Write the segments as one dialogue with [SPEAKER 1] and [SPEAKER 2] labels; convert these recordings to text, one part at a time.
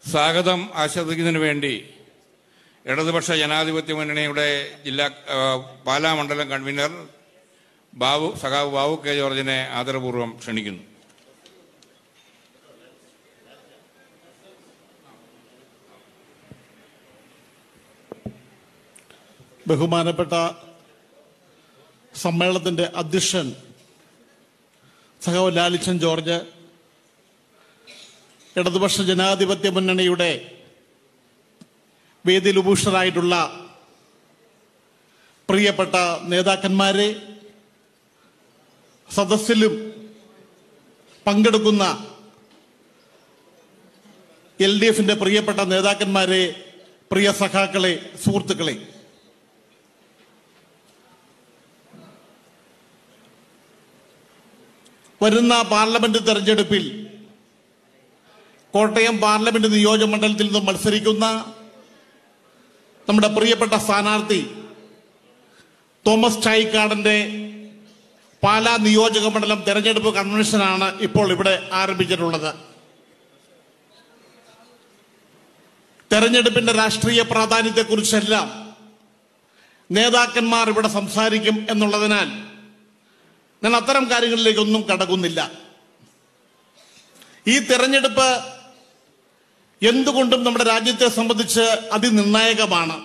[SPEAKER 1] സ്വാഗതം ആശംസിക്കുന്നതിന് വേണ്ടി ഇടതുപക്ഷ ജനാധിപത്യ മുന്നണിയുടെ പാലാ മണ്ഡലം കൺവീനർ സഖാവ് ബാബു കെ ജോർജിനെ ആദരപൂർവ്വം ക്ഷണിക്കുന്നു.
[SPEAKER 2] ബഹുമാനപ്പെട്ട സമ്മേളനത്തിന്റെ അധ്യക്ഷൻ സഖാവ് ലാലിച്ചൻ ജോർജ്, ഇടതുപക്ഷ ജനാധിപത്യ മുന്നണിയുടെ വേദിയിൽ ഉപൂഷ്ടരായിട്ടുള്ള പ്രിയപ്പെട്ട നേതാക്കന്മാരെ, സദസ്സിലും പങ്കെടുക്കുന്ന LDFന്റെ പ്രിയപ്പെട്ട നേതാക്കന്മാരെ, പ്രിയ സഖാക്കളെ, സുഹൃത്തുക്കളെ, വരുന്ന പാർലമെന്റ് തെരഞ്ഞെടുപ്പിൽ കോട്ടയം പാർലമെന്റ് നിയോജക മണ്ഡലത്തിൽ നിന്നും മത്സരിക്കുന്ന നമ്മുടെ പ്രിയപ്പെട്ട സ്ഥാനാർത്ഥി തോമസ് ചായിക്കാടന്റെ പാലാ നിയോജക മണ്ഡലം തെരഞ്ഞെടുപ്പ് കൺവെൻഷനാണ് ഇപ്പോൾ ഇവിടെ ആരംഭിച്ചിട്ടുള്ളത്. തെരഞ്ഞെടുപ്പിന്റെ രാഷ്ട്രീയ പ്രാധാന്യത്തെക്കുറിച്ചെല്ലാം നേതാക്കന്മാർ ഇവിടെ സംസാരിക്കും എന്നുള്ളതിനാൽ ഞാൻ അത്തരം കാര്യങ്ങളിലേക്കൊന്നും കടക്കുന്നില്ല. ഈ തെരഞ്ഞെടുപ്പ് എന്തുകൊണ്ടും നമ്മുടെ രാജ്യത്തെ സംബന്ധിച്ച് അതിനിർണായകമാണ്.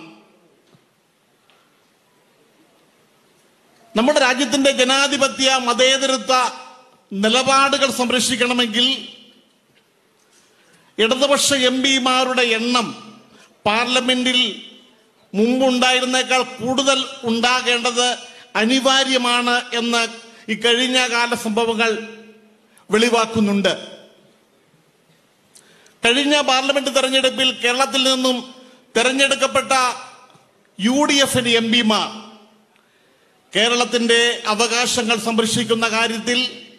[SPEAKER 2] നമ്മുടെ രാജ്യത്തിന്റെ ജനാധിപത്യ മതേതരത്വ നിലപാടുകൾ സംരക്ഷിക്കണമെങ്കിൽ ഇടതുപക്ഷ MP-മാരുടെ എണ്ണം പാർലമെന്റിൽ മുമ്പുണ്ടായിരുന്നേക്കാൾ കൂടുതൽ ഉണ്ടാകേണ്ടത് അനിവാര്യമാണ് എന്ന് ഇക്കഴിഞ്ഞ കാല സംഭവങ്ങൾ വെളിവാക്കുന്നുണ്ട്. കഴിഞ്ഞ പാർലമെന്റ് തെരഞ്ഞെടുപ്പിൽ കേരളത്തിൽ നിന്നും തെരഞ്ഞെടുക്കപ്പെട്ട UDF MP-മാർ കേരളത്തിന്റെ അവകാശങ്ങൾ സംരക്ഷിക്കുന്ന കാര്യത്തിൽ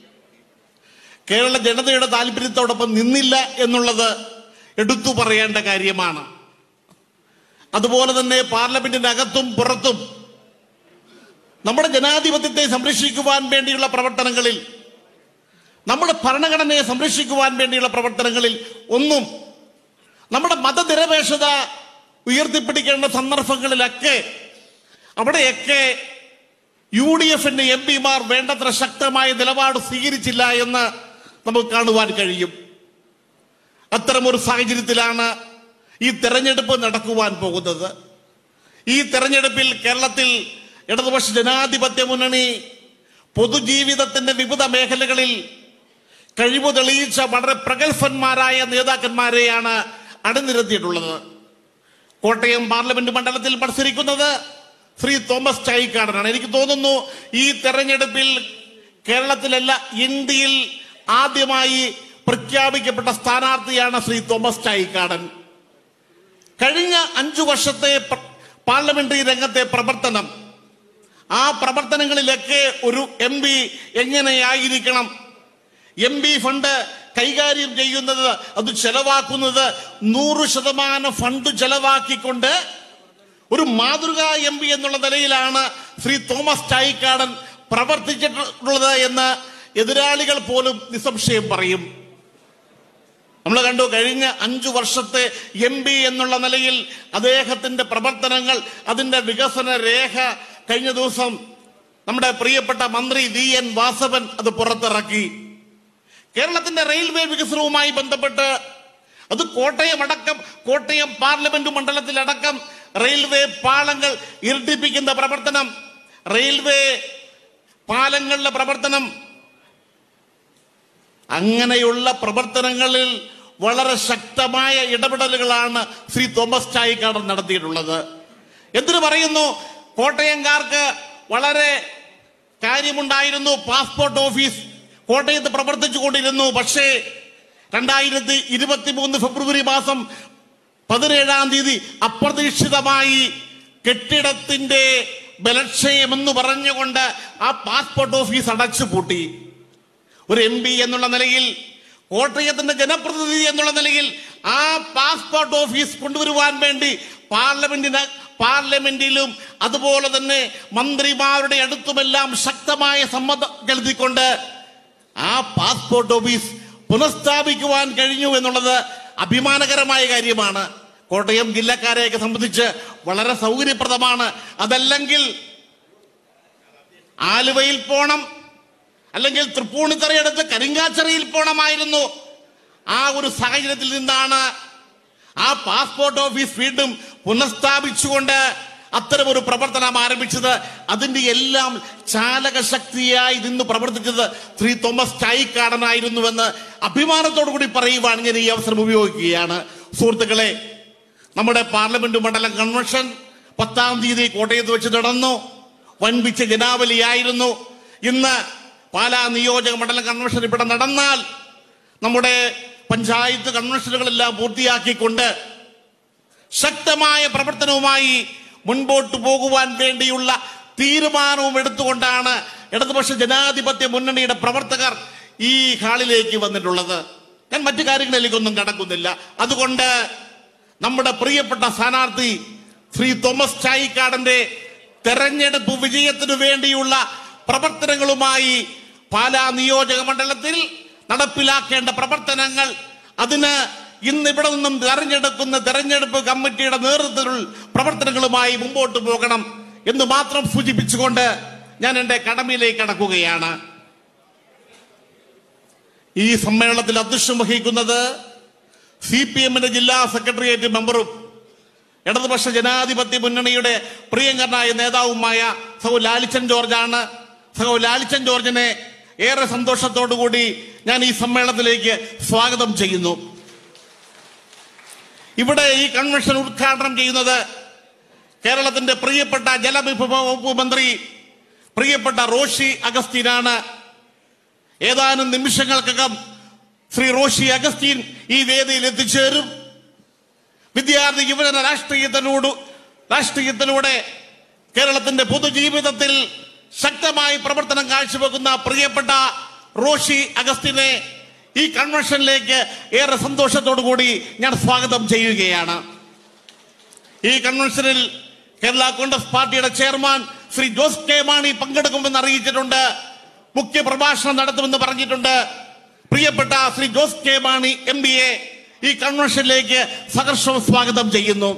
[SPEAKER 2] കേരള ജനതയുടെ താല്പര്യത്തോടൊപ്പം നിന്നില്ല എന്നുള്ളത് എടുത്തു പറയേണ്ട കാര്യമാണ്. അതുപോലെ തന്നെ പാർലമെന്റിനകത്തും പുറത്തും നമ്മുടെ ജനാധിപത്യത്തെ സംരക്ഷിക്കുവാൻ വേണ്ടിയുള്ള പ്രവർത്തനങ്ങളിൽ, നമ്മുടെ ഭരണഘടനയെ സംരക്ഷിക്കുവാൻ വേണ്ടിയുള്ള പ്രവർത്തനങ്ങളിൽ ഒന്നും നമ്മുടെ മതനിരപേക്ഷത ഉയർത്തിപ്പിടിക്കേണ്ട സന്ദർഭങ്ങളിലൊക്കെ അവിടെയൊക്കെ UDFന്റെ MP-മാർ വേണ്ടത്ര ശക്തമായ നിലപാട് സ്വീകരിച്ചില്ല എന്ന് നമുക്ക് കാണുവാൻ കഴിയും. അത്തരമൊരു സാഹചര്യത്തിലാണ് ഈ തെരഞ്ഞെടുപ്പ് നടക്കുവാൻ പോകുന്നത്. ഈ തെരഞ്ഞെടുപ്പിൽ കേരളത്തിൽ ഇടതുപക്ഷ ജനാധിപത്യ മുന്നണി പൊതുജീവിതത്തിന്റെ വിവിധ മേഖലകളിൽ കഴിവ് തെളിയിച്ച വളരെ പ്രഗത്ഭന്മാരായ നേതാക്കന്മാരെയാണ് അണിനിരത്തിയിട്ടുള്ളത്. കോട്ടയം പാർലമെന്റ് മണ്ഡലത്തിൽ മത്സരിക്കുന്നത് ശ്രീ തോമസ് ചായിക്കാടനാണ്. എനിക്ക് തോന്നുന്നു ഈ തെരഞ്ഞെടുപ്പിൽ കേരളത്തിലല്ല, ഇന്ത്യയിൽ ആദ്യമായി പ്രഖ്യാപിക്കപ്പെട്ട സ്ഥാനാർത്ഥിയാണ് ശ്രീ തോമസ് ചായിക്കാടൻ. കഴിഞ്ഞ 5 വർഷത്തെ പാർലമെന്ററി രംഗത്തെ പ്രവർത്തനം, ആ പ്രവർത്തനങ്ങളിലൊക്കെ ഒരു MP എങ്ങനെയായിരിക്കണം, MP ഫണ്ട് കൈകാര്യം ചെയ്യുന്നത്, അത് ചെലവാക്കുന്നത് 100% ഫണ്ട് ചെലവാക്കിക്കൊണ്ട് ഒരു മാതൃകാ MP എന്നുള്ള നിലയിലാണ് ശ്രീ തോമസ് ചായിക്കാടൻ പ്രവർത്തിച്ചിട്ടുള്ളത് എന്ന് എതിരാളികൾ പോലും നിസ്സംശയം പറയും. നമ്മൾ കണ്ടു, കഴിഞ്ഞ 5 വർഷത്തെ MP എന്നുള്ള നിലയിൽ അദ്ദേഹത്തിന്റെ പ്രവർത്തനങ്ങൾ, അതിന്റെ വികസന രേഖ കഴിഞ്ഞ ദിവസം നമ്മുടെ പ്രിയപ്പെട്ട മന്ത്രി VN വാസവൻ അത് പുറത്തിറക്കി. കേരളത്തിന്റെ റെയിൽവേ വികസനവുമായി ബന്ധപ്പെട്ട് അത് കോട്ടയം പാർലമെന്റ് മണ്ഡലത്തിലടക്കം റെയിൽവേ പാളങ്ങൾ ഇരട്ടിപ്പിക്കുന്ന പ്രവർത്തനം, റെയിൽവേ പാലങ്ങളുടെ പ്രവർത്തനം, അങ്ങനെയുള്ള പ്രവർത്തനങ്ങളിൽ വളരെ ശക്തമായ ഇടപെടലുകളാണ് ശ്രീ തോമസ് ചായിക്കാടൻ നടത്തിയിട്ടുള്ളത്. എന്തിനു പറയുന്നു, കോട്ടയംകാർക്ക് വളരെ കാര്യമുണ്ടായിരുന്നു. പാസ്പോർട്ട് ഓഫീസ് കോട്ടയത്ത് പ്രവർത്തിച്ചുകൊണ്ടിരുന്നു. പക്ഷേ 2023 ഫെബ്രുവരി മാസം 17-ാം തീയതി അപ്രതീക്ഷിതമായി കെട്ടിടത്തിന്റെ ബലക്ഷയമെന്ന് പറഞ്ഞുകൊണ്ട് ആ പാസ്പോർട്ട് ഓഫീസ് അടച്ചുപൂട്ടി. ഒരു MP എന്നുള്ള നിലയിൽ, കോട്ടയത്തിന്റെ ജനപ്രതിനിധി എന്നുള്ള നിലയിൽ ആ പാസ്പോർട്ട് ഓഫീസ് കൊണ്ടുവരുവാൻ വേണ്ടി പാർലമെന്റിലും അതുപോലെ തന്നെ മന്ത്രിമാരുടെ അടുത്തുമെല്ലാം ശക്തമായ സമ്മതം ചെലുത്തിക്കൊണ്ട് ആ പാസ്പോർട്ട് ഓഫീസ് പുനഃസ്ഥാപിക്കുവാൻ കഴിഞ്ഞു എന്നുള്ളത് അഭിമാനകരമായ കാര്യമാണ്. കോട്ടയം ജില്ലക്കാരെയൊക്കെ സംബന്ധിച്ച് വളരെ സൗകര്യപ്രദമാണ്. അതല്ലെങ്കിൽ ആലുവയിൽ പോണം, അല്ലെങ്കിൽ തൃപ്പൂണിത്തറയടുത്ത് കരിങ്കാച്ചെറിയിൽ പോണമായിരുന്നു. ആ ഒരു സാഹചര്യത്തിൽ നിന്നാണ് ആ പാസ്പോർട്ട് ഓഫീസ് വീണ്ടും പുനഃസ്ഥാപിച്ചുകൊണ്ട് അത്തരമൊരു പ്രവർത്തനം ആരംഭിച്ചത്. അതിന്റെ എല്ലാം ചാലകശക്തിയായി നിന്ന് പ്രവർത്തിച്ചത് ശ്രീ തോമസ് ചായിക്കാടനായിരുന്നുവെന്ന് അഭിമാനത്തോടു കൂടി പറയുവാൻ ഞാൻ ഈ അവസരം ഉപയോഗിക്കുകയാണ്. സുഹൃത്തുക്കളെ, നമ്മുടെ പാർലമെന്റ് മണ്ഡലം കൺവെൻഷൻ 10-ാം തീയതി കോട്ടയത്ത് വെച്ച് നടന്നു. വൻപിച്ച ജനാവലിയായിരുന്നു. ഇന്ന് പാലാ നിയോജക മണ്ഡലം കൺവെൻഷൻ ഇവിടെ നടന്നാൽ നമ്മുടെ പഞ്ചായത്ത് കൺവെൻഷനുകളെല്ലാം പൂർത്തിയാക്കിക്കൊണ്ട് ശക്തമായ പ്രവർത്തനവുമായി മുൻപോട്ട് പോകുവാൻ വേണ്ടിയുള്ള തീരുമാനവും എടുത്തുകൊണ്ടാണ് ഇടതുപക്ഷ ജനാധിപത്യ മുന്നണിയുടെ പ്രവർത്തകർ ഈ ഹാളിലേക്ക് വന്നിട്ടുള്ളത്. ഞാൻ മറ്റു കാര്യങ്ങളിലേക്കൊന്നും കടക്കുന്നില്ല. അതുകൊണ്ട് നമ്മുടെ പ്രിയപ്പെട്ട സ്ഥാനാർത്ഥി ശ്രീ തോമസ് ചായിക്കാടന്റെ തെരഞ്ഞെടുപ്പ് വിജയത്തിനു വേണ്ടിയുള്ള പ്രവർത്തനങ്ങളുമായി പാലാ നിയോജക മണ്ഡലത്തിൽ നടപ്പിലാക്കേണ്ട പ്രവർത്തനങ്ങൾ, അതിന് ഇന്ന് ഇവിടെ നിന്നും തെരഞ്ഞെടുക്കുന്ന തെരഞ്ഞെടുപ്പ് കമ്മിറ്റിയുടെ നേതൃത്വത്തിലുള്ള പ്രവർത്തനങ്ങളുമായി മുമ്പോട്ട് പോകണം എന്ന് മാത്രം സൂചിപ്പിച്ചുകൊണ്ട് ഞാൻ എന്റെ കടമയിലേക്ക് കടക്കുകയാണ്. ഈ സമ്മേളനത്തിൽ അധ്യക്ഷം വഹിക്കുന്നത് CPM-ന്റെ ജില്ലാ സെക്രട്ടേറിയറ്റ് മെമ്പറും ഇടതുപക്ഷ ജനാധിപത്യ മുന്നണിയുടെ പ്രിയങ്കരനായ നേതാവുമായ സഹോ ലാലിച്ചൻ ജോർജാണ്. സഹോ ലാലിച്ചൻ ജോർജിനെ ഏറെ സന്തോഷത്തോടുകൂടി ഞാൻ ഈ സമ്മേളനത്തിലേക്ക് സ്വാഗതം ചെയ്യുന്നു. ഇവിടെ ഈ കൺവെൻഷൻ ഉദ്ഘാടനം ചെയ്യുന്നത് കേരളത്തിന്റെ പ്രിയപ്പെട്ട ജലവിഭവ വകുപ്പ് മന്ത്രി പ്രിയപ്പെട്ട റോഷി അഗസ്റ്റിനാണ്. ഏതാനും നിമിഷങ്ങൾക്കകം ശ്രീ റോഷി അഗസ്റ്റിൻ ഈ വേദിയിൽ എത്തിച്ചേരും. വിദ്യാർത്ഥി യുവജന രാഷ്ട്രീയത്തിലൂടെ കേരളത്തിന്റെ പൊതുജീവിതത്തിൽ ശക്തമായി പ്രവർത്തനം കാഴ്ചവെക്കുന്ന പ്രിയപ്പെട്ട റോഷി അഗസ്റ്റിനെ ഈ കൺവെൻഷനിലേക്ക് ഏറെ സന്തോഷത്തോടു കൂടി ഞാൻ സ്വാഗതം ചെയ്യുകയാണ്. ഈ കൺവെൻഷനിൽ കേരള കോൺഗ്രസ് പാർട്ടിയുടെ ചെയർമാൻ ശ്രീ ജോസ് കെ മാണി പങ്കെടുക്കുമെന്ന് അറിയിച്ചിട്ടുണ്ട്. മുഖ്യ പ്രഭാഷണം നടത്തുമെന്ന് പറഞ്ഞിട്ടുണ്ട്. പ്രിയപ്പെട്ട ശ്രീ ജോസ് കെ മാണി MBA ഈ കൺവെൻഷനിലേക്ക് സഹർഷം സ്വാഗതം ചെയ്യുന്നു.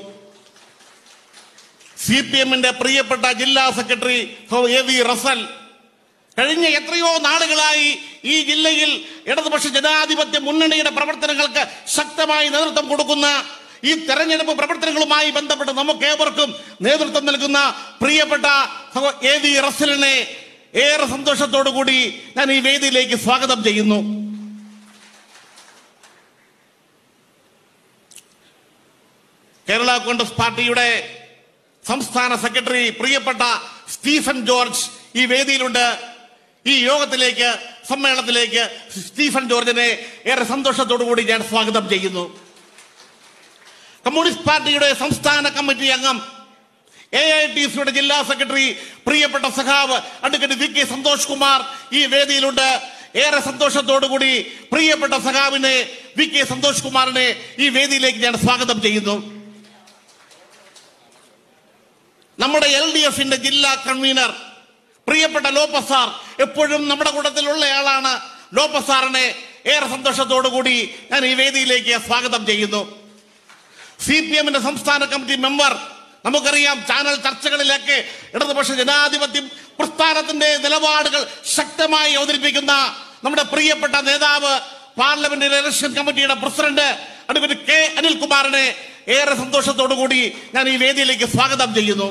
[SPEAKER 2] CPM-ന്റെ പ്രിയപ്പെട്ട ജില്ലാ സെക്രട്ടറി AV റസൽ കഴിഞ്ഞ എത്രയോ നാളുകളായി ഈ ജില്ലയിൽ ഇടതുപക്ഷ ജനാധിപത്യ മുന്നണിയുടെ പ്രവർത്തനങ്ങൾക്ക് ശക്തമായി നേതൃത്വം കൊടുക്കുന്ന, ഈ തെരഞ്ഞെടുപ്പ് പ്രവർത്തനങ്ങളുമായി ബന്ധപ്പെട്ട് നമുക്കേവർക്കും നേതൃത്വം നൽകുന്ന പ്രിയപ്പെട്ട AV റസലിനെ ഏറെ സന്തോഷത്തോടു കൂടി ഞാൻ ഈ വേദിയിലേക്ക് സ്വാഗതം ചെയ്യുന്നു. കേരള കോൺഗ്രസ് പാർട്ടിയുടെ സംസ്ഥാന സെക്രട്ടറി പ്രിയപ്പെട്ട സ്റ്റീഫൻ ജോർജ് ഈ വേദിയിലുണ്ട്. ഈ യോഗത്തിലേക്ക്, സമ്മേളനത്തിലേക്ക് സ്റ്റീഫൻ ജോർജിനെ ഏറെ സന്തോഷത്തോടു കൂടി ഞാൻ സ്വാഗതം ചെയ്യുന്നു. കമ്മ്യൂണിസ്റ്റ് പാർട്ടിയുടെ സംസ്ഥാന കമ്മിറ്റി അംഗം AITC-യുടെ ജില്ലാ സെക്രട്ടറി പ്രിയപ്പെട്ട സഖാവ് അഡ്വക്കേറ്റ് VK സന്തോഷ് കുമാർ ഈ വേദിയിലുണ്ട്. ഏറെ സന്തോഷത്തോടു കൂടി പ്രിയപ്പെട്ട സഖാവിനെ VK സന്തോഷ് കുമാറിനെ ഈ വേദിയിലേക്ക് ഞാൻ സ്വാഗതം ചെയ്യുന്നു. നമ്മുടെ LDF-ന്റെ ജില്ലാ കൺവീനർ പ്രിയപ്പെട്ട ലോപ്പസ് സാർ എപ്പോഴും നമ്മുടെ കൂട്ടത്തിലുള്ളയാളാണ്. ലോപ്പസ് സാറിനെ ഏറെ സന്തോഷത്തോടു കൂടി ഞാൻ ഈ വേദിയിലേക്ക് സ്വാഗതം ചെയ്യുന്നു. CPM-ന്റെ സംസ്ഥാന കമ്മിറ്റി മെമ്പർ, നമുക്കറിയാം ചാനൽ ചർച്ചകളിലേക്ക് ഇടതുപക്ഷ ജനാധിപത്യ പ്രസ്ഥാനത്തിന്റെ നിലപാടുകൾ ശക്തമായി അവതരിപ്പിക്കുന്ന നമ്മുടെ പ്രിയപ്പെട്ട നേതാവ്, പാർലമെന്റ് ഇലക്ഷൻ കമ്മിറ്റിയുടെ പ്രസിഡന്റ് അഡ്വക്കേറ്റ് K അനിൽകുമാറിനെ ഏറെ സന്തോഷത്തോടു കൂടി ഞാൻ ഈ വേദിയിലേക്ക് സ്വാഗതം ചെയ്യുന്നു.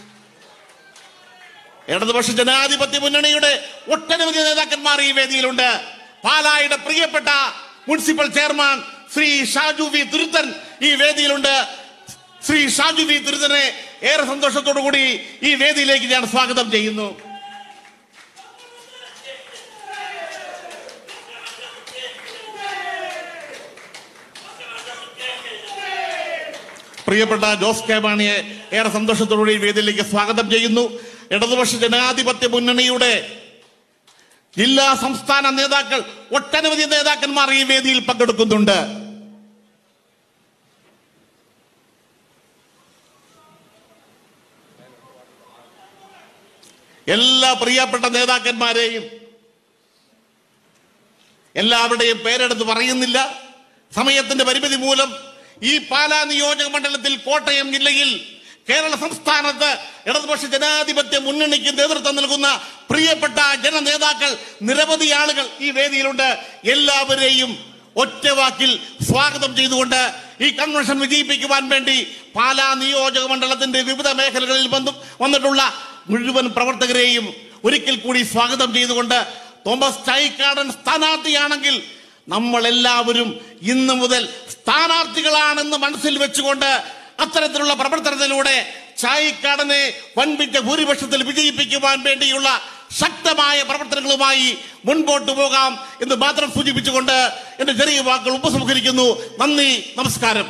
[SPEAKER 2] ഇടതുപക്ഷ ജനാധിപത്യ മുന്നണിയുടെ ഒട്ടനവധി നേതാക്കന്മാർ ഈ വേദിയിലുണ്ട്. പാലായുടെ പ്രിയപ്പെട്ട മുനിസിപ്പൽ ചെയർമാൻ ശ്രീ ഷാജു വി തുരുത്തൻ ഈ വേദിയിലുണ്ട്. ശ്രീ ഷാജു വി തുരുത്തനെ ഏറെ സന്തോഷത്തോടു കൂടി ഈ വേദിയിലേക്ക് ഞാൻ സ്വാഗതം ചെയ്യുന്നു. പ്രിയപ്പെട്ട ജോസ് കെ മാണിയെ ഏറെ സന്തോഷത്തോടുകൂടി ഈ വേദിയിലേക്ക് സ്വാഗതം ചെയ്യുന്നു. ഇടതുപക്ഷ ജനാധിപത്യ മുന്നണിയുടെ ജില്ലാ സംസ്ഥാന നേതാക്കൾ, ഒട്ടനവധി നേതാക്കന്മാർ ഈ വേദിയിൽ പങ്കെടുക്കുന്നുണ്ട്. എല്ലാ പ്രിയപ്പെട്ട നേതാക്കന്മാരെയും എല്ലാവരുടെയും പേരെടുത്ത് പറയുന്നില്ല. സമയത്തിന്റെ പരിമിതി മൂലം ഈ പാലാ നിയോജക മണ്ഡലത്തിൽ കോട്ടയം ജില്ലയിൽ കേരള സംസ്ഥാനത്ത് ഇടതുപക്ഷ ജനാധിപത്യ മുന്നണിക്ക് നേതൃത്വം നൽകുന്ന പ്രിയപ്പെട്ട ജനനേതാക്കൾ നിരവധി ആളുകൾ ഈ വേദിയിലുണ്ട്. എല്ലാവരെയും ഒറ്റവാക്കിൽ സ്വാഗതം ചെയ്തുകൊണ്ട് ഈ കൺവെൻഷൻ വിജയിപ്പിക്കുവാൻ വേണ്ടി പാലാ നിയോജക മണ്ഡലത്തിന്റെ വിവിധ മേഖലകളിൽ വന്നിട്ടുള്ള മുഴുവൻ പ്രവർത്തകരെയും ഒരിക്കൽ കൂടി സ്വാഗതം ചെയ്തുകൊണ്ട് തോമസ് ചാഴിക്കാടൻ സ്ഥാനാർത്ഥിയാണെങ്കിൽ നമ്മളെല്ലാവരും ഇന്നു മുതൽ സ്ഥാനാർത്ഥികളാണെന്ന് മനസ്സിൽ വെച്ചുകൊണ്ട് അത്തരത്തിലുള്ള പ്രവർത്തനത്തിലൂടെ ചാഴിക്കാടനെ വൻപിച്ച ഭൂരിപക്ഷത്തിൽ വിജയിപ്പിക്കുവാൻ വേണ്ടിയുള്ള ശക്തമായ പ്രവർത്തനങ്ങളുമായി മുൻപോട്ട് പോകാം എന്ന് മാത്രം സൂചിപ്പിച്ചുകൊണ്ട് എന്റെ ചെറിയ വാക്കുകൾ ഉപസംഹരിക്കുന്നു. നന്ദി, നമസ്കാരം.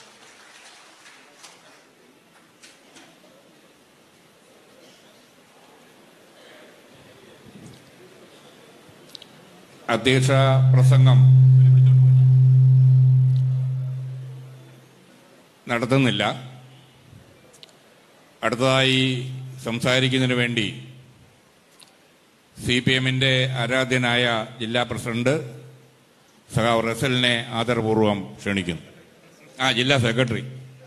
[SPEAKER 1] അധ്യക്ഷ പ്രസംഗം നടത്തുന്നില്ല. അടുത്തതായി സംസാരിക്കുന്നതിന് വേണ്ടി CPM-ന്റെ ആരാധ്യനായ ജില്ലാ പ്രസിഡന്റ് സഖാവ് റസലിനെ ആദരപൂർവ്വം ക്ഷണിക്കുന്നു. ജില്ലാ സെക്രട്ടറി.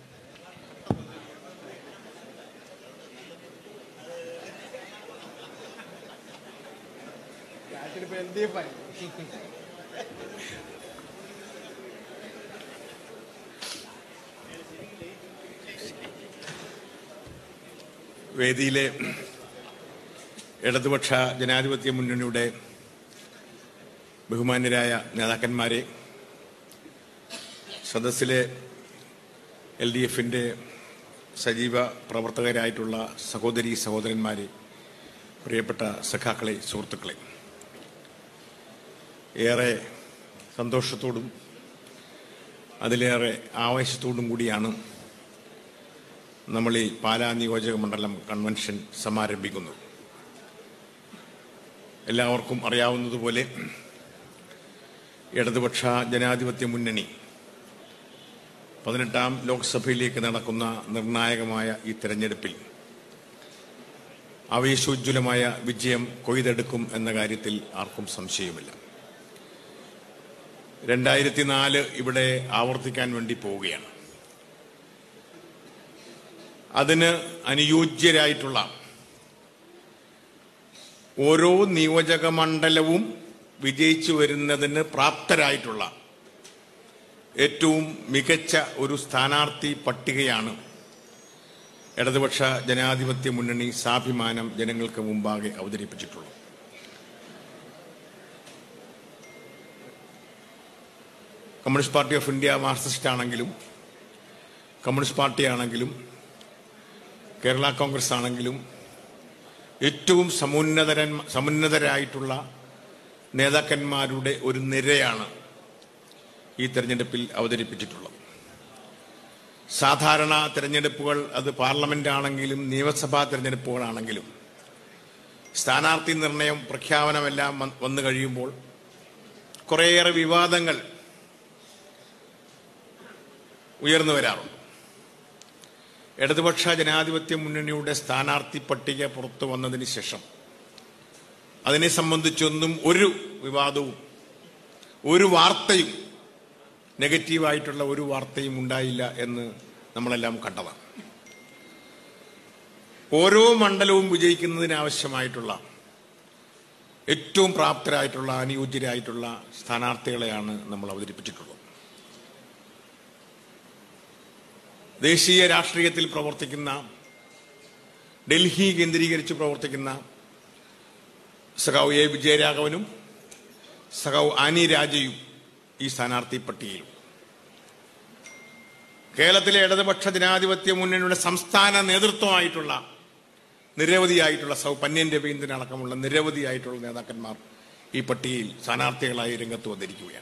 [SPEAKER 3] വേദിയിലെ ഇടതുപക്ഷ ജനാധിപത്യ മുന്നണിയുടെ ബഹുമാന്യരായ നേതാക്കന്മാരെ, സദസ്സിലെ LDF-ന്റെ സജീവ പ്രവർത്തകരായിട്ടുള്ള സഹോദരീ സഹോദരന്മാരെ, പ്രിയപ്പെട്ട സഖാക്കളെ, സുഹൃത്തുക്കളെ, ഏറെ സന്തോഷത്തോടും അതിലേറെ ആവേശത്തോടും കൂടിയാണ് നമ്മൾ ഈ പാലാ നിയോജക മണ്ഡലം കൺവെൻഷൻ സമാരംഭിക്കുന്നത്. എല്ലാവർക്കും അറിയാവുന്നതുപോലെ ഇടതുപക്ഷ ജനാധിപത്യ മുന്നണി 18ാം ലോക്സഭയിലേക്ക് നടക്കുന്ന നിർണായകമായ ഈ തെരഞ്ഞെടുപ്പിൽ ആവേശോജ്വലമായ വിജയം കൊയ്തെടുക്കും എന്ന കാര്യത്തിൽ ആർക്കും സംശയമില്ല. 2004 ഇവിടെ ആവർത്തിക്കാൻ വേണ്ടി പോവുകയാണ്. അതിന് അനുയോജ്യരായിട്ടുള്ള ഓരോ നിയോജക മണ്ഡലവും വിജയിച്ചു വരുന്നതിന് പ്രാപ്തരായിട്ടുള്ള ഏറ്റവും മികച്ച ഒരു സ്ഥാനാർത്ഥി പട്ടികയാണ് ഇടതുപക്ഷ ജനാധിപത്യ മുന്നണി സ്വാഭിമാനം ജനങ്ങൾക്ക് മുമ്പാകെ അവതരിപ്പിച്ചിട്ടുള്ളത്. Communist party of India Marxist ആണെങ്കിലും, കമ്മ്യൂണിസ്റ്റ് പാർട്ടി ആണെങ്കിലും, കേരള കോൺഗ്രസ് ആണെങ്കിലും ഏറ്റവും സമുന്നതരായിട്ടുള്ള നേതാക്കന്മാരുടെ ഒരു നിരയാണ് ഈ തെരഞ്ഞെടുപ്പിൽ അവതരിപ്പിച്ചിട്ടുള്ളത്. സാധാരണ തെരഞ്ഞെടുപ്പുകൾ, അത് പാർലമെന്റ് ആണെങ്കിലും നിയമസഭാ തെരഞ്ഞെടുപ്പുകളാണെങ്കിലും, സ്ഥാനാർത്ഥി നിർണയം പ്രഖ്യാപനമെല്ലാം വന്നു കഴിയുമ്പോൾ കുറേയേറെ വിവാദങ്ങൾ ഉയർന്നു വരാറുണ്ട്. ഇടതുപക്ഷ ജനാധിപത്യ മുന്നണിയുടെ സ്ഥാനാർത്ഥി പട്ടിക പുറത്തു വന്നതിന് ശേഷം അതിനെ സംബന്ധിച്ചൊന്നും ഒരു വിവാദവും, ഒരു വാർത്തയും, നെഗറ്റീവായിട്ടുള്ള ഒരു വാർത്തയും ഉണ്ടായില്ല എന്ന് നമ്മളെല്ലാം കണ്ടതാണ്. ഓരോ മണ്ഡലവും വിജയിക്കുന്നതിനാവശ്യമായിട്ടുള്ള ഏറ്റവും പ്രാപ്തരായിട്ടുള്ള, അനുയോജ്യരായിട്ടുള്ള സ്ഥാനാർത്ഥികളെയാണ് നമ്മൾ അവതരിപ്പിച്ചിട്ടുള്ളത്. ദേശീയ രാഷ്ട്രീയത്തിൽ പ്രവർത്തിക്കുന്ന, ഡൽഹി കേന്ദ്രീകരിച്ച് പ്രവർത്തിക്കുന്ന സഖാവ് A. വിജയരാഘവനും സഖാവ് ആനി രാജയും ഈ സ്ഥാനാർത്ഥി പട്ടികയിലും. കേരളത്തിലെ ഇടതുപക്ഷ ജനാധിപത്യ മുന്നണിയുടെ സംസ്ഥാന നേതൃത്വമായിട്ടുള്ള നിരവധിയായിട്ടുള്ള പന്ന്യൻ രവീന്ദ്രൻ അടക്കമുള്ള നിരവധിയായിട്ടുള്ള നേതാക്കന്മാർ ഈ പട്ടികയിൽ സ്ഥാനാർത്ഥികളായി രംഗത്ത് വന്നിരിക്കുകയാണ്.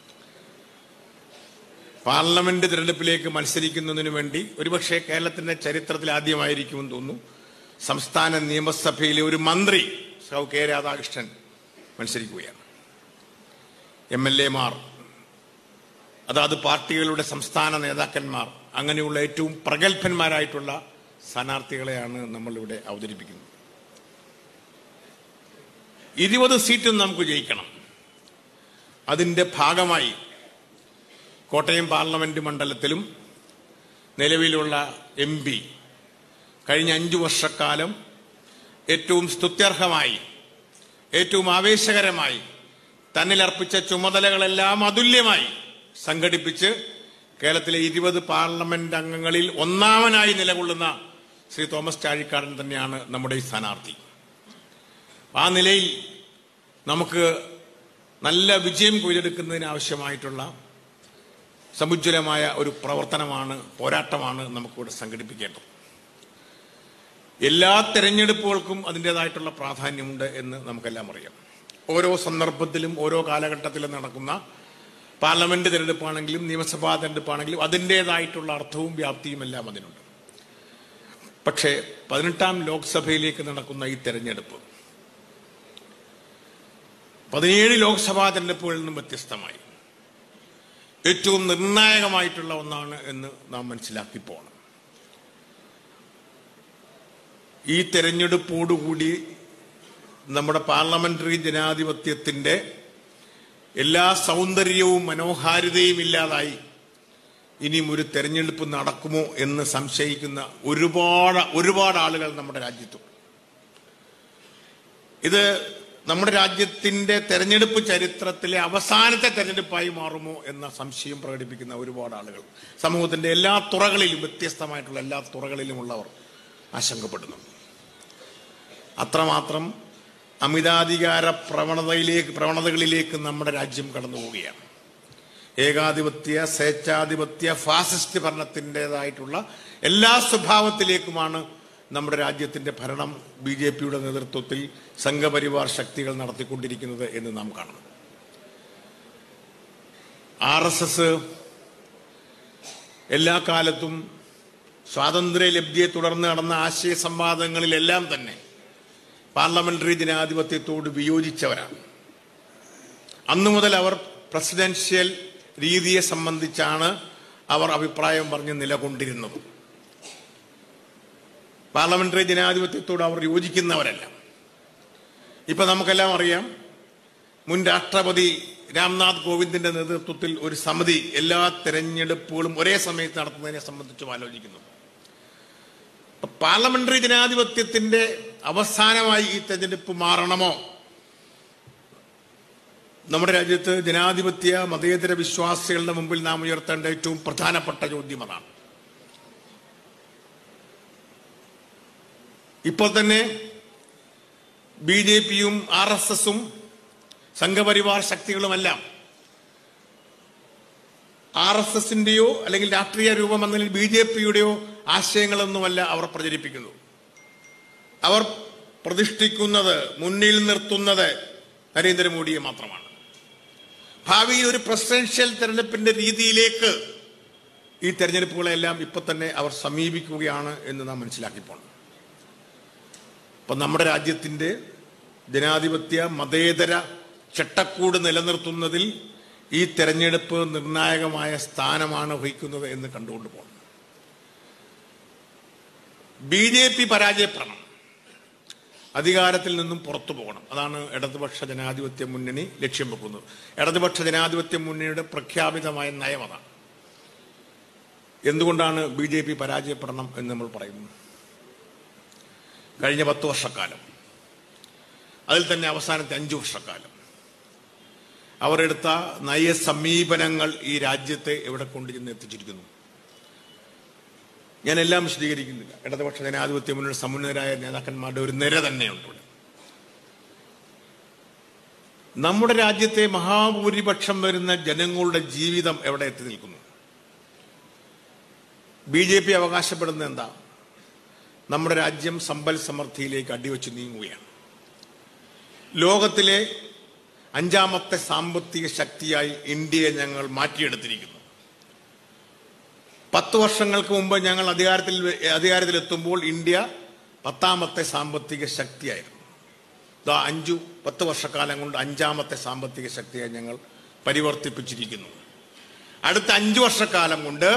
[SPEAKER 3] പാർലമെന്റ് തിരഞ്ഞെടുപ്പിലേക്ക് മത്സരിക്കുന്നതിനു വേണ്ടി ഒരുപക്ഷെ കേരളത്തിന്റെ ചരിത്രത്തിൽ ആദ്യമായിരിക്കുമെന്ന് തോന്നുന്നു സംസ്ഥാന നിയമസഭയിലെ ഒരു മന്ത്രി സഖാവ് K. രാധാകൃഷ്ണൻ മത്സരിക്കുകയാണ്. MLA-മാർ, അതാത് പാർട്ടികളുടെ സംസ്ഥാന നേതാക്കന്മാർ, അങ്ങനെയുള്ള ഏറ്റവും പ്രഗത്ഭന്മാരായിട്ടുള്ള സ്ഥാനാർത്ഥികളെയാണ് നമ്മളിവിടെ അവതരിപ്പിക്കുന്നത്. 20 സീറ്റും നമുക്ക് ജയിക്കണം. അതിന്റെ ഭാഗമായി കോട്ടയം പാർലമെന്റ് മണ്ഡലത്തിലും നിലവിലുള്ള MP കഴിഞ്ഞ 5 വർഷക്കാലം ഏറ്റവും സ്തുത്യർഹമായി, ഏറ്റവും ആവേശകരമായി തന്നിലർപ്പിച്ച ചുമതലകളെല്ലാം അതുല്യമായി സംഘടിപ്പിച്ച് കേരളത്തിലെ 20 പാർലമെന്റ് അംഗങ്ങളിൽ ഒന്നാമനായി നിലകൊള്ളുന്ന ശ്രീ തോമസ് ചാഴിക്കാടൻ തന്നെയാണ് നമ്മുടെ ഈ സ്ഥാനാർത്ഥി. ആ നിലയിൽ നമുക്ക് നല്ല വിജയം കൊയ്തെടുക്കുന്നതിന് ആവശ്യമായിട്ടുള്ള സമുജ്വലമായ ഒരു പ്രവർത്തനമാണ്, പോരാട്ടമാണ് നമുക്കിവിടെ സംഘടിപ്പിക്കേണ്ടത്. എല്ലാ തെരഞ്ഞെടുപ്പുകൾക്കും അതിൻ്റെതായിട്ടുള്ള പ്രാധാന്യമുണ്ട് എന്ന് നമുക്കെല്ലാം അറിയാം. ഓരോ സന്ദർഭത്തിലും ഓരോ കാലഘട്ടത്തിലും നടക്കുന്ന പാർലമെന്റ് തെരഞ്ഞെടുപ്പാണെങ്കിലും നിയമസഭാ തെരഞ്ഞെടുപ്പാണെങ്കിലും അതിൻ്റെതായിട്ടുള്ള അർത്ഥവും വ്യാപ്തിയും എല്ലാം അതിനുണ്ട്. പക്ഷേ 18ാം ലോക്സഭയിലേക്ക് നടക്കുന്ന ഈ തെരഞ്ഞെടുപ്പ് 17 ലോക്സഭാ തെരഞ്ഞെടുപ്പുകളിൽ നിന്നും വ്യത്യസ്തമായി ഏറ്റവും നിർണായകമായിട്ടുള്ള ഒന്നാണ് എന്ന് നാം മനസ്സിലാക്കി പോകണം. ഈ തെരഞ്ഞെടുപ്പോടുകൂടി നമ്മുടെ പാർലമെന്ററി ജനാധിപത്യത്തിന്റെ എല്ലാ സൗന്ദര്യവും മനോഹാരിതയും ഇല്ലാതായി ഇനിയും ഒരു തെരഞ്ഞെടുപ്പ് നടക്കുമോ എന്ന് സംശയിക്കുന്ന ഒരുപാട് ആളുകൾ നമ്മുടെ രാജ്യത്തുണ്ട്. ഇത് നമ്മുടെ രാജ്യത്തിന്റെ തെരഞ്ഞെടുപ്പ് ചരിത്രത്തിലെ അവസാനത്തെ തെരഞ്ഞെടുപ്പായി മാറുമോ എന്ന സംശയം പ്രകടിപ്പിക്കുന്ന ഒരുപാട് ആളുകൾ സമൂഹത്തിന്റെ എല്ലാ തുറകളിലും, വ്യത്യസ്തമായിട്ടുള്ള എല്ലാ തുറകളിലുമുള്ളവർ ആശങ്കപ്പെടുന്നു. അത്രമാത്രം അമിതാധികാര പ്രവണതകളിലേക്ക് നമ്മുടെ രാജ്യം കടന്നു പോവുകയാണ്. ഏകാധിപത്യ, സ്വേച്ഛാധിപത്യ, ഫാസിസ്റ്റ് ഭരണത്തിൻ്റെതായിട്ടുള്ള എല്ലാ സ്വഭാവത്തിലേക്കുമാണ് നമ്മുടെ രാജ്യത്തിന്റെ ഭരണം BJPയുടെ നേതൃത്വത്തിൽ സംഘപരിവാർ ശക്തികൾ നടത്തിക്കൊണ്ടിരിക്കുന്നത് എന്ന് നാം കാണുന്നു. RSS എല്ലാ കാലത്തും സ്വാതന്ത്ര്യ ലബ്ധിയെ തുടർന്ന് നടന്ന ആശയ സംവാദങ്ങളിലെല്ലാം തന്നെ പാർലമെന്ററി ജനാധിപത്യത്തോട് വിയോജിച്ചവരാണ്. അന്നു മുതൽ അവർ പ്രസിഡൻഷ്യൽ രീതിയെ സംബന്ധിച്ചാണ് അവർ അഭിപ്രായം പറഞ്ഞ് നിലകൊണ്ടിരുന്നത്. പാർലമെന്ററി ജനാധിപത്യത്തോട് അവർ യോജിക്കുന്നവരല്ല. ഇപ്പൊ നമുക്കെല്ലാം അറിയാം, മുൻ രാഷ്ട്രപതി രാംനാഥ് കോവിന്ദിന്റെ നേതൃത്വത്തിൽ ഒരു സമിതി എല്ലാ തെരഞ്ഞെടുപ്പുകളും ഒരേ സമയത്ത് നടത്തുന്നതിനെ സംബന്ധിച്ചും ആലോചിക്കുന്നു. പാർലമെന്ററി ജനാധിപത്യത്തിന്റെ അവസാനമായി ഈ തെരഞ്ഞെടുപ്പ് മാറണമോ? നമ്മുടെ രാജ്യത്ത് ജനാധിപത്യ മതേതര വിശ്വാസികളുടെ മുമ്പിൽ നാം ഉയർത്തേണ്ട ഏറ്റവും പ്രധാനപ്പെട്ട ചോദ്യം അതാണ്. ഇപ്പോൾ തന്നെ BJPയും RSSഉം സംഘപരിവാർ ശക്തികളുമെല്ലാം RSSന്റെയോ അല്ലെങ്കിൽ രാഷ്ട്രീയ രൂപം എന്നതിൽ BJPയുടെയോ ആശയങ്ങളൊന്നുമല്ല അവർ പ്രചരിപ്പിക്കുന്നത്. അവർ പ്രതിഷ്ഠിക്കുന്നത്, മുന്നിൽ നിർത്തുന്നത് നരേന്ദ്രമോദിയെ മാത്രമാണ്. ഭാവിയിൽ ഒരു പ്രസിഡൻഷ്യൽ തെരഞ്ഞെടുപ്പിന്റെ രീതിയിലേക്ക് ഈ തെരഞ്ഞെടുപ്പുകളെല്ലാം ഇപ്പൊ തന്നെ അവർ സമീപിക്കുകയാണ് എന്ന് നാം മനസ്സിലാക്കിപ്പോണം. അപ്പൊ നമ്മുടെ രാജ്യത്തിന്റെ ജനാധിപത്യ മതേതര ചട്ടക്കൂട് നിലനിർത്തുന്നതിൽ ഈ തെരഞ്ഞെടുപ്പ് നിർണായകമായ സ്ഥാനമാണ് വഹിക്കുന്നത് എന്ന് കണ്ടുകൊണ്ട് പോകണം. BJP പരാജയപ്പെടണം, അധികാരത്തിൽ നിന്നും പുറത്തു പോകണം. അതാണ് ഇടതുപക്ഷ ജനാധിപത്യ മുന്നണി ലക്ഷ്യം വെക്കുന്നത്. ഇടതുപക്ഷ ജനാധിപത്യ മുന്നണിയുടെ പ്രഖ്യാപിതമായ നയം അതാണ്. എന്തുകൊണ്ടാണ് BJP പരാജയപ്പെടണം എന്ന് നമ്മൾ പറയുന്നു? കഴിഞ്ഞ 10 വർഷക്കാലം, അതിൽ തന്നെ അവസാനത്തെ 5 വർഷക്കാലം അവരെടുത്ത നയസമീപനങ്ങൾ ഈ രാജ്യത്തെ എവിടെ കൊണ്ടുചെന്ന് എത്തിച്ചിരിക്കുന്നു? ഞാൻ എല്ലാം വിശദീകരിക്കുന്നില്ല. ഇടതുപക്ഷ ജനാധിപത്യ മുന്നണി സമുന്നതരായ നേതാക്കന്മാരുടെ ഒരു നിര തന്നെയുണ്ട്. നമ്മുടെ രാജ്യത്തെ മഹാഭൂരിപക്ഷം വരുന്ന ജനങ്ങളുടെ ജീവിതം എവിടെ എത്തി നിൽക്കുന്നു? BJP അവകാശപ്പെടുന്നത് എന്താ? നമ്മുടെ രാജ്യം സമ്പൽ സമൃദ്ധിയിലേക്ക് അടിവെച്ച് നീങ്ങുകയാണ്. ലോകത്തിലെ 5ാമത്തെ സാമ്പത്തിക ശക്തിയായി ഇന്ത്യയെ ഞങ്ങൾ മാറ്റിയെടുത്തിരിക്കുന്നു. 10 വർഷങ്ങൾക്ക് മുമ്പ് ഞങ്ങൾ അധികാരത്തിലെത്തുമ്പോൾ ഇന്ത്യ 10ാമത്തെ സാമ്പത്തിക ശക്തിയായിരുന്നു. 10 വർഷക്കാലം കൊണ്ട് 5ാമത്തെ സാമ്പത്തിക ശക്തിയായി ഞങ്ങൾ പരിവർത്തിപ്പിച്ചിരിക്കുന്നു. അടുത്ത 5 വർഷക്കാലം കൊണ്ട്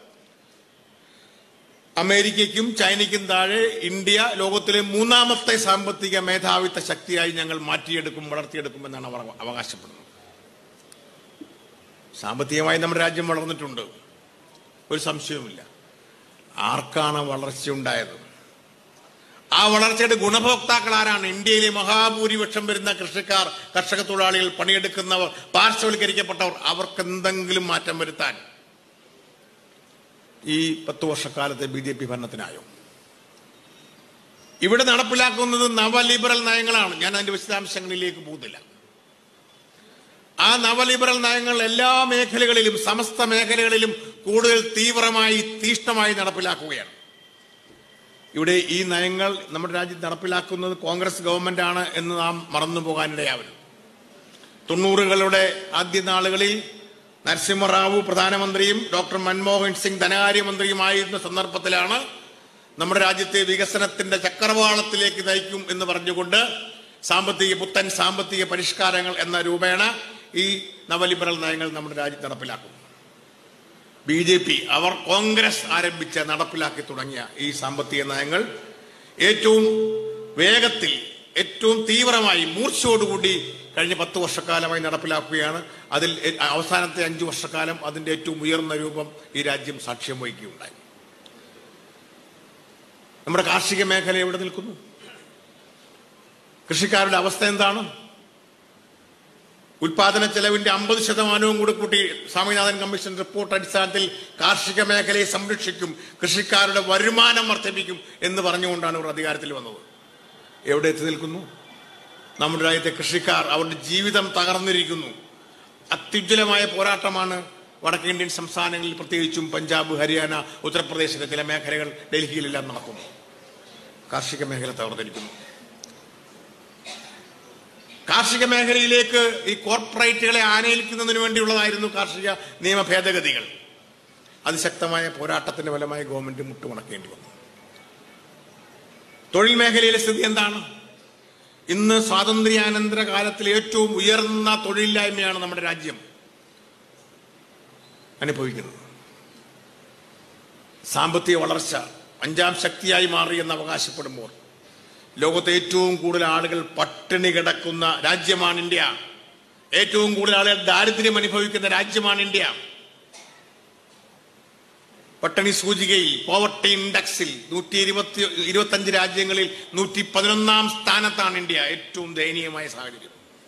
[SPEAKER 3] അമേരിക്കയ്ക്കും ചൈനയ്ക്കും താഴെ ഇന്ത്യ ലോകത്തിലെ 3ാമത്തെ സാമ്പത്തിക മേധാവിത്വ ശക്തിയായി ഞങ്ങൾ വളർത്തിയെടുക്കുമെന്നാണ് അവർ അവകാശപ്പെടുന്നത്. സാമ്പത്തികമായി നമ്മുടെ രാജ്യം വളർന്നിട്ടുണ്ട്, ഒരു സംശയവുമില്ല. ആർക്കാണ് വളർച്ചയുണ്ടായത്? ആ വളർച്ചയുടെ ഗുണഭോക്താക്കൾ ആരാണ്? ഇന്ത്യയിലെ മഹാഭൂരിപക്ഷം വരുന്ന കൃഷിക്കാർ, കർഷക തൊഴിലാളികൾ, പണിയെടുക്കുന്നവർ, പാർശ്വവൽക്കരിക്കപ്പെട്ടവർ. അവർക്ക് എന്തെങ്കിലും മാറ്റം വരുത്താൻ ഈ 10 വർഷക്കാലത്തെ BJP ഭരണത്തിനായോ? ഇവിടെ നടപ്പിലാക്കുന്നത് നവലിബറൽ നയങ്ങളാണ്. ഞാൻ അതിന്റെ വിശദാംശങ്ങളിലേക്ക് പോകുന്നില്ല. ആ നവലിബറൽ നയങ്ങൾ എല്ലാ മേഖലകളിലും, സമസ്ത മേഖലകളിലും കൂടുതൽ തീവ്രമായി, തീഷ്ണമായി നടപ്പിലാക്കുകയാണ്. ഇവിടെ ഈ നയങ്ങൾ നമ്മുടെ രാജ്യത്ത് നടപ്പിലാക്കുന്നത് കോൺഗ്രസ് ഗവൺമെന്റ് ആണ് എന്ന് നാം മറന്നു പോകാനിടയാവരുത്. 90കളുടെ ആദ്യ നാളുകളിൽ നരസിംഹറാവു പ്രധാനമന്ത്രിയും ഡോക്ടർ മൻമോഹൻ സിംഗ് ധനകാര്യമന്ത്രിയുമായിരുന്ന സന്ദർഭത്തിലാണ് നമ്മുടെ രാജ്യത്തെ വികസനത്തിന്റെ ചക്രവാളത്തിലേക്ക് നയിക്കും എന്ന് പറഞ്ഞുകൊണ്ട് പുത്തൻ സാമ്പത്തിക പരിഷ്കാരങ്ങൾ എന്ന രൂപേണ ഈ നവലിബറൽ നയങ്ങൾ നമ്മുടെ രാജ്യത്ത് നടപ്പിലാക്കും. BJP അവർ കോൺഗ്രസ് ആരംഭിച്ച് നടപ്പിലാക്കി തുടങ്ങിയ ഈ സാമ്പത്തിക നയങ്ങൾ ഏറ്റവും വേഗത്തിൽ, ഏറ്റവും തീവ്രമായി, മൂർച്ചയോടുകൂടി കഴിഞ്ഞ 10 വർഷക്കാലമായി നടപ്പിലാക്കുകയാണ്. അതിൽ അവസാനത്തെ 5 വർഷക്കാലം അതിന്റെ ഏറ്റവും ഉയർന്ന രൂപം ഈ രാജ്യം സാക്ഷ്യം വഹിക്കുകയുണ്ടായി. നമ്മുടെ കാർഷിക മേഖല എവിടെ നിൽക്കുന്നു? കൃഷിക്കാരുടെ അവസ്ഥ എന്താണ്? ഉൽപാദന ചെലവിന്റെ 50% കൂടി കൂട്ടി സ്വാമിനാഥൻ കമ്മീഷൻ റിപ്പോർട്ട് അടിസ്ഥാനത്തിൽ കാർഷിക മേഖലയെ സംരക്ഷിക്കും, കൃഷിക്കാരുടെ വരുമാനം വർദ്ധിപ്പിക്കും എന്ന് പറഞ്ഞുകൊണ്ടാണ് ഇവർ അധികാരത്തിൽ വന്നത്. എവിടെ എത്തി നിൽക്കുന്നു? നമ്മുടെ രാജ്യത്തെ കൃഷിക്കാർ, അവരുടെ ജീവിതം തകർന്നിരിക്കുന്നു. അത്യുജ്വലമായ പോരാട്ടമാണ് വടക്കേന്ത്യൻ സംസ്ഥാനങ്ങളിൽ, പ്രത്യേകിച്ചും പഞ്ചാബ്, ഹരിയാന, ഉത്തർപ്രദേശിലെ ചില മേഖലകൾ, ഡൽഹിയിലെല്ലാം നടക്കുന്നു. കാർഷിക മേഖല തകർന്നിരിക്കുന്നു. കാർഷിക മേഖലയിലേക്ക് ഈ കോർപ്പറേറ്റുകളെ ആനയിക്കുന്നതിന് വേണ്ടിയുള്ളതായിരുന്നു കാർഷിക നിയമ ഭേദഗതികൾ. അതിശക്തമായ പോരാട്ടത്തിന്റെ ഫലമായി ഗവൺമെന്റ് മുട്ടുമടക്കേണ്ടി വന്നു. തൊഴിൽ മേഖലയിലെ സ്ഥിതി എന്താണ്? ഇന്ന് സ്വാതന്ത്ര്യാനന്തര കാലത്തിൽ ഏറ്റവും ഉയർന്ന തൊഴിലില്ലായ്മയാണ് നമ്മുടെ രാജ്യം അനുഭവിക്കുന്നത്. സാമ്പത്തിക വളർച്ച 5ാം ശക്തിയായി മാറി എന്ന് അവകാശപ്പെടുമ്പോൾ ലോകത്തെ ഏറ്റവും കൂടുതൽ ആളുകൾ പട്ടിണി കിടക്കുന്ന രാജ്യമാണ് ഇന്ത്യ. ഏറ്റവും കൂടുതൽ ആളുകൾ ദാരിദ്ര്യം അനുഭവിക്കുന്ന രാജ്യമാണ് ഇന്ത്യ. പട്ടിണി സൂചികയിൽ, പോവർട്ടി ഇൻഡെക്സിൽ 125 രാജ്യങ്ങളിൽ 111ാം സ്ഥാനത്താണ് ഇന്ത്യ. ഏറ്റവും ദയനീയമായ സാഹചര്യം.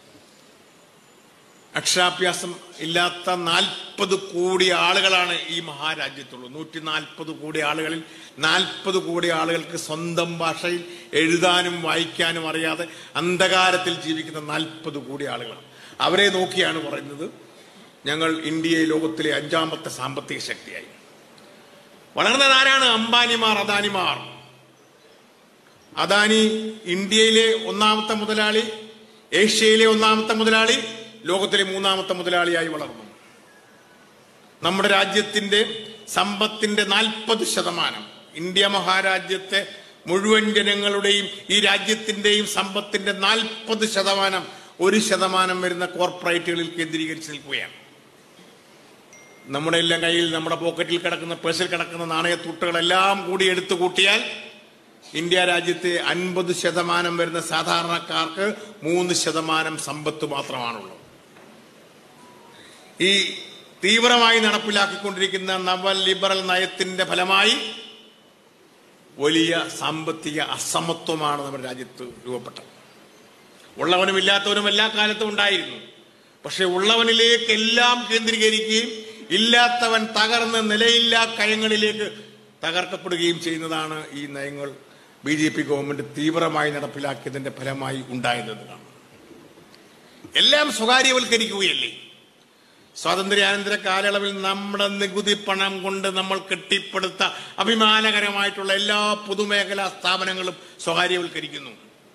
[SPEAKER 3] അക്ഷരാഭ്യാസം ഇല്ലാത്ത 40 കോടി ആളുകളാണ് ഈ മഹാരാജ്യത്തുള്ളൂ. 140 കോടി ആളുകളിൽ 40 കോടി ആളുകൾക്ക് സ്വന്തം ഭാഷയിൽ എഴുതാനും വായിക്കാനും അറിയാതെ അന്ധകാരത്തിൽ ജീവിക്കുന്ന 40 കോടി ആളുകളാണ്. അവരെ നോക്കിയാണ് പറയുന്നത് ഞങ്ങൾ ഇന്ത്യയെ ലോകത്തിലെ 5ാമത്തെ സാമ്പത്തിക ശക്തിയായി. വളർന്നതാരാണ്? അംബാനിമാർ, അദാനിമാർ. അദാനി ഇന്ത്യയിലെ 1ാമത്തെ മുതലാളി, ഏഷ്യയിലെ 1ാമത്തെ മുതലാളി, ലോകത്തിലെ 3ാമത്തെ മുതലാളിയായി വളർന്നു. നമ്മുടെ രാജ്യത്തിന്റെ സമ്പത്തിന്റെ 40%, ഇന്ത്യ മഹാരാജ്യത്തെ മുഴുവൻ ജനങ്ങളുടെയും ഈ രാജ്യത്തിന്റെയും സമ്പത്തിന്റെ 40%, 1% വരുന്ന കോർപ്പറേറ്റുകളിൽ കേന്ദ്രീകരിച്ച് നിൽക്കുകയാണ്. നമ്മുടെ എല്ലാം കയ്യിൽ, നമ്മുടെ പോക്കറ്റിൽ കിടക്കുന്ന, പേഴ്സിൽ കിടക്കുന്ന നാണയത്തൂട്ടുകളെല്ലാം കൂടി എടുത്തു കൂട്ടിയാൽ ഇന്ത്യ രാജ്യത്തെ 50% വരുന്ന സാധാരണക്കാർക്ക് 3% സമ്പത്ത് മാത്രമാണുള്ളത്. ഈ തീവ്രമായി നടപ്പിലാക്കിക്കൊണ്ടിരിക്കുന്ന നവലിബറൽ നയത്തിന്റെ ഫലമായി വലിയ സാമ്പത്തിക അസമത്വമാണ് നമ്മുടെ രാജ്യത്ത് രൂപപ്പെട്ടത്. ഉള്ളവനും ഇല്ലാത്തവനും എല്ലാ കാലത്തും ഉണ്ടായിരുന്നു. പക്ഷെ ഉള്ളവനിലേക്ക് എല്ലാം കേന്ദ്രീകരിക്കുകയും ഇല്ലാത്തവൻ തകർന്ന് നിലയില്ലാ കയങ്ങളിലേക്ക് തകർക്കപ്പെടുകയും ചെയ്യുന്നതാണ് ഈ നയങ്ങൾ BJP ഗവൺമെന്റ് തീവ്രമായി നടപ്പിലാക്കിയതിന്റെ ഫലമായി ഉണ്ടായതെന്നാണ്. എല്ലാം സ്വകാര്യവൽക്കരിക്കുകയല്ലേ. സ്വാതന്ത്ര്യാനന്തര കാലയളവിൽ നമ്മുടെ നികുതി പണം കൊണ്ട് നമ്മൾ കെട്ടിപ്പടുത്ത അഭിമാനകരമായിട്ടുള്ള എല്ലാ പൊതുമേഖലാ സ്ഥാപനങ്ങളും സ്വകാര്യവൽക്കരിക്കുന്നു.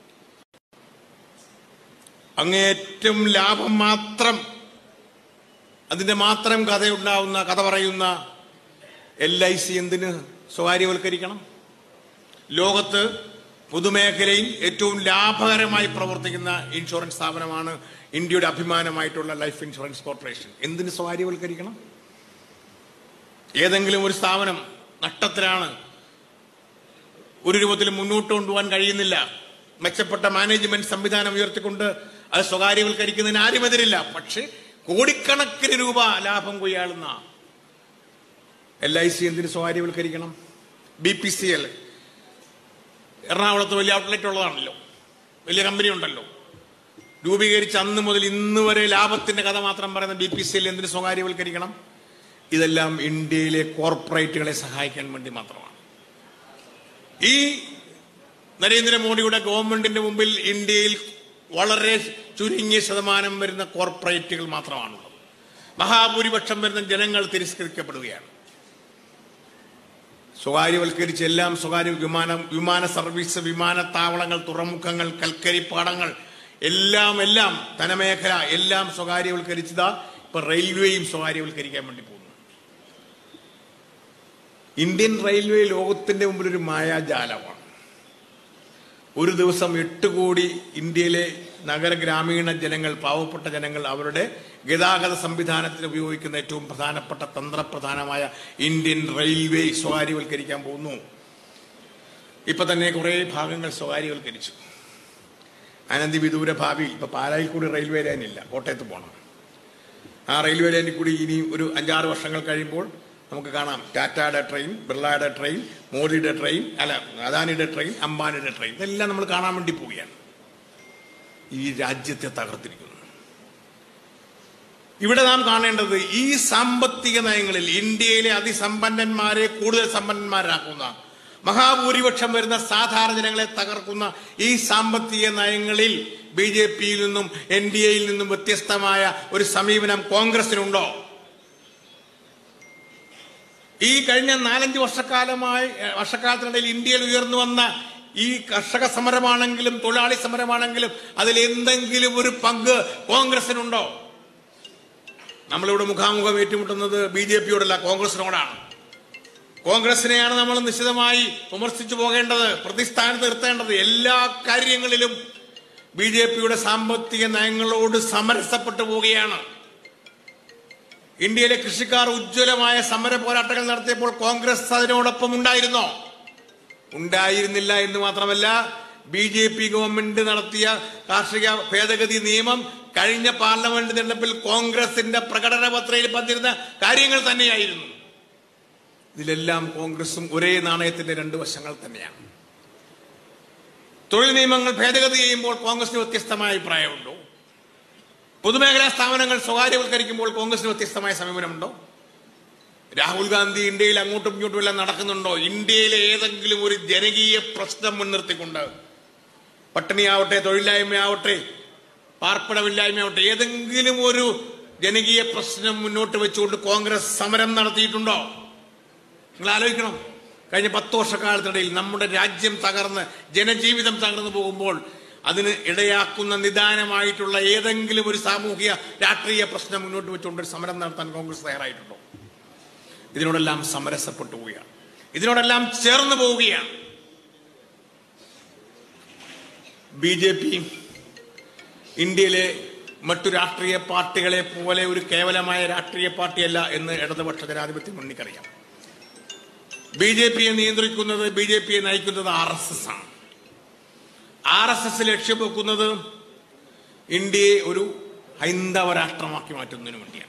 [SPEAKER 3] അങ്ങേറ്റം ലാഭം മാത്രം, അതിന്റെ മാത്രം കഥ പറയുന്ന LIC എന്തിന് സ്വകാര്യവൽക്കരിക്കണം? ലോകത്ത് പൊതുമേഖലയിൽ ഏറ്റവും ലാഭകരമായി പ്രവർത്തിക്കുന്ന ഇൻഷുറൻസ് സ്ഥാപനമാണ് ഇന്ത്യയുടെ അഭിമാനമായിട്ടുള്ള ലൈഫ് ഇൻഷുറൻസ് കോർപ്പറേഷൻ. എന്തിന് സ്വകാര്യവൽക്കരിക്കണം? ഏതെങ്കിലും ഒരു സ്ഥാപനം നഷ്ടത്തിലാണ്, ഒരു രൂപത്തിലും മുന്നോട്ട് കൊണ്ടുപോകാൻ കഴിയുന്നില്ല, മെച്ചപ്പെട്ട മാനേജ്മെന്റ് സംവിധാനം ഉയർത്തിക്കൊണ്ട് അത് സ്വകാര്യവൽക്കരിക്കുന്നതിന് ആരും എതിരില്ല. പക്ഷെ കോടിക്കണക്കിന് രൂപ ലാഭം കൊയ്യാളുന്ന LIC എന്തിന് സ്വകാര്യവൽക്കരിക്കണം? BPCL എറണാകുളത്ത് വലിയ ഔട്ട്ലെറ്റ് ഉള്ളതാണല്ലോ, വലിയ കമ്പനി ഉണ്ടല്ലോ. രൂപീകരിച്ച അന്ന് മുതൽ ഇന്ന് വരെ ലാഭത്തിന്റെ കഥ മാത്രം പറയുന്ന BPCL എന്തിന് സ്വകാര്യവൽക്കരിക്കണം? ഇതെല്ലാം ഇന്ത്യയിലെ കോർപ്പറേറ്റുകളെ സഹായിക്കാൻ വേണ്ടി മാത്രമാണ്. ഈ നരേന്ദ്രമോദിയുടെ ഗവൺമെന്റിന്റെ മുമ്പിൽ ഇന്ത്യയിൽ വളരെ ചുരുങ്ങിയ ശതമാനം വരുന്ന കോർപ്പറേറ്റുകൾ മാത്രമാണുള്ളത്. മഹാഭൂരിപക്ഷം വരുന്ന ജനങ്ങൾ തിരസ്കരിക്കപ്പെടുകയാണ്. സ്വകാര്യവൽക്കരിച്ച് എല്ലാം സ്വകാര്യ വിമാന സർവീസ്, വിമാനത്താവളങ്ങൾ, തുറമുഖങ്ങൾ, കൽക്കരിപ്പാടങ്ങൾ എല്ലാം ധനമേഖല എല്ലാം സ്വകാര്യവൽക്കരിച്ചതാ. ഇപ്പൊ റെയിൽവേയും സ്വകാര്യവൽക്കരിക്കാൻ വേണ്ടി പോകുന്നു. ഇന്ത്യൻ റെയിൽവേ ലോകത്തിന്റെ മുമ്പിൽ ഒരു മായാജാലമാണ്. ഒരു ദിവസം 8 കോടി ഇന്ത്യയിലെ നഗര ഗ്രാമീണ ജനങ്ങൾ, പാവപ്പെട്ട ജനങ്ങൾ അവരുടെ ഗതാഗത സംവിധാനത്തിന് ഉപയോഗിക്കുന്ന ഏറ്റവും പ്രധാനപ്പെട്ട തന്ത്രപ്രധാനമായ ഇന്ത്യൻ റെയിൽവേ സ്വകാര്യവൽക്കരിക്കാൻ പോകുന്നു. ഇപ്പൊ തന്നെ കുറെ ഭാഗങ്ങൾ സ്വകാര്യവൽക്കരിച്ചു. അനന്തി വിദൂര ഭാവിയിൽ ഇപ്പൊ പാലായിൽ കൂടി റെയിൽവേ ലൈൻ ഇല്ല, കോട്ടയത്ത് പോകണം. ആ റെയിൽവേ ലൈനിൽ കൂടി ഇനി ഒരു 5-6 വർഷങ്ങൾ കഴിയുമ്പോൾ നമുക്ക് കാണാം ടാറ്റയുടെ ട്രെയിൻ, ബിർളയുടെ ട്രെയിൻ, മോദിയുടെ ട്രെയിൻ, അദാനിയുടെ ട്രെയിൻ, അംബാനിയുടെ ട്രെയിൻ, ഇതെല്ലാം നമ്മൾ കാണാൻ വേണ്ടി പോവുകയാണ്. ഈ രാജ്യത്തെ തകർത്തിരിക്കുന്നു. ഇവിടെ നാം കാണേണ്ടത് ഈ സാമ്പത്തിക നയങ്ങളിൽ ഇന്ത്യയിലെ അതിസമ്പന്നന്മാരെ കൂടുതൽ സമ്പന്നന്മാരാക്കുന്ന, മഹാഭൂരിപക്ഷം വരുന്ന സാധാരണ ജനങ്ങളെ തകർക്കുന്ന ഈ സാമ്പത്തിക നയങ്ങളിൽ BJPയിൽ നിന്നും NDAയിൽ നിന്നും വ്യത്യസ്തമായ ഒരു സമീപനം കോൺഗ്രസിനുണ്ടോ? ഈ കഴിഞ്ഞ 4-5 വർഷക്കാലത്തിനിടയിൽ ഇന്ത്യയിൽ ഉയർന്നു വന്ന ഈ കർഷക സമരമാണെങ്കിലും തൊഴിലാളി സമരമാണെങ്കിലും അതിൽ എന്തെങ്കിലും ഒരു പങ്ക് കോൺഗ്രസിനുണ്ടോ? നമ്മളിവിടെ മുഖാമുഖം ഏറ്റുമുട്ടുന്നത് BJPയോടല്ല, കോൺഗ്രസിനോടാണ്. കോൺഗ്രസിനെയാണ് നമ്മൾ നിശ്ചിതമായി വിമർശിച്ചു പോകേണ്ടത്, പ്രതിസ്ഥാനത്ത് നിർത്തേണ്ടത്. എല്ലാ കാര്യങ്ങളിലും BJPയുടെ സാമ്പത്തിക നയങ്ങളോട് സമരസപ്പെട്ടു പോവുകയാണ്. ഇന്ത്യയിലെ കൃഷിക്കാർ ഉജ്ജ്വലമായ സമര പോരാട്ടങ്ങൾ നടത്തിയപ്പോൾ കോൺഗ്രസ് അതിനോടൊപ്പം ഉണ്ടായിരുന്നോ? ഉണ്ടായിരുന്നില്ല എന്ന് മാത്രമല്ല, BJP ഗവൺമെന്റ് നടത്തിയ കാർഷിക ഭേദഗതി നിയമം കഴിഞ്ഞ പാർലമെന്റ് തെരഞ്ഞെടുപ്പിൽ കോൺഗ്രസിന്റെ പ്രകടന പത്രികയിൽ പറഞ്ഞിരുന്ന കാര്യങ്ങൾ തന്നെയായിരുന്നു. ഇതിലെല്ലാം കോൺഗ്രസും ഒരേ നാണയത്തിന്റെ 2 വശങ്ങൾ തന്നെയാണ്. തൊഴിൽ നിയമങ്ങൾ ഭേദഗതി ചെയ്യുമ്പോൾ കോൺഗ്രസിന് വ്യത്യസ്തമായ അഭിപ്രായമുണ്ടോ? പൊതുമേഖലാ സ്ഥാപനങ്ങൾ സ്വകാര്യവൽക്കരിക്കുമ്പോൾ കോൺഗ്രസിന് വ്യത്യസ്തമായ സമീപനമുണ്ടോ? രാഹുൽ ഗാന്ധി ഇന്ത്യയിൽ അങ്ങോട്ടും ഇങ്ങോട്ടും എല്ലാം നടക്കുന്നുണ്ടോ? ഇന്ത്യയിലെ ഏതെങ്കിലും ഒരു ജനകീയ പ്രശ്നം മുൻനിർത്തിക്കൊണ്ട്, പട്ടിണിയാവട്ടെ, തൊഴിലില്ലായ്മയാവട്ടെ, പാർപ്പിടമില്ലായ്മയാവട്ടെ, ഏതെങ്കിലും ഒരു ജനകീയ പ്രശ്നം മുന്നോട്ട് വെച്ചുകൊണ്ട് കോൺഗ്രസ് സമരം നടത്തിയിട്ടുണ്ടോ? നിങ്ങൾ ആലോചിക്കണം. കഴിഞ്ഞ 10 വർഷക്കാലത്തിനിടയിൽ നമ്മുടെ രാജ്യം തകർന്ന്, ജനജീവിതം തകർന്നു പോകുമ്പോൾ അതിന് ഇടയാക്കുന്ന നിദാനമായിട്ടുള്ള ഏതെങ്കിലും ഒരു സാമൂഹിക രാഷ്ട്രീയ പ്രശ്നം മുന്നോട്ട് വെച്ചുകൊണ്ട് സമരം നടത്താൻ കോൺഗ്രസ് തയ്യാറായിട്ടുണ്ടോ? ഇതിനോടെല്ലാം സമരസപ്പെട്ടു പോവുകയാണ്, ഇതിനോടെല്ലാം ചേർന്ന് പോവുകയാണ്. BJP ഇന്ത്യയിലെ മറ്റു രാഷ്ട്രീയ പാർട്ടികളെ പോലെ ഒരു കേവലമായ രാഷ്ട്രീയ പാർട്ടിയല്ല എന്ന് ഇടതുപക്ഷ ജനാധിപത്യ മുന്നണിക്കറിയാം. BJPയെ നിയന്ത്രിക്കുന്നത്, BJPയെ നയിക്കുന്നത് RSS ആണ്. RSS ലക്ഷ്യം വെക്കുന്നത് ഇന്ത്യയെ ഒരു ഹൈന്ദവ രാഷ്ട്രമാക്കി മാറ്റുന്നതിന് വേണ്ടിയാണ്.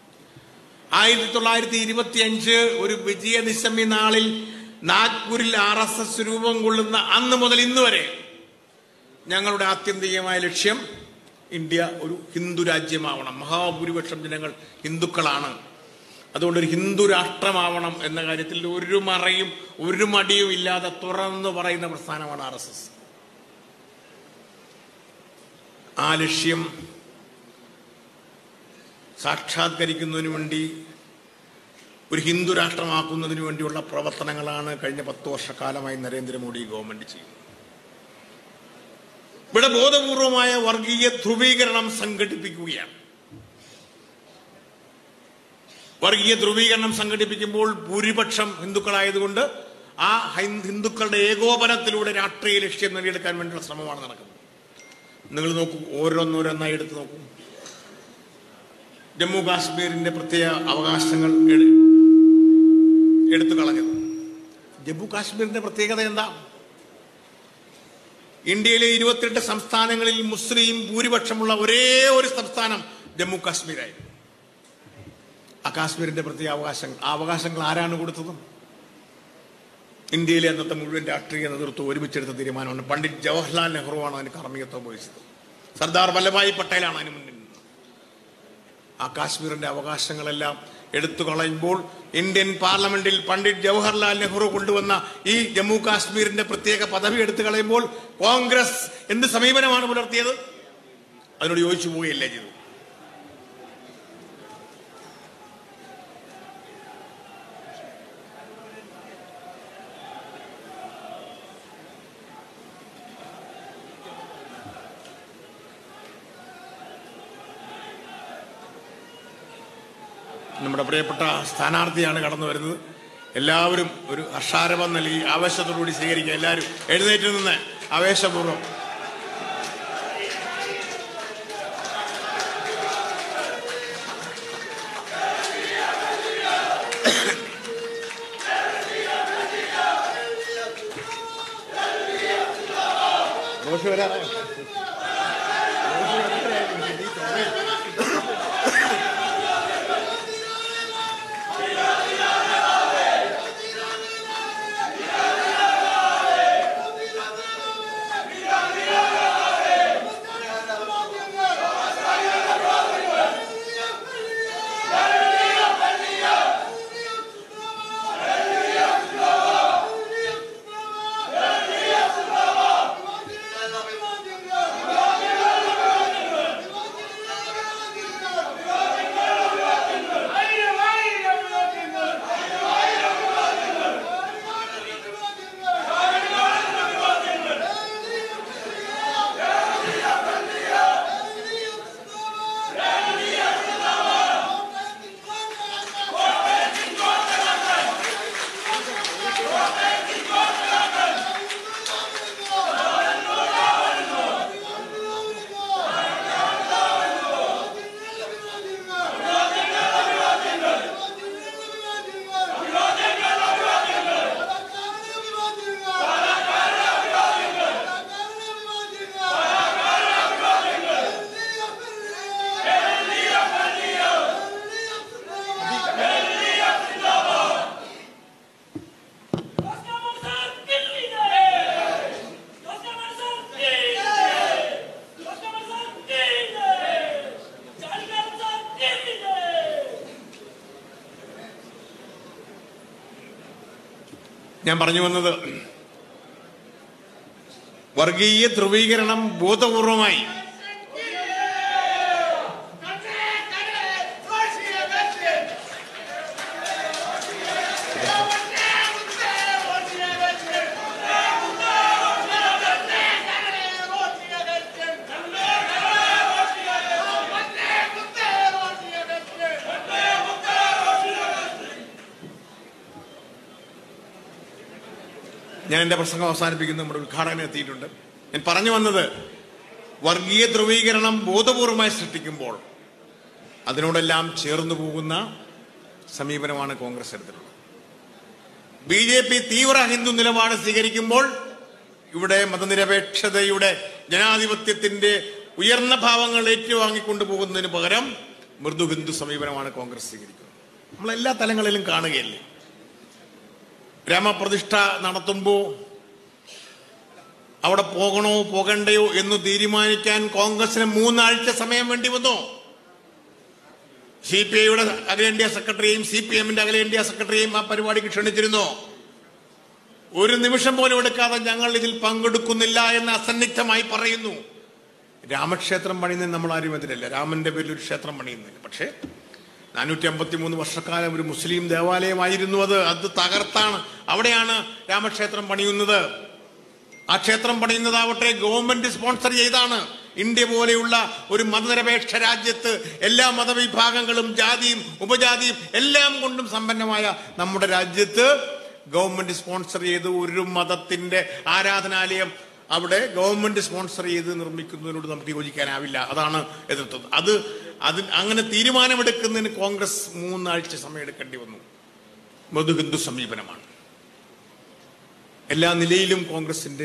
[SPEAKER 3] 1925 ഒരു വിജയദശമി നാളിൽ നാഗ്പൂരിൽ RSS രൂപം കൊള്ളുന്ന അന്ന് മുതൽ ഇന്ന് വരെ ഞങ്ങളുടെ ആത്യന്തികമായ ലക്ഷ്യം ഇന്ത്യ ഒരു ഹിന്ദു രാജ്യമാവണം. മഹാഭൂരിപക്ഷം ജനങ്ങൾ ഹിന്ദുക്കളാണ്. അതുകൊണ്ട് ഒരു ഹിന്ദു രാഷ്ട്രമാവണം എന്ന കാര്യത്തിൽ ഒരു മറയും ഒരു മടിയും ഇല്ലാതെ തുറന്നു പറയുന്ന പ്രസ്ഥാനമാണ് RSS. ആ ലക്ഷ്യം സാക്ഷാത്കരിക്കുന്നതിന് വേണ്ടി, ഒരു ഹിന്ദു രാഷ്ട്രമാക്കുന്നതിന് വേണ്ടിയുള്ള പ്രവർത്തനങ്ങളാണ് കഴിഞ്ഞ 10 വർഷക്കാലമായി നരേന്ദ്രമോദി ഗവൺമെന്റ് ചെയ്യുന്നത്. ഇവിടെ ബോധപൂർവമായ വർഗീയ ധ്രുവീകരണം സംഘടിപ്പിക്കുകയാണ്. വർഗീയ ധ്രുവീകരണം സംഘടിപ്പിക്കുമ്പോൾ ഭൂരിപക്ഷം ഹിന്ദുക്കളായതുകൊണ്ട് ആ ഹിന്ദുക്കളുടെ ഏകോപനത്തിലൂടെ രാഷ്ട്രീയ ലക്ഷ്യം നേടിയെടുക്കാൻ വേണ്ടിയുള്ള ശ്രമമാണ് നടക്കുന്നത്. നിങ്ങൾ നോക്കൂ, ഓരോന്നോരോന്നായി എടുത്തു നോക്കൂ. ജമ്മു കാശ്മീരിന്റെ പ്രത്യേക അവകാശങ്ങൾ എടുത്തു കളഞ്ഞത്. ജമ്മു കാശ്മീരിന്റെ പ്രത്യേകത എന്താ? ഇന്ത്യയിലെ 28 സംസ്ഥാനങ്ങളിൽ മുസ്ലിം ഭൂരിപക്ഷമുള്ള ഒരേ ഒരു സംസ്ഥാനം ജമ്മു കാശ്മീരായിരുന്നു. ആ കാശ്മീരിന്റെ പ്രത്യേക അവകാശങ്ങൾ ആരാണ് കൊടുത്തത്? ഇന്ത്യയിലെ അന്നത്തെ മുഴുവൻ രാഷ്ട്രീയ നേതൃത്വം ഒരുമിച്ചെടുത്ത തീരുമാനമാണ്. പണ്ഡിറ്റ് ജവഹർലാൽ നെഹ്റുവാണ് അതിന് കാർമ്മികത്വം വഹിച്ചത്. സർദാർ വല്ലഭായ് പട്ടേലാണ് അതിന് മുന്നിൽ നിന്നത്. ആ കാശ്മീരിന്റെ അവകാശങ്ങളെല്ലാം എടുത്തു കളയുമ്പോൾ ഇന്ത്യൻ പാർലമെന്റിൽ പണ്ഡിറ്റ് ജവഹർലാൽ നെഹ്റു കൊണ്ടുവന്ന ഈ ജമ്മു കാശ്മീരിന്റെ പ്രത്യേക പദവി എടുത്തു കളയുമ്പോൾ കോൺഗ്രസ് എന്ത് സമീപനമാണ് പുലർത്തിയത്? അതിനോട് യോജിച്ചു പോവുകയല്ലേ ചെയ്തു. നമ്മുടെ പ്രിയപ്പെട്ട സ്ഥാനാർത്ഥിയാണ് കടന്നു വരുന്നത്. എല്ലാവരും ഒരു ഹർഷാരവം നൽകി ആവേശത്തോടുകൂടി സ്വീകരിക്കുക. എല്ലാവരും എഴുന്നേറ്റ് നിന്ന് ആവേശപൂർവ്വം വരാറായോ? ഞാൻ പറഞ്ഞു വന്നത്, വർഗീയ ധ്രുവീകരണം ബോധപൂർവമായി ഞാൻ എന്റെ പ്രസംഗം അവസാനിപ്പിക്കുന്നു. നമ്മുടെ ഉദ്ഘാടനം എത്തിയിട്ടുണ്ട്. ഞാൻ പറഞ്ഞു വന്നത്, വർഗീയ ധ്രുവീകരണം ബോധപൂർവമായി സൃഷ്ടിക്കുമ്പോൾ അതിനോടെല്ലാം ചേർന്നു പോകുന്ന സമീപനമാണ് കോൺഗ്രസ് എടുത്തിട്ടുള്ളത്. BJP തീവ്ര ഹിന്ദു നിലപാട് സ്വീകരിക്കുമ്പോൾ ഇവിടെ മതനിരപേക്ഷതയുടെ ജനാധിപത്യത്തിന്റെ ഉയർന്ന ഭാവങ്ങൾ ഏറ്റുവാങ്ങിക്കൊണ്ടു പോകുന്നതിന് പകരം മൃദു ഹിന്ദു സമീപനമാണ് കോൺഗ്രസ് സ്വീകരിക്കുന്നത്. നമ്മളെല്ലാ തലങ്ങളിലും കാണുകയല്ലേ. രാമപ്രതിഷ്ഠ നടത്തുമ്പോൾ അവിടെ പോകണോ പോകണ്ടയോ എന്ന് തീരുമാനിക്കാൻ കോൺഗ്രസിന് 3 ആഴ്ച സമയം വേണ്ടി വന്നു. CPIയുടെ അഖിലേന്ത്യാ സെക്രട്ടറിയെയും CPMന്റെ അഖിലേന്ത്യാ സെക്രട്ടറിയെയും ആ പരിപാടിക്ക് ക്ഷണിച്ചിരുന്നു. ഒരു നിമിഷം പോലും എടുക്കാതെ ഞങ്ങൾ ഇതിൽ പങ്കെടുക്കുന്നില്ല എന്ന് അസന്നിഗ്ധമായി പറയുന്നു. രാമക്ഷേത്രം പണിയുന്നതിന് നമ്മൾ ആരും എതിരല്ല. രാമന്റെ പേരിൽ ഒരു ക്ഷേത്രം പണിയുന്നില്ല. പക്ഷേ 453 വർഷക്കാലം ഒരു മുസ്ലിം ദേവാലയമായിരുന്നു അത് തകർത്താണ് അവിടെയാണ് രാമക്ഷേത്രം പണിയുന്നത്. ആ ക്ഷേത്രം പണിയുന്നതാവട്ടെ ഗവൺമെന്റ് സ്പോൺസർ ചെയ്താണ്. ഇന്ത്യ പോലെയുള്ള ഒരു മതനിരപേക്ഷ രാജ്യത്ത് എല്ലാ മതവിഭാഗങ്ങളും ജാതിയും ഉപജാതിയും എല്ലാം കൊണ്ടും സമ്പന്നമായ നമ്മുടെ രാജ്യത്ത് ഗവൺമെന്റ് സ്പോൺസർ ചെയ്ത് ഒരു മതത്തിന്റെ ആരാധനാലയം അവിടെ ഗവൺമെന്റ് സ്പോൺസർ ചെയ്ത് നിർമ്മിക്കുന്നതിനോട് നമുക്ക് യോജിക്കാനാവില്ല. അതാണ് എതിർത്തത്. അത് അങ്ങനെ തീരുമാനമെടുക്കുന്നതിന് കോൺഗ്രസ് 3 ആഴ്ച സമയം എടുക്കേണ്ടി വന്നു. മൃദു ഹിന്ദു സമീപനമാണ്. എല്ലാ നിലയിലും കോൺഗ്രസിന്റെ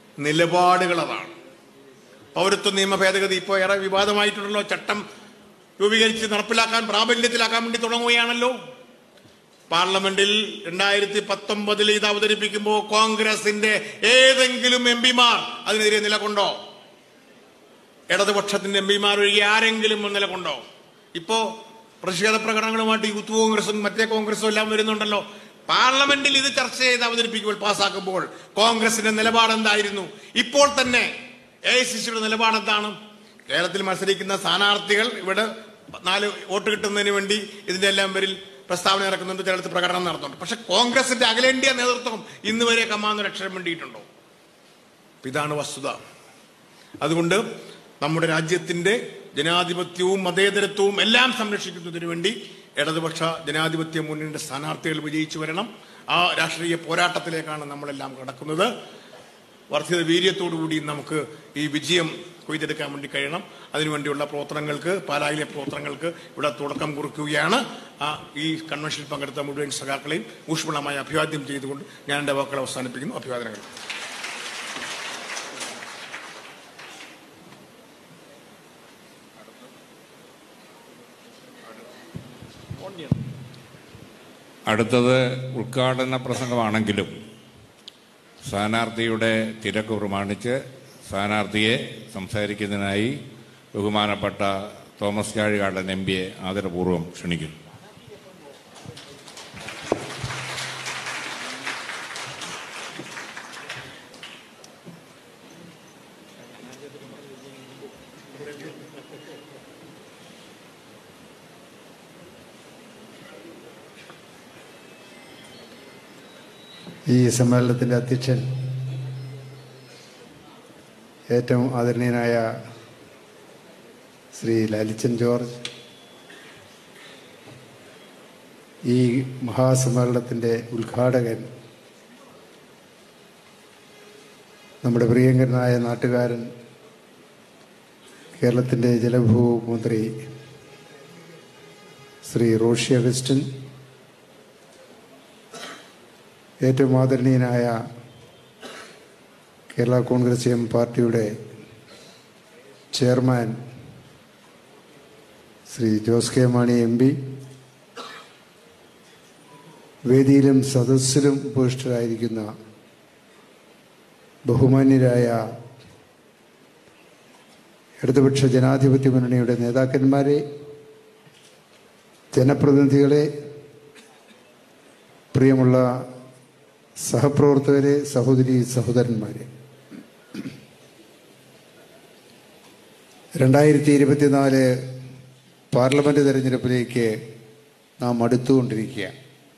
[SPEAKER 3] നിലപാടുകൾ അതാണ്. പൗരത്വ നിയമ ഭേദഗതി ഇപ്പോൾ ഏറെ വിവാദമായിട്ടുണ്ടല്ലോ. ചട്ടം രൂപീകരിച്ച് നടപ്പിലാക്കാൻ പ്രാബല്യത്തിലാക്കാൻ വേണ്ടി തുടങ്ങുകയാണല്ലോ. പാർലമെന്റിൽ 2019 ഇത് അവതരിപ്പിക്കുമ്പോൾ കോൺഗ്രസിന്റെ ഏതെങ്കിലും എംപിമാർ അതിനെതിരെ നിലകൊണ്ടോ? ഇടതുപക്ഷത്തിന്റെ എംപിമാർ ഒഴികെ ആരെങ്കിലും നിലകൊണ്ടോ? ഇപ്പോ പ്രതിഷേധ പ്രകടനങ്ങളുമായിട്ട് യൂത്ത് കോൺഗ്രസും മറ്റേ കോൺഗ്രസും എല്ലാം വരുന്നുണ്ടല്ലോ. പാർലമെന്റിൽ ഇത് ചർച്ച ചെയ്ത് അവതരിപ്പിക്കുമ്പോൾ പാസ്സാക്കുമ്പോൾ കോൺഗ്രസിന്റെ നിലപാട് എന്തായിരുന്നു? ഇപ്പോൾ തന്നെ AICCയുടെ നിലപാട് എന്താണ്? കേരളത്തിൽ മത്സരിക്കുന്ന സ്ഥാനാർത്ഥികൾ ഇവിടെ 4 വോട്ട് കിട്ടുന്നതിന് വേണ്ടി ഇതിന്റെ എല്ലാം പേരിൽ പ്രസ്താവന ഇറക്കുന്നുണ്ട്, ചിലടത്ത് പ്രകടനം നടത്തുന്നുണ്ട്. പക്ഷെ കോൺഗ്രസിന്റെ അഖിലേന്ത്യാ നേതൃത്വം ഇന്ന് വരെ കമാന്നൊരു അക്ഷരം വേണ്ടിയിട്ടുണ്ടോ? ഇതാണ് വസ്തുത. അതുകൊണ്ട് നമ്മുടെ രാജ്യത്തിന്റെ ജനാധിപത്യവും മതേതരത്വവും എല്ലാം സംരക്ഷിക്കുന്നതിന് വേണ്ടി ഇടതുപക്ഷ ജനാധിപത്യ മുന്നണിയുടെ സ്ഥാനാർത്ഥികൾ വിജയിച്ചു വരണം. ആ രാഷ്ട്രീയ പോരാട്ടത്തിലേക്കാണ് നമ്മളെല്ലാം കടക്കുന്നത്. വർദ്ധിത വീര്യത്തോടുകൂടി നമുക്ക് ഈ വിജയം കൊയ്തെടുക്കാൻ വേണ്ടി കഴിയണം. അതിനുവേണ്ടിയുള്ള പ്രവർത്തനങ്ങൾക്ക്, പാലായിലെ പ്രവർത്തനങ്ങൾക്ക് ഇവിടെ തുടക്കം കുറിക്കുകയാണ്. ഈ കൺവെൻഷനിൽ പങ്കെടുത്ത മുഴുവൻ സഖാക്കളെയും ഊഷ്മളമായി അഭിവാദ്യം ചെയ്തുകൊണ്ട് ഞാൻ എൻ്റെ വാക്കുകൾ അവസാനിപ്പിക്കുന്നു. അഭിവാദനങ്ങൾ.
[SPEAKER 1] അടുത്തത് ഉദ്ഘാടന പ്രസംഗമാണെങ്കിലും സ്ഥാനാർത്ഥിയുടെ തിരക്ക് പ്രമാണിച്ച് സ്ഥാനാർത്ഥിയെ സംസാരിക്കുന്നതിനായി ബഹുമാനപ്പെട്ട തോമസ് ചാഴികാടൻ MPയെ ആദരപൂർവ്വം ക്ഷണിക്കുന്നു.
[SPEAKER 4] ഈ സമ്മേളനത്തിൻ്റെ അധ്യക്ഷൻ, ഏറ്റവും ആദരണീയനായ ശ്രീ ലാലിച്ചൻ ജോർജ്, ഈ മഹാസമ്മേളനത്തിൻ്റെ ഉദ്ഘാടകൻ, നമ്മുടെ പ്രിയങ്കരനായ നാട്ടുകാരൻ, കേരളത്തിൻ്റെ ജലഭൂമി മന്ത്രി ശ്രീ റോഷി അഗസ്റ്റിൻ, ഏറ്റവും ആദരണീയനായ കേരള കോൺഗ്രസ് എം പാർട്ടിയുടെ ചെയർമാൻ ശ്രീ ജോസ് കെ മാണി MP, വേദിയിലും സദസ്സിലും ഉപവിഷ്ടരായിരിക്കുന്ന ബഹുമാന്യരായ ഇടതുപക്ഷ ജനാധിപത്യ മുന്നണിയുടെ നേതാക്കന്മാരെ, ജനപ്രതിനിധികളെ, പ്രിയമുള്ള സഹപ്രവർത്തകരെ, സഹോദരി സഹോദരന്മാരെ, 2024 പാർലമെന്റ് തെരഞ്ഞെടുപ്പിലേക്ക് നാം അടുത്തുകൊണ്ടിരിക്കുക.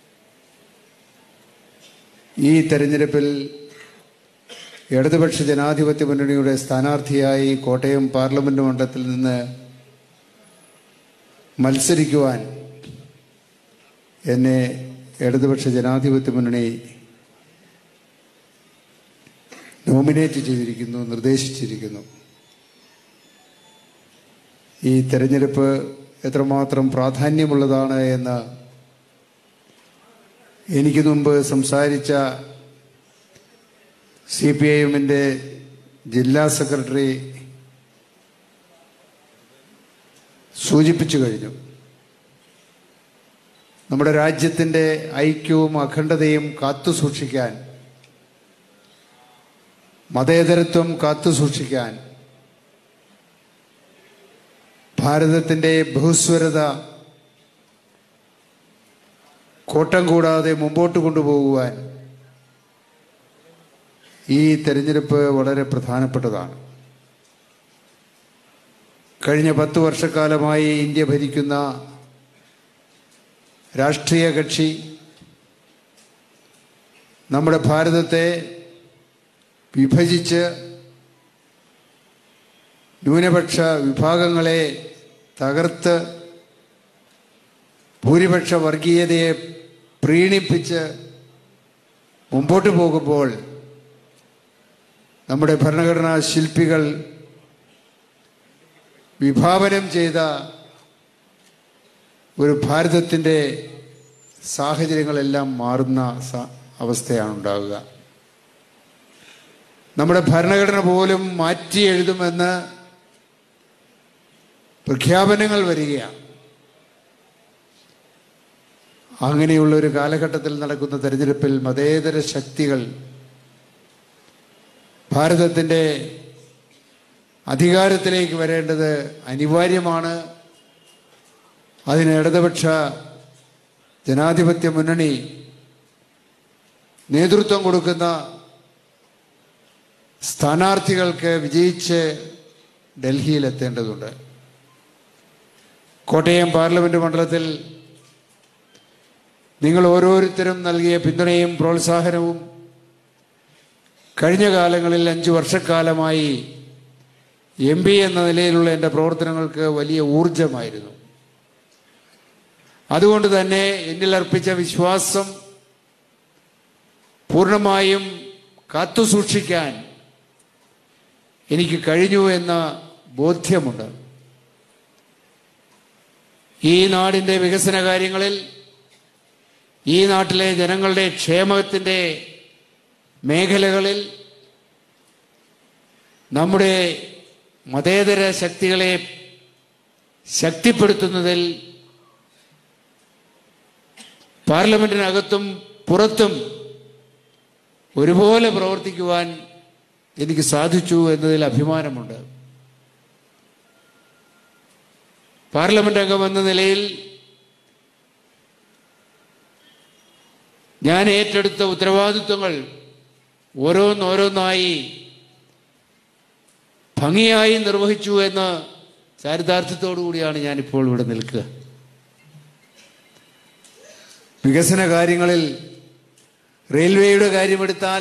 [SPEAKER 4] ഈ തെരഞ്ഞെടുപ്പിൽ ഇടതുപക്ഷ ജനാധിപത്യ മുന്നണിയുടെ സ്ഥാനാർത്ഥിയായി കോട്ടയം പാർലമെന്റ് മണ്ഡലത്തിൽ നിന്ന് മത്സരിക്കുവാൻ എന്നെ ഇടതുപക്ഷ ജനാധിപത്യ മുന്നണി നോമിനേറ്റ് ചെയ്തിരിക്കുന്നു, നിർദ്ദേശിച്ചിരിക്കുന്നു. ഈ തെരഞ്ഞെടുപ്പ് എത്രമാത്രം പ്രാധാന്യമുള്ളതാണ് എന്ന് എനിക്ക് മുമ്പ് സംസാരിച്ച CPIM-ന്റെ ജില്ലാ സെക്രട്ടറി സൂചിപ്പിച്ചു കഴിഞ്ഞു. നമ്മുടെ രാജ്യത്തിൻ്റെ ഐക്യവും അഖണ്ഡതയും കാത്തുസൂക്ഷിക്കാൻ, മതേതരത്വം കാത്തുസൂക്ഷിക്കാൻ, ഭാരതത്തിൻ്റെ ബഹുസ്വരത കോട്ടം കൂടാതെ മുമ്പോട്ട് കൊണ്ടുപോകുവാൻ ഈ തെരഞ്ഞെടുപ്പ് വളരെ പ്രധാനപ്പെട്ടതാണ്. കഴിഞ്ഞ 10 വർഷക്കാലമായി ഇന്ത്യ ഭരിക്കുന്ന രാഷ്ട്രീയ കക്ഷി നമ്മുടെ ഭാരതത്തെ വിഭജിച്ച് ന്യൂനപക്ഷ വിഭാഗങ്ങളെ തകർത്ത് ഭൂരിപക്ഷ വർഗീയതയെ പ്രീണിപ്പിച്ച് മുമ്പോട്ട് പോകുമ്പോൾ നമ്മുടെ ഭരണഘടനാ ശില്പികൾ വിഭാവനം ചെയ്ത ഒരു ഭാരതത്തിൻ്റെ സാഹചര്യങ്ങളെല്ലാം മാറുന്ന അവസ്ഥയാണ് ഉണ്ടാവുക. നമ്മുടെ ഭരണഘടന പോലും മാറ്റി എഴുതുമെന്ന് പ്രഖ്യാപനങ്ങൾ വരികയാണ്. അങ്ങനെയുള്ള ഒരു കാലഘട്ടത്തിൽ നടക്കുന്ന തെരഞ്ഞെടുപ്പിൽ മതേതര ശക്തികൾ ഭാരതത്തിൻ്റെ അധികാരത്തിലേക്ക് വരേണ്ടത് അനിവാര്യമാണ്. അതിന് ഇടതുപക്ഷ ജനാധിപത്യ മുന്നണി നേതൃത്വം കൊടുക്കുന്ന സ്ഥാനാർത്ഥികൾക്ക് വിജയിച്ച് ഡൽഹിയിലെത്തേണ്ടതുണ്ട്. കോട്ടയം പാർലമെന്റ് മണ്ഡലത്തിൽ നിങ്ങൾ ഓരോരുത്തരും നൽകിയ പിന്തുണയും പ്രോത്സാഹനവും കഴിഞ്ഞ കാലങ്ങളിൽ 5 വർഷക്കാലമായി MP എന്ന നിലയിലുള്ള എൻ്റെ പ്രവർത്തനങ്ങൾക്ക് വലിയ ഊർജമായിരുന്നു. അതുകൊണ്ട് തന്നെ എന്നിൽ അർപ്പിച്ച വിശ്വാസം പൂർണ്ണമായും കാത്തുസൂക്ഷിക്കാൻ എനിക്ക് കഴിഞ്ഞു എന്ന ബോധ്യമുണ്ട്. ഈ നാടിൻ്റെ വികസന കാര്യങ്ങളിൽ, ഈ നാട്ടിലെ ജനങ്ങളുടെ ക്ഷേമത്തിൻ്റെ മേഖലകളിൽ നമ്മുടെ മതേതര ശക്തികളെ ശക്തിപ്പെടുത്തുന്നതിൽ പാർലമെന്റിനകത്തും പുറത്തും ഒരുപോലെ പ്രവർത്തിക്കുവാൻ എനിക്ക് സാധിച്ചു എന്നതിൽ അഭിമാനമുണ്ട്. പാർലമെന്റ് അംഗമെന്ന നിലയിൽ ഞാൻ ഏറ്റെടുത്ത ഉത്തരവാദിത്വങ്ങൾ ഓരോന്നോരോന്നായി ഭംഗിയായി നിർവഹിച്ചു എന്ന ചാരിതാർത്ഥ്യത്തോടു കൂടിയാണ് ഞാനിപ്പോൾ ഇവിടെ നിൽക്കുക. വികസന കാര്യങ്ങളിൽ റെയിൽവേയുടെ കാര്യമെടുത്താൽ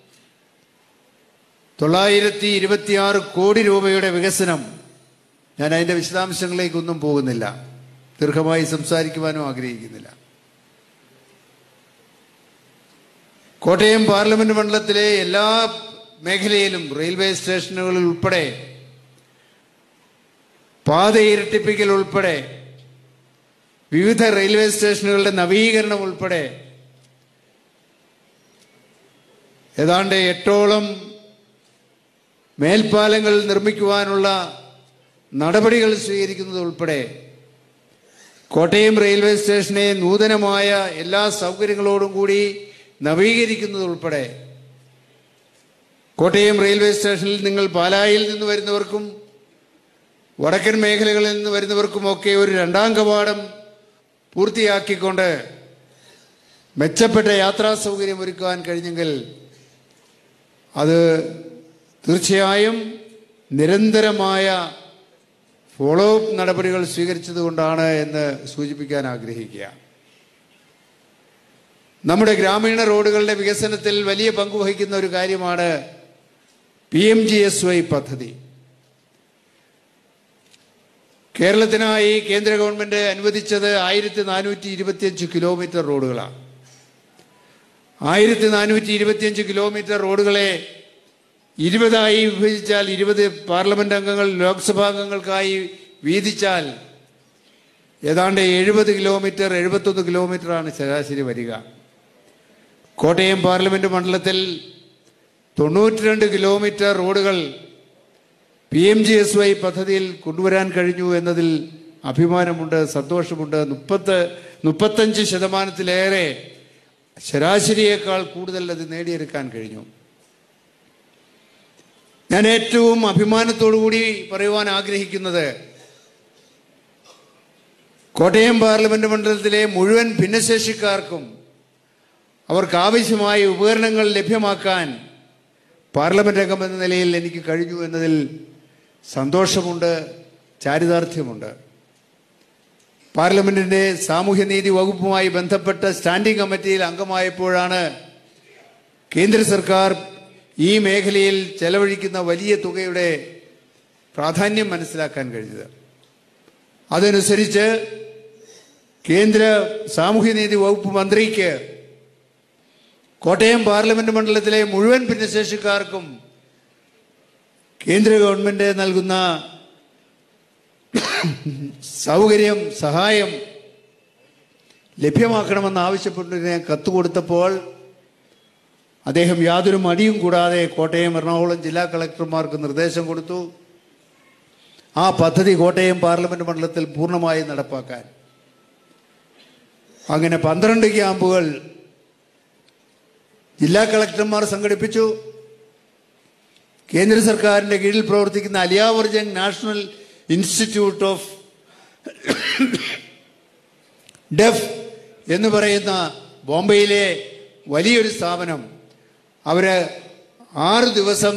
[SPEAKER 4] 926 കോടി രൂപയുടെ വികസനം. ഞാൻ അതിൻ്റെ വിശദാംശങ്ങളിലേക്കൊന്നും പോകുന്നില്ല, ദീർഘമായി സംസാരിക്കുവാനും ആഗ്രഹിക്കുന്നില്ല. കോട്ടയം പാർലമെന്റ് മണ്ഡലത്തിലെ എല്ലാ മേഖലയിലും റെയിൽവേ സ്റ്റേഷനുകളിൽ ഉൾപ്പെടെ, പാത ഇരട്ടിപ്പിക്കൽ ഉൾപ്പെടെ, വിവിധ റെയിൽവേ സ്റ്റേഷനുകളുടെ നവീകരണം ഉൾപ്പെടെ ഏതാണ്ട് 8ഓളം മേൽപ്പാലങ്ങൾ നിർമ്മിക്കുവാനുള്ള നടപടികൾ സ്വീകരിക്കുന്നത് ഉൾപ്പെടെ കോട്ടയം റെയിൽവേ സ്റ്റേഷനെ നൂതനമായ എല്ലാ സൗകര്യങ്ങളോടും കൂടി നവീകരിക്കുന്നത് ഉൾപ്പെടെ കോട്ടയം റെയിൽവേ സ്റ്റേഷനിൽ നിങ്ങൾ പാലായിൽ നിന്ന് വരുന്നവർക്കും വടക്കൻ മേഖലകളിൽ നിന്ന് വരുന്നവർക്കുമൊക്കെ ഒരു 2ാം കവാടം പൂർത്തിയാക്കിക്കൊണ്ട് മെച്ചപ്പെട്ട യാത്രാ സൗകര്യം ഒരുക്കുവാൻ കഴിഞ്ഞെങ്കിൽ അത് തീർച്ചയായും നിരന്തരമായ ഫോളോ അപ്പ് നടപടികൾ സ്വീകരിച്ചതുകൊണ്ടാണ് എന്ന് സൂചിപ്പിക്കാൻ ആഗ്രഹിക്കുക. നമ്മുടെ ഗ്രാമീണ റോഡുകളുടെ വികസനത്തിൽ വലിയ പങ്കുവഹിക്കുന്ന ഒരു കാര്യമാണ് PMGSY പദ്ധതി. കേരളത്തിനായി കേന്ദ്ര ഗവൺമെന്റ് അനുവദിച്ചത് 1425 കിലോമീറ്റർ റോഡുകളാണ്. 1425 കിലോമീറ്റർ റോഡുകളെ 20ആയി വിഭജിച്ചാൽ, 20 പാർലമെന്റ് അംഗങ്ങൾ ലോക്സഭാ അംഗങ്ങൾക്കായി വീതിച്ചാൽ ഏതാണ്ട് 70 കിലോമീറ്റർ 71 കിലോമീറ്ററാണ് ശരാശരി വരിക. കോട്ടയം പാർലമെന്റ് മണ്ഡലത്തിൽ 92 കിലോമീറ്റർ റോഡുകൾ PMGSY പദ്ധതിയിൽ കൊണ്ടുവരാൻ കഴിഞ്ഞു എന്നതിൽ അഭിമാനമുണ്ട്, സന്തോഷമുണ്ട്. 35% ശരാശരിയേക്കാൾ കൂടുതൽ അത് നേടിയെടുക്കാൻ കഴിഞ്ഞു. ഞാൻ ഏറ്റവും അഭിമാനത്തോടു കൂടി പറയുവാൻ ആഗ്രഹിക്കുന്നത് കോട്ടയം പാർലമെന്റ് മണ്ഡലത്തിലെ മുഴുവൻ ഭിന്നശേഷിക്കാർക്കും അവർക്ക് ആവശ്യമായ ഉപകരണങ്ങൾ ലഭ്യമാക്കാൻ പാർലമെന്റ് അംഗം എന്ന നിലയിൽ എനിക്ക് കഴിഞ്ഞു എന്നതിൽ സന്തോഷമുണ്ട്, ചാരിതാർത്ഥ്യമുണ്ട്. പാർലമെന്റിന്റെ സാമൂഹ്യനീതി വകുപ്പുമായി ബന്ധപ്പെട്ട സ്റ്റാൻഡിംഗ് കമ്മിറ്റിയിൽ അംഗമായപ്പോഴാണ് കേന്ദ്ര സർക്കാർ ഈ മേഖലയിൽ ചെലവഴിക്കുന്ന വലിയ തുകയുടെ പ്രാധാന്യം മനസ്സിലാക്കാൻ കഴിഞ്ഞത്. അതനുസരിച്ച് കേന്ദ്ര സാമൂഹ്യനീതി വകുപ്പ് മന്ത്രിക്ക് കോട്ടയം പാർലമെന്റ് മണ്ഡലത്തിലെ മുഴുവൻ ഭിന്നശേഷിക്കാർക്കും കേന്ദ്ര ഗവൺമെന്റ് നൽകുന്ന സൗകര്യം, സഹായം ലഭ്യമാക്കണമെന്ന് ആവശ്യപ്പെട്ട് ഞാൻ കത്ത് കൊടുത്തപ്പോൾ അദ്ദേഹം യാതൊരു മടിയും കൂടാതെ കോട്ടയം, എറണാകുളം ജില്ലാ കളക്ടർമാർക്ക് നിർദ്ദേശം കൊടുത്തു.
[SPEAKER 5] ആ പദ്ധതി കോട്ടയം പാർലമെന്റ് മണ്ഡലത്തിൽ പൂർണ്ണമായും നടപ്പാക്കാൻ. അങ്ങനെ 12 ക്യാമ്പുകൾ ജില്ലാ കളക്ടർമാർ സംഘടിപ്പിച്ചു. കേന്ദ്ര സർക്കാരിൻ്റെ കീഴിൽ പ്രവർത്തിക്കുന്ന Ali Yavar Jung national institute of deaf എന്ന് പറയുന്ന ബോംബെയിലെ വലിയൊരു സ്ഥാപനം, അവർ 6 ദിവസം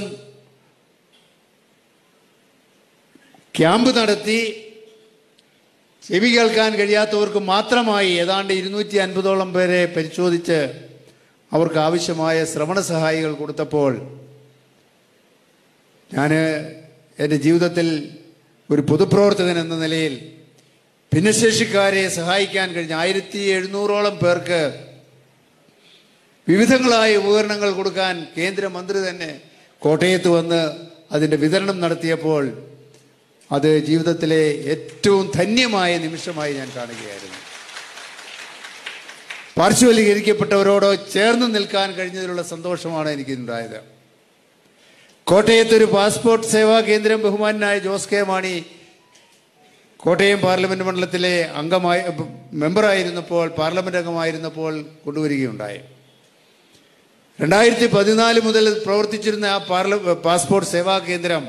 [SPEAKER 5] ക്യാമ്പ് നടത്തി ചെവി കേൾക്കാൻ കഴിയാത്തവർക്ക് മാത്രമായി ഏതാണ്ട് 250ഓളം പേരെ പരിശോധിച്ച് അവർക്ക് ആവശ്യമായ ശ്രവണ സഹായികൾ കൊടുത്തപ്പോൾ ഞാൻ എൻ്റെ ജീവിതത്തിൽ ഒരു പൊതുപ്രവർത്തകൻ എന്ന നിലയിൽ ഭിന്നശേഷിക്കാരെ സഹായിക്കാൻ കഴിഞ്ഞ 1700ഓളം പേർക്ക് വിവിധങ്ങളായ ഉപകരണങ്ങൾ കൊടുക്കാൻ കേന്ദ്രമന്ത്രി തന്നെ കോട്ടയത്ത് വന്ന് അതിൻ്റെ വിതരണം നടത്തിയപ്പോൾ അത് ജീവിതത്തിലെ ഏറ്റവും ധന്യമായ നിമിഷമായി ഞാൻ കാണുകയായിരുന്നു. പാർശ്വവൽക്കരിക്കപ്പെട്ടവരോട് ചേർന്ന് നിൽക്കാൻ കഴിഞ്ഞതിലുള്ള സന്തോഷമാണ് എനിക്കുണ്ടായത്. കോട്ടയത്തൊരു പാസ്പോർട്ട് സേവാ കേന്ദ്രം ബഹുമാനായ ജോസ് കെ മാണി കോട്ടയം പാർലമെന്റ് മണ്ഡലത്തിലെ മെമ്പറായിരുന്നപ്പോൾ, പാർലമെന്റ് അംഗമായിരുന്നപ്പോൾ കൊണ്ടുവരികയുണ്ടായി. 2014 മുതൽ പ്രവർത്തിച്ചിരുന്ന ആ പാസ്പോർട്ട് സേവാ കേന്ദ്രം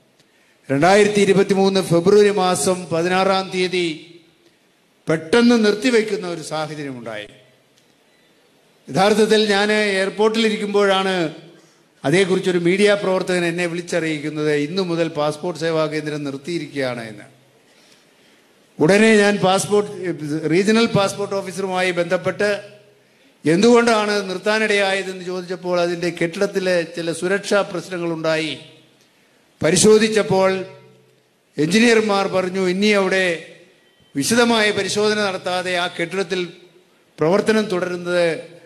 [SPEAKER 5] 2023 ഫെബ്രുവരി മാസം 16-ാം തീയതി പെട്ടെന്ന് നിർത്തിവെക്കുന്ന ഒരു സാഹചര്യമുണ്ടായി. യഥാർത്ഥത്തിൽ ഞാൻ എയർപോർട്ടിലിരിക്കുമ്പോഴാണ് അതേക്കുറിച്ചൊരു മീഡിയ പ്രവർത്തകൻ എന്നെ വിളിച്ചറിയിക്കുന്നത്, ഇന്നു മുതൽ പാസ്പോർട്ട് സേവാ കേന്ദ്രം നിർത്തിയിരിക്കുകയാണ് എന്ന്. ഉടനെ ഞാൻ റീജിയണൽ പാസ്പോർട്ട് ഓഫീസറുമായി ബന്ധപ്പെട്ട് എന്തുകൊണ്ടാണ് നിർത്താനിടയായതെന്ന് ചോദിച്ചപ്പോൾ അതിൻ്റെ കെട്ടിടത്തിലെ ചില സുരക്ഷാ പ്രശ്നങ്ങളുണ്ടായി. പരിശോധിച്ചപ്പോൾ എഞ്ചിനീയർമാർ പറഞ്ഞു, ഇനി അവിടെ വിശദമായ പരിശോധന നടത്താതെ ആ കെട്ടിടത്തിൽ പ്രവർത്തനം തുടരുന്നത്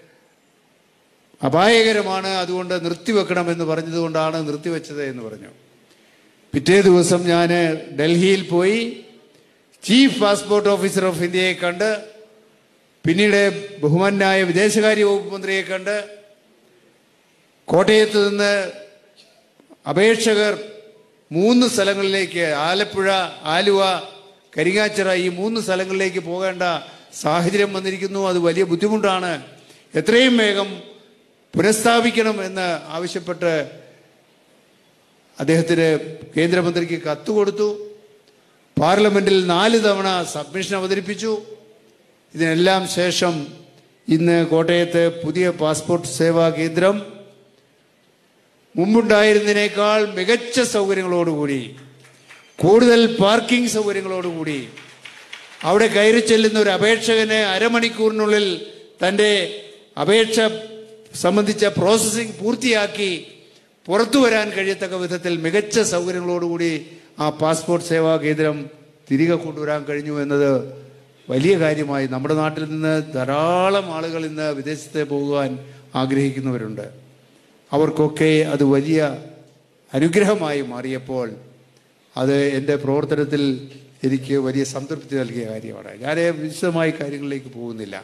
[SPEAKER 5] അപായകരമാണ്, അതുകൊണ്ട് നിർത്തിവെക്കണമെന്ന് പറഞ്ഞതുകൊണ്ടാണ് നിർത്തിവെച്ചത് എന്ന് പറഞ്ഞു. പിറ്റേ ദിവസം ഞാൻ ഡൽഹിയിൽ പോയി ചീഫ് പാസ്പോർട്ട് ഓഫീസർ ഓഫ് ഇന്ത്യയെ കണ്ട്, പിന്നീട് ബഹുമാനായ വിദേശകാര്യ വകുപ്പ് മന്ത്രിയെ കണ്ട്, കോട്ടയത്ത് നിന്ന് അപേക്ഷകർ 3 സ്ഥലങ്ങളിലേക്ക്, ആലപ്പുഴ, ആലുവ, കരിങ്ങാച്ചിറ, ഈ 3 സ്ഥലങ്ങളിലേക്ക് പോകേണ്ട സാഹചര്യം വന്നിരിക്കുന്നു. അത് വലിയ ബുദ്ധിമുട്ടാണ്, എത്രയും വേഗം പുനഃസ്ഥാപിക്കണം എന്ന് ആവശ്യപ്പെട്ട് അദ്ദേഹത്തിന് കേന്ദ്രമന്ത്രിക്ക് കത്ത് കൊടുത്തു. പാർലമെന്റിൽ 4 തവണ സബ്മിഷൻ അവതരിപ്പിച്ചു. ഇതിനെല്ലാം ശേഷം ഇന്ന് കോട്ടയത്ത് പുതിയ പാസ്പോർട്ട് സേവാ കേന്ദ്രം മുമ്പുണ്ടായിരുന്നതിനേക്കാൾ മികച്ച സൗകര്യങ്ങളോടുകൂടി, കൂടുതൽ പാർക്കിംഗ് സൗകര്യങ്ങളോടുകൂടി, അവിടെ കയറി ചെല്ലുന്ന ഒരു അപേക്ഷകന് അരമണിക്കൂറിനുള്ളിൽ തൻ്റെ അപേക്ഷ സംബന്ധിച്ച പ്രോസസ്സിംഗ് പൂർത്തിയാക്കി പുറത്തു വരാൻ കഴിയത്തക്ക വിധത്തിൽ മികച്ച സൗകര്യങ്ങളോടുകൂടി ആ പാസ്പോർട്ട് സേവാ കേന്ദ്രം തിരികെ കൊണ്ടുവരാൻ കഴിഞ്ഞു എന്നത് വലിയ കാര്യമായി. നമ്മുടെ നാട്ടിൽ നിന്ന് ധാരാളം ആളുകൾ ഇന്ന് വിദേശത്ത് പോകുവാൻ ആഗ്രഹിക്കുന്നവരുണ്ട്. അവർക്കൊക്കെ അത് വലിയ അനുഗ്രഹമായി മാറിയപ്പോൾ അത് എൻ്റെ പ്രവർത്തനത്തിൽ എനിക്ക് വലിയ സംതൃപ്തി നൽകിയ കാര്യമാണ്. ഞാൻ വിശദമായ കാര്യങ്ങളിലേക്ക് പോകുന്നില്ല.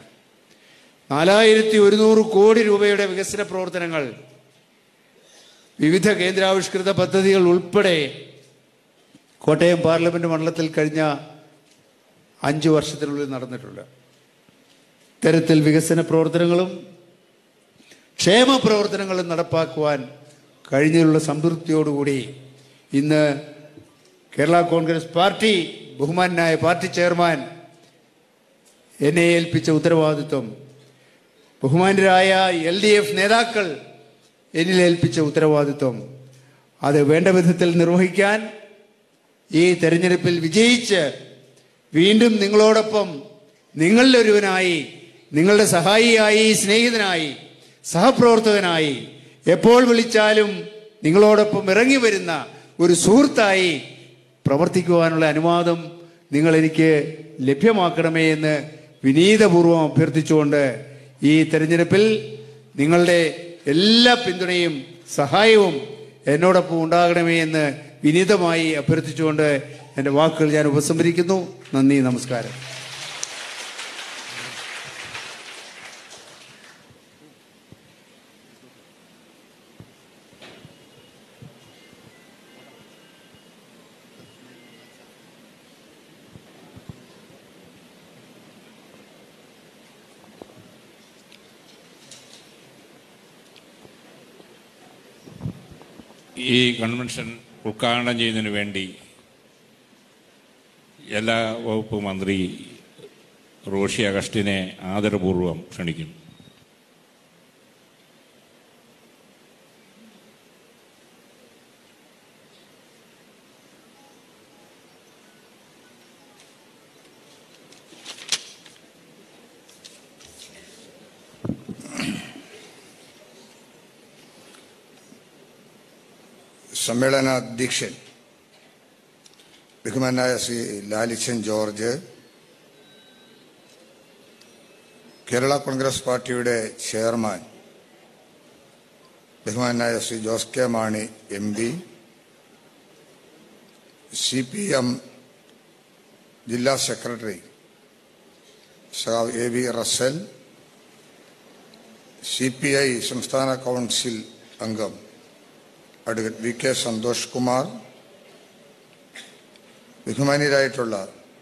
[SPEAKER 5] 4100 കോടി രൂപയുടെ വികസന പ്രവർത്തനങ്ങൾ, വിവിധ കേന്ദ്രാവിഷ്കൃത പദ്ധതികൾ ഉൾപ്പെടെ കോട്ടയം പാർലമെന്റ് മണ്ഡലത്തിൽ കഴിഞ്ഞ 5 വർഷത്തിനുള്ളിൽ നടന്നിട്ടുണ്ട്. ഇത്തരത്തിൽ വികസന പ്രവർത്തനങ്ങളും ക്ഷേമ പ്രവർത്തനങ്ങളും നടപ്പാക്കുവാൻ കഴിഞ്ഞുള്ള സംതൃപ്തിയോടുകൂടി ഇന്ന് കേരള കോൺഗ്രസ് പാർട്ടി, ബഹുമാനായ പാർട്ടി ചെയർമാൻ എന്നെ ഏൽപ്പിച്ച ഉത്തരവാദിത്വം, ബഹുമാനരായ LDF നേതാക്കൾ എന്നിൽ ഏൽപ്പിച്ച ഉത്തരവാദിത്വം, അത് വേണ്ട വിധത്തിൽ നിർവഹിക്കാൻ ഈ തെരഞ്ഞെടുപ്പിൽ വിജയിച്ച് വീണ്ടും നിങ്ങളോടൊപ്പം നിങ്ങളിലൊരുവനായി, നിങ്ങളുടെ സഹായിയായി, സ്നേഹിതനായി, സഹപ്രവർത്തകനായി, എപ്പോൾ വിളിച്ചാലും നിങ്ങളോടൊപ്പം ഇറങ്ങി വരുന്ന ഒരു സുഹൃത്തായി പ്രവർത്തിക്കുവാനുള്ള അനുവാദം നിങ്ങൾ എനിക്ക് ലഭ്യമാക്കണമേ എന്ന് വിനീതപൂർവ്വം അഭ്യർത്ഥിച്ചുകൊണ്ട് ഈ തെരഞ്ഞെടുപ്പിൽ നിങ്ങളുടെ എല്ലാ പിന്തുണയും സഹായവും എന്നോടൊപ്പം ഉണ്ടാകണമേ എന്ന് വിനീതമായി അഭ്യർത്ഥിച്ചുകൊണ്ട് എൻ്റെ വാക്കുകൾ ഞാൻ ഉപസംഹരിക്കുന്നു. നന്ദി, നമസ്കാരം.
[SPEAKER 1] ഈ കൺവെൻഷൻ ഉദ്ഘാടനം ചെയ്യുന്നതിന് വേണ്ടി എല്ലാ വകുപ്പ് മന്ത്രി റോഷി അഗസ്റ്റിനെ ആദരപൂർവ്വം ക്ഷണിക്കുന്നു.
[SPEAKER 6] സമ്മേളനാധ്യക്ഷൻ ബഹുമാനായ ശ്രീ ലാലിച്ചൻ ജോർജ്, കേരള കോൺഗ്രസ് പാർട്ടിയുടെ ചെയർമാൻ ബഹുമാനായ ശ്രീ ജോസ് കെ മാണി MP, CPM ജില്ലാ സെക്രട്ടറി സഖാവ് AV റസൽ, CPI സംസ്ഥാന കൗൺസിൽ അംഗം അഡ്വക്കേറ്റ് VK സന്തോഷ് കുമാർ, ബഹുമാനീയരായിട്ടുള്ള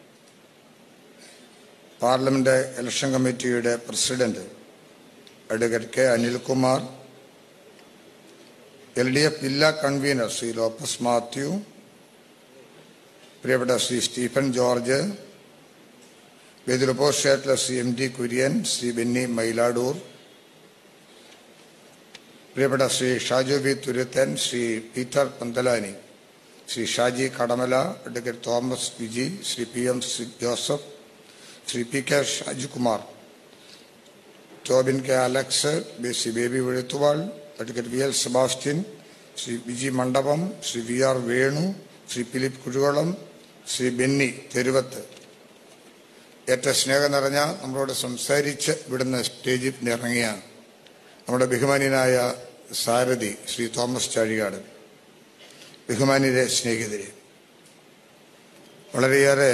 [SPEAKER 6] പാർലമെന്റ് ഇലക്ഷൻ കമ്മിറ്റിയുടെ president advocate K Anilkumar, LDF ജില്ലാ കൺവീനർ ശ്രീ ലോപ്പസ് മാത്യു, പ്രിയപ്പെട്ട ശ്രീ സ്റ്റീഫൻ ജോർജ്, വേദിയിൽ ഉപസ്ഥിതരായിട്ടുള്ള ശ്രീ MD കുര്യൻ, ശ്രീ ബെന്നി മൈലാടൂർ, പ്രിയപ്പെട്ട Shri Shaju B Thuruthan, Shri Peter Panthalani, Shri Shaji Kadamala, advocate Thomas Viji, Shri PM Joseph, Shri PK Shajikumar, Tobin K Alex, Shri Baby Vezhuthuval, advocate VL Sebastian, Shri Viji Mandapam, Shri VR Venu, Shri Philip Kuzhuvalam, Shri Benny Theruvath, ഏറ്റവും സ്നേഹം നിറഞ്ഞ നമ്മളോട് സംസാരിച്ച് ഇവിടുന്ന് സ്റ്റേജിൽ ഇറങ്ങിയ നമ്മുടെ ബഹുമാന്യനായ സാരഥി ശ്രീ തോമസ് ചാഴികാടൻ, ബഹുമാന്യരെ സ്നേഹിതരെ, വളരെയേറെ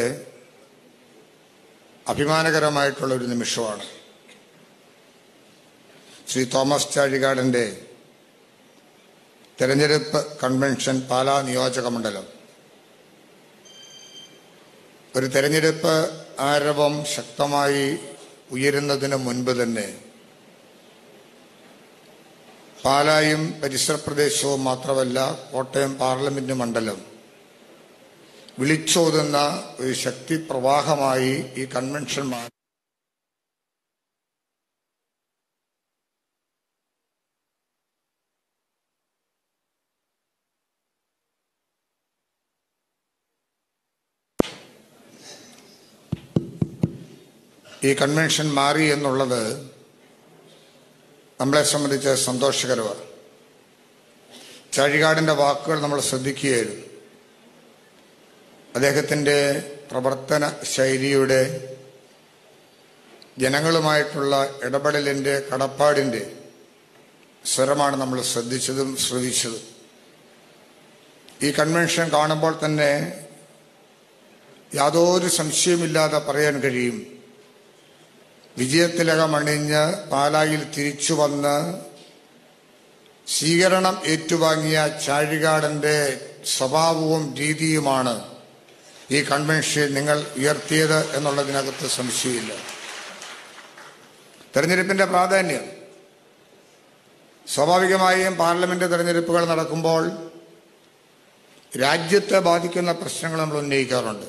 [SPEAKER 6] അഭിമാനകരമായിട്ടുള്ള ഒരു നിമിഷമാണ്. ശ്രീ തോമസ് ചാഴികാടന്റെ തെരഞ്ഞെടുപ്പ് കൺവെൻഷൻ പാലാ നിയോജക മണ്ഡലം ഒരു തെരഞ്ഞെടുപ്പ് ആരവം ശക്തമായി ഉയരുന്നതിന് മുൻപ് തന്നെ പാലായും പരിസര പ്രദേശവും മാത്രമല്ല കോട്ടയം പാർലമെന്റ് മണ്ഡലം വിളിച്ചോതുന്ന ഒരു ശക്തി പ്രവാഹമായി ഈ കൺവെൻഷൻ മാറി. ഈ കൺവെൻഷൻ മാറി എന്നുള്ളത് നമ്മളെ സംബന്ധിച്ച് സന്തോഷകരമാണ്. ചാഴികാടന്റെ വാക്കുകൾ നമ്മൾ ശ്രദ്ധിക്കുകയായിരുന്നു. അദ്ദേഹത്തിൻ്റെ പ്രവർത്തന ശൈലിയുടെ, ജനങ്ങളുമായിട്ടുള്ള ഇടപെടലിൻ്റെ, കടപ്പാടിൻ്റെ സ്വരമാണ് നമ്മൾ ശ്രദ്ധിച്ചതും ശ്രവിച്ചതും. ഈ കൺവെൻഷൻ കാണുമ്പോൾ തന്നെ യാതൊരു സംശയമില്ലാതെ പറയാൻ കഴിയും, വിജയത്തിലകമണിഞ്ഞ് പാലായിൽ തിരിച്ചു വന്ന് സ്വീകരണം ഏറ്റുവാങ്ങിയ ചാഴികാടന്റെ സ്വഭാവവും രീതിയുമാണ് ഈ കൺവെൻഷൻ നിങ്ങൾ ഉയർത്തിയത് എന്നുള്ളതിനകത്ത് സംശയമില്ല. തെരഞ്ഞെടുപ്പിന്റെ പ്രാധാന്യം സ്വാഭാവികമായും പാർലമെന്റ് തെരഞ്ഞെടുപ്പുകൾ നടക്കുമ്പോൾ രാജ്യത്തെ ബാധിക്കുന്ന പ്രശ്നങ്ങൾ നമ്മൾ ഉന്നയിക്കാറുണ്ട്.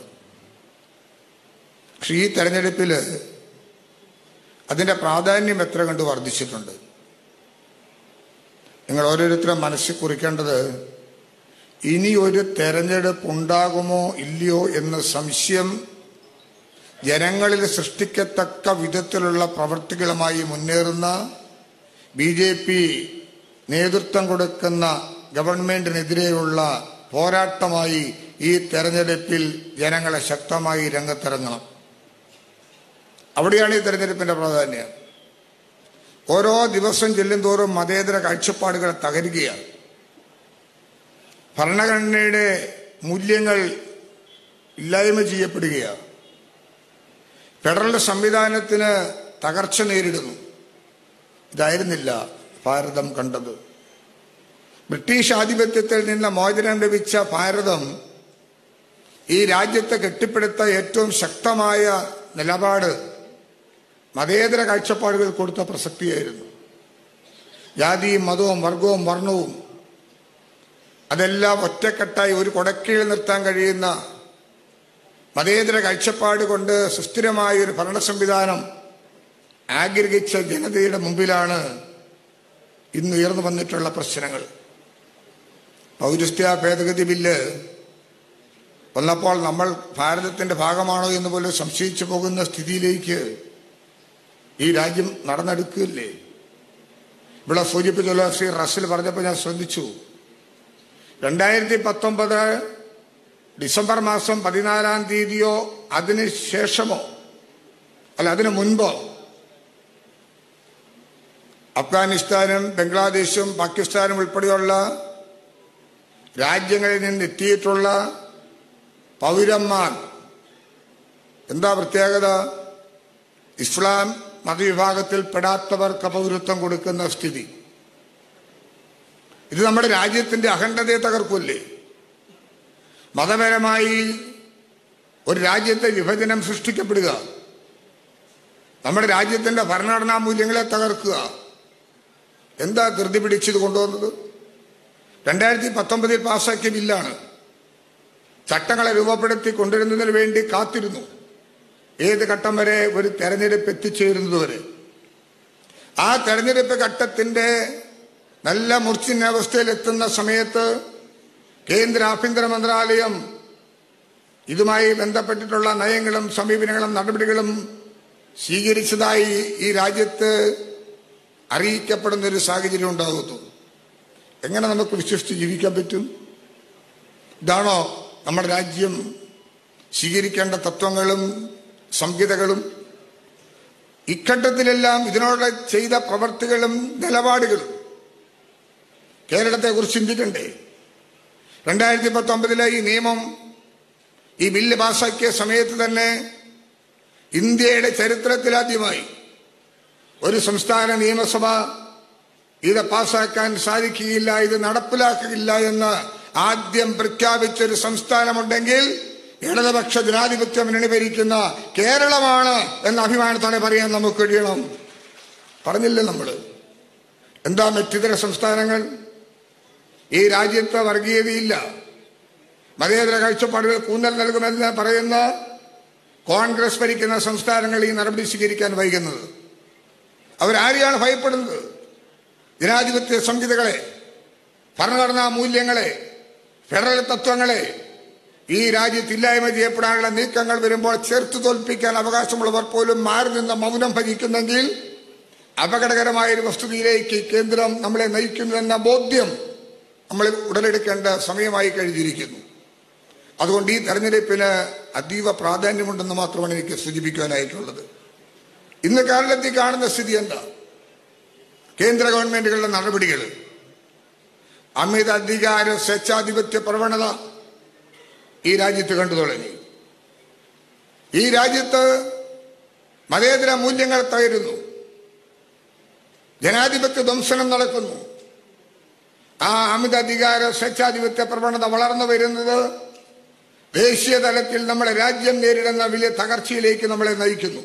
[SPEAKER 6] പക്ഷെ ഈ തെരഞ്ഞെടുപ്പിൽ അതിൻ്റെ പ്രാധാന്യം എത്ര കണ്ട് വർദ്ധിച്ചിട്ടുണ്ട്. നിങ്ങൾ ഓരോരുത്തരും മനസ്സിൽ കുറിക്കേണ്ടത്, ഇനി ഒരു തെരഞ്ഞെടുപ്പ് ഉണ്ടാകുമോ ഇല്ലയോ എന്ന സംശയം ജനങ്ങളിൽ സൃഷ്ടിക്കത്തക്ക വിധത്തിലുള്ള പ്രവൃത്തികളുമായി മുന്നേറുന്ന BJP നേതൃത്വം കൊടുക്കുന്ന ഗവൺമെന്റിനെതിരെയുള്ള പോരാട്ടമായി ഈ തെരഞ്ഞെടുപ്പിൽ ജനങ്ങളെ ശക്തമായി രംഗത്തിറങ്ങണം. അവിടെയാണ് ഈ തെരഞ്ഞെടുപ്പിന്റെ പ്രാധാന്യം. ഓരോ ദിവസം ചെല്ലുന്തോറും മതേതര കാഴ്ചപ്പാടുകൾ തകരുകയാണ്. ഭരണഘടനയുടെ മൂല്യങ്ങൾ ഇല്ലായ്മ ചെയ്യപ്പെടുകയാണ്. ഫെഡറൽ സംവിധാനത്തിന് തകർച്ച നേരിടുന്നു. ഇതായിരുന്നില്ല ഭാരതം കണ്ടത്. ബ്രിട്ടീഷ് ആധിപത്യത്തിൽ നിന്ന് മോചനം ലഭിച്ച ഭാരതം ഈ രാജ്യത്തെ കെട്ടിപ്പടുത്ത ഏറ്റവും ശക്തമായ നിലപാട് മതേതര കാഴ്ചപ്പാടുകൾ കൊടുത്ത പ്രസക്തിയായിരുന്നു. ജാതിയും മതവും വർഗവും വർണ്ണവും അതെല്ലാം ഒറ്റക്കെട്ടായി ഒരു കൊടക്കീഴിൽ നിർത്താൻ കഴിയുന്ന മതേതര കാഴ്ചപ്പാട് കൊണ്ട് സുസ്ഥിരമായ ഒരു ഭരണ സംവിധാനം ആഗ്രഹിച്ച ജനതയുടെ മുമ്പിലാണ് ഇന്ന് ഉയർന്നു വന്നിട്ടുള്ള പ്രശ്നങ്ങൾ. പൗരസ്ത്യ ഭേദഗതി ബില്ല് വന്നപ്പോൾ നമ്മൾ ഭാരതത്തിന്റെ ഭാഗമാണോ എന്ന് പോലും സംശയിച്ചു പോകുന്ന സ്ഥിതിയിലേക്ക് ഈ രാജ്യം നടന്നെടുക്കില്ലേ? ഇവിടെ സൂചിപ്പിച്ചുള്ള ശ്രീ റസൽ പറഞ്ഞപ്പോൾ ഞാൻ ശ്രദ്ധിച്ചു. 2019 ഡിസംബർ മാസം 14-ാം തീയതിയോ അതിന് ശേഷമോ അല്ല അതിനു മുൻപോ അഫ്ഗാനിസ്ഥാനും ബംഗ്ലാദേശും പാകിസ്ഥാനും ഉൾപ്പെടെയുള്ള രാജ്യങ്ങളിൽ നിന്ന് എത്തിയിട്ടുള്ള പൗരന്മാർ എന്താ പ്രത്യേകത? ഇസ്ലാം മതവിഭാഗത്തിൽ പെടാത്തവർക്ക് പൗരത്വം കൊടുക്കുന്ന സ്ഥിതി. ഇത് നമ്മുടെ രാജ്യത്തിന്റെ അഖണ്ഡതയെ തകർക്കില്ലേ? മതപരമായി ഒരു രാജ്യത്തെ വിഭജനം സൃഷ്ടിക്കപ്പെടുക, നമ്മുടെ രാജ്യത്തിന്റെ ഭരണഘടനാ മൂല്യങ്ങളെ തകർക്കുക. എന്താ ധൃതി പിടിച്ചത് കൊണ്ടുവന്നത്? 2019 പാസാക്കിയ ബില്ലാണ്. ചട്ടങ്ങളെ രൂപപ്പെടുത്തി കൊണ്ടുവരുന്നതിന് വേണ്ടി കാത്തിരുന്നു. ഏത് ഘട്ടം വരെ? ഒരു തെരഞ്ഞെടുപ്പ് എത്തിച്ചേരുന്നതുവരെ. ആ തെരഞ്ഞെടുപ്പ് ഘട്ടത്തിന്റെ നല്ല മൂർച്ഛനാവസ്ഥയിൽ എത്തുന്ന സമയത്ത് കേന്ദ്ര ആഭ്യന്തര മന്ത്രാലയം ഇതുമായി ബന്ധപ്പെട്ടിട്ടുള്ള നയങ്ങളും സമീപനങ്ങളും നടപടികളും സ്വീകരിച്ചതായി ഈ രാജ്യത്ത് അറിയിക്കപ്പെടുന്ന ഒരു സാഹചര്യം ഉണ്ടാകുന്നു. എങ്ങനെ നമുക്ക് വിശ്വസിച്ച് ജീവിക്കാൻ പറ്റും? ഇതാണോ നമ്മുടെ രാജ്യം സ്വീകരിക്കേണ്ട തത്വങ്ങളും സംഹിതകളും? ഇഘട്ടത്തിലെല്ലാം ഇതിനോട് ചെയ്ത പ്രവർത്തികളും നിലപാടുകളും കേരളത്തെ കുറിച്ച് ചിന്തിക്കണ്ടേ? 2019 ഈ നിയമം, ഈ ബില്ല് പാസാക്കിയ സമയത്ത് തന്നെ ഇന്ത്യയുടെ ചരിത്രത്തിലാദ്യമായി ഒരു സംസ്ഥാന നിയമസഭ ഇത് പാസാക്കാൻ സാധിക്കുകയില്ല, ഇത് നടപ്പിലാക്കുകയില്ല എന്ന് ആദ്യം പ്രഖ്യാപിച്ചൊരു സംസ്ഥാനമുണ്ടെങ്കിൽ ഇടതുപക്ഷ ജനാധിപത്യ മുന്നണി ഭരിക്കുന്ന കേരളമാണ് എന്ന അഭിമാനത്തോടെ പറയാൻ നമുക്ക് കഴിയണം. പറഞ്ഞില്ലേ നമ്മൾ? എന്താ മറ്റിതര സംസ്ഥാനങ്ങൾ? ഈ രാജ്യത്ത് വർഗീയതയില്ല, മതേതര കാഴ്ചപ്പാടുകൾ ഊന്നൽ നൽകുമെന്ന് പറയുന്ന കോൺഗ്രസ് ഭരിക്കുന്ന സംസ്ഥാനങ്ങൾ ഈ നടപടി സ്വീകരിക്കാൻ വൈകുന്നത്. അവരാരെയാണ് ഭയപ്പെടുന്നത്? ജനാധിപത്യ സംഹിതകളെ, ഭരണഘടനാ മൂല്യങ്ങളെ, ഫെഡറൽ തത്വങ്ങളെ ഈ രാജ്യത്ത് ഇല്ലായ്മ ചെയ്യപ്പെടാനുള്ള നീക്കങ്ങൾ വരുമ്പോൾ ചേർത്ത് തോൽപ്പിക്കാൻ അവകാശമുള്ളവർ പോലും മാറി നിന്ന് മൗനം ഭജിക്കുന്നെങ്കിൽ അപകടകരമായ ഒരു വസ്തുതയിലേക്ക് കേന്ദ്രം നമ്മളെ നയിക്കുന്നുവെന്ന ബോധ്യം നമ്മൾ ഉടലെടുക്കേണ്ട സമയമായി കഴിഞ്ഞിരിക്കുന്നു. അതുകൊണ്ട് ഈ തെരഞ്ഞെടുപ്പിന് അതീവ പ്രാധാന്യമുണ്ടെന്ന് മാത്രമാണ് എനിക്ക് സൂചിപ്പിക്കാനായിട്ടുള്ളത്. ഇന്ന് കേരളത്തിൽ കാണുന്ന സ്ഥിതി എന്താ? കേന്ദ്ര ഗവൺമെന്റുകളുടെ നടപടികൾ, അമിത അധികാര സ്വേച്ഛാധിപത്യ പ്രവണത ഈ രാജ്യത്ത് കണ്ടു തുടങ്ങി. ഈ രാജ്യത്ത് മതേതര മൂല്യങ്ങൾ തകരുന്നു, ജനാധിപത്യ ധ്വംസനം നടക്കുന്നു. ആ അമിത അധികാര സ്വേച്ഛാധിപത്യ പ്രവണത വളർന്നു വരുന്നത് ദേശീയ തലത്തിൽ നമ്മുടെ രാജ്യം നേരിടുന്ന വലിയ തകർച്ചയിലേക്ക് നമ്മളെ നയിക്കുന്നു.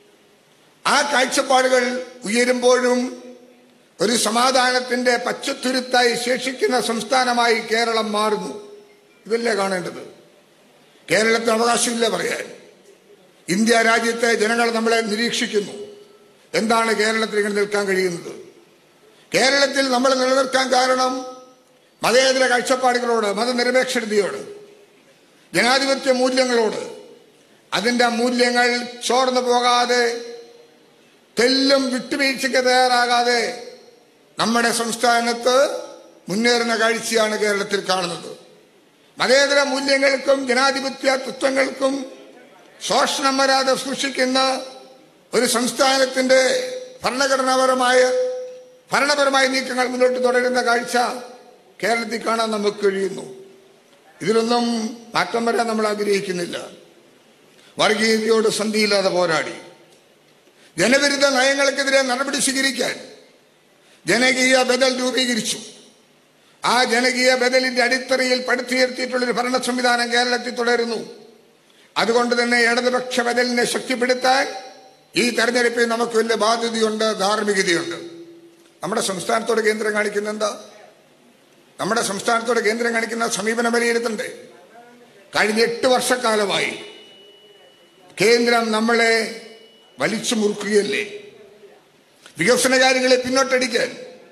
[SPEAKER 6] ആ കാഴ്ചപ്പാടുകൾ ഉയരുമ്പോഴും ഒരു സമാധാനത്തിന്റെ പച്ചത്തുരുത്തായി ശേഷിക്കുന്ന സംസ്ഥാനമായി കേരളം മാറുന്നു. ഇതല്ലേ കാണേണ്ടത്? കേരളത്തിന് അവകാശമില്ല പറയാൻ. ഇന്ത്യ രാജ്യത്തെ ജനങ്ങൾ നമ്മളെ നിരീക്ഷിക്കുന്നു. എന്താണ് കേരളത്തിൽ ഇങ്ങനെ നിൽക്കാൻ കഴിയുന്നത്? കേരളത്തിൽ നമ്മൾ നിലനിൽക്കാൻ കാരണം മതേതര കാഴ്ചപ്പാടുകളോട്, മതനിരപേക്ഷതയോട്, ജനാധിപത്യ മൂല്യങ്ങളോട്. അതിന്റെ മൂല്യങ്ങൾ ചോർന്നു പോകാതെ, തെല്ലും വിട്ടുവീഴ്ചയ്ക്ക് തയ്യാറാകാതെ നമ്മുടെ സംസ്ഥാനത്ത് മുന്നേറുന്ന കാഴ്ചയാണ് കേരളത്തിൽ കാണുന്നത്. മതേതര മൂല്യങ്ങൾക്കും ജനാധിപത്യ തത്വങ്ങൾക്കും ശോഷണം വരാതെ സൂക്ഷിക്കുന്ന ഒരു സംസ്ഥാനത്തിന്റെ ഭരണപരമായ നീക്കങ്ങൾ മുന്നോട്ട് തുടരുന്ന കാഴ്ച കേരളത്തിൽ കാണാൻ നമുക്ക് കഴിയുന്നു. ഇതിലൊന്നും മാറ്റം വരാൻ നമ്മൾ ആഗ്രഹിക്കുന്നില്ല. വർഗീയതയോട് സന്ധിയില്ലാതെ പോരാടി ജനവിരുദ്ധ നയങ്ങൾക്കെതിരെ നടപടി സ്വീകരിക്കാൻ ജനകീയ ബദൽ രൂപീകരിച്ചു. ആ ജനകീയ ബദലിന്റെ അടിത്തറയിൽ പടുത്തുയർത്തിയിട്ടുള്ളൊരു ഭരണ സംവിധാനം കേരളത്തിൽ തുടരുന്നു. അതുകൊണ്ട് തന്നെ ഇടതുപക്ഷ ബദലിനെ ശക്തിപ്പെടുത്താൻ ഈ തെരഞ്ഞെടുപ്പിൽ നമുക്ക് വലിയ ബാധ്യതയുണ്ട്, ധാർമ്മികതയുണ്ട്. നമ്മുടെ സംസ്ഥാനത്തോട് കേന്ദ്രം കാണിക്കുന്ന എന്താ? നമ്മുടെ സംസ്ഥാനത്തോട് കേന്ദ്രം കാണിക്കുന്ന സമീപനം വിലയിരുത്തണ്ടേ? കഴിഞ്ഞ 8 വർഷക്കാലമായി കേന്ദ്രം നമ്മളെ വലിച്ചു മുറുക്കുകയല്ലേ? വികസന കാര്യങ്ങളെ പിന്നോട്ടടിക്കാൻ,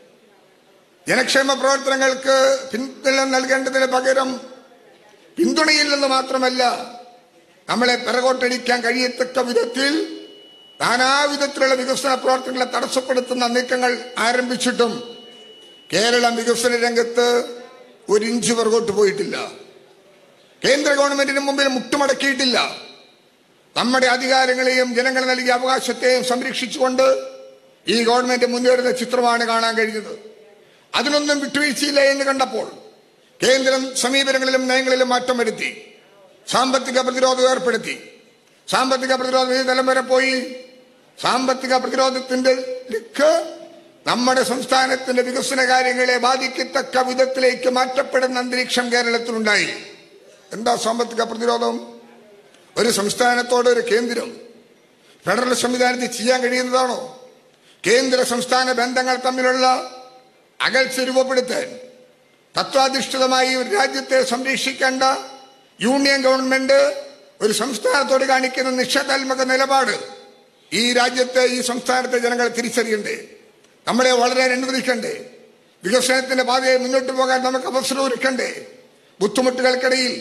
[SPEAKER 6] ജനക്ഷേമ പ്രവർത്തനങ്ങൾക്ക് പിന്തുണ നൽകേണ്ടതിന് പകരം പിന്തുണയില്ലെന്ന് മാത്രമല്ല, നമ്മളെ പിറകോട്ടടിക്കാൻ കഴിയത്തക്ക വിധത്തിൽ നാനാവിധത്തിലുള്ള വികസന പ്രവർത്തനങ്ങളെ തടസ്സപ്പെടുത്തുന്ന നീക്കങ്ങൾ ആരംഭിച്ചിട്ടും കേരളം വികസന രംഗത്ത് 1 ഇഞ്ച് പുറകോട്ട് പോയിട്ടില്ല. കേന്ദ്ര ഗവൺമെന്റിന് മുമ്പിൽ മുട്ടുമടക്കിയിട്ടില്ല. നമ്മുടെ അധികാരങ്ങളെയും ജനങ്ങൾ നൽകിയ അവകാശത്തെയും സംരക്ഷിച്ചുകൊണ്ട് ഈ ഗവൺമെന്റ് മുന്നേറുന്ന ചിത്രമാണ് കാണാൻ കഴിഞ്ഞത്. അതിനൊന്നും വിട്ടുവീഴ്ചയില്ല എന്ന് കണ്ടപ്പോൾ കേന്ദ്രം സമീപനങ്ങളിലും നയങ്ങളിലും മാറ്റം വരുത്തി, സാമ്പത്തിക പ്രതിരോധം ഏർപ്പെടുത്തി. സാമ്പത്തിക പ്രതിരോധം ഈ തലം വരെ പോയി. സാമ്പത്തിക പ്രതിരോധത്തിന്റെ ലിക്ക് നമ്മുടെ സംസ്ഥാനത്തിന്റെ വികസന കാര്യങ്ങളെ ബാധിക്കത്തക്ക വിധത്തിലേക്ക് മാറ്റപ്പെടുന്ന അന്തരീക്ഷം കേരളത്തിലുണ്ടായി. എന്താ സാമ്പത്തിക പ്രതിരോധം? ഒരു സംസ്ഥാനത്തോട് ഒരു കേന്ദ്രം ഫെഡറൽ സംവിധാനത്തിൽ ചെയ്യാൻ കഴിയുന്നതാണോ? കേന്ദ്ര സംസ്ഥാന ബന്ധങ്ങൾ തമ്മിലുള്ള അകൽച്ച രൂപപ്പെടുത്താൻ തത്വാധിഷ്ഠിതമായി ഒരു രാജ്യത്തെ സംരക്ഷിക്കേണ്ട യൂണിയൻ ഗവൺമെന്റ് ഒരു സംസ്ഥാനത്തോട് കാണിക്കുന്ന നിഷേധാത്മക നിലപാട് ഈ രാജ്യത്തെ, ഈ സംസ്ഥാനത്തെ ജനങ്ങൾ തിരിച്ചറിയണ്ടേ? നമ്മളെ വളരാൻ അനുവദിക്കണ്ടേ? വികസനത്തിന്റെ പാതയെ മുന്നോട്ട് പോകാൻ നമുക്ക് അവസരം ഒരുക്കണ്ടേ? ബുദ്ധിമുട്ടുകൾക്കിടയിൽ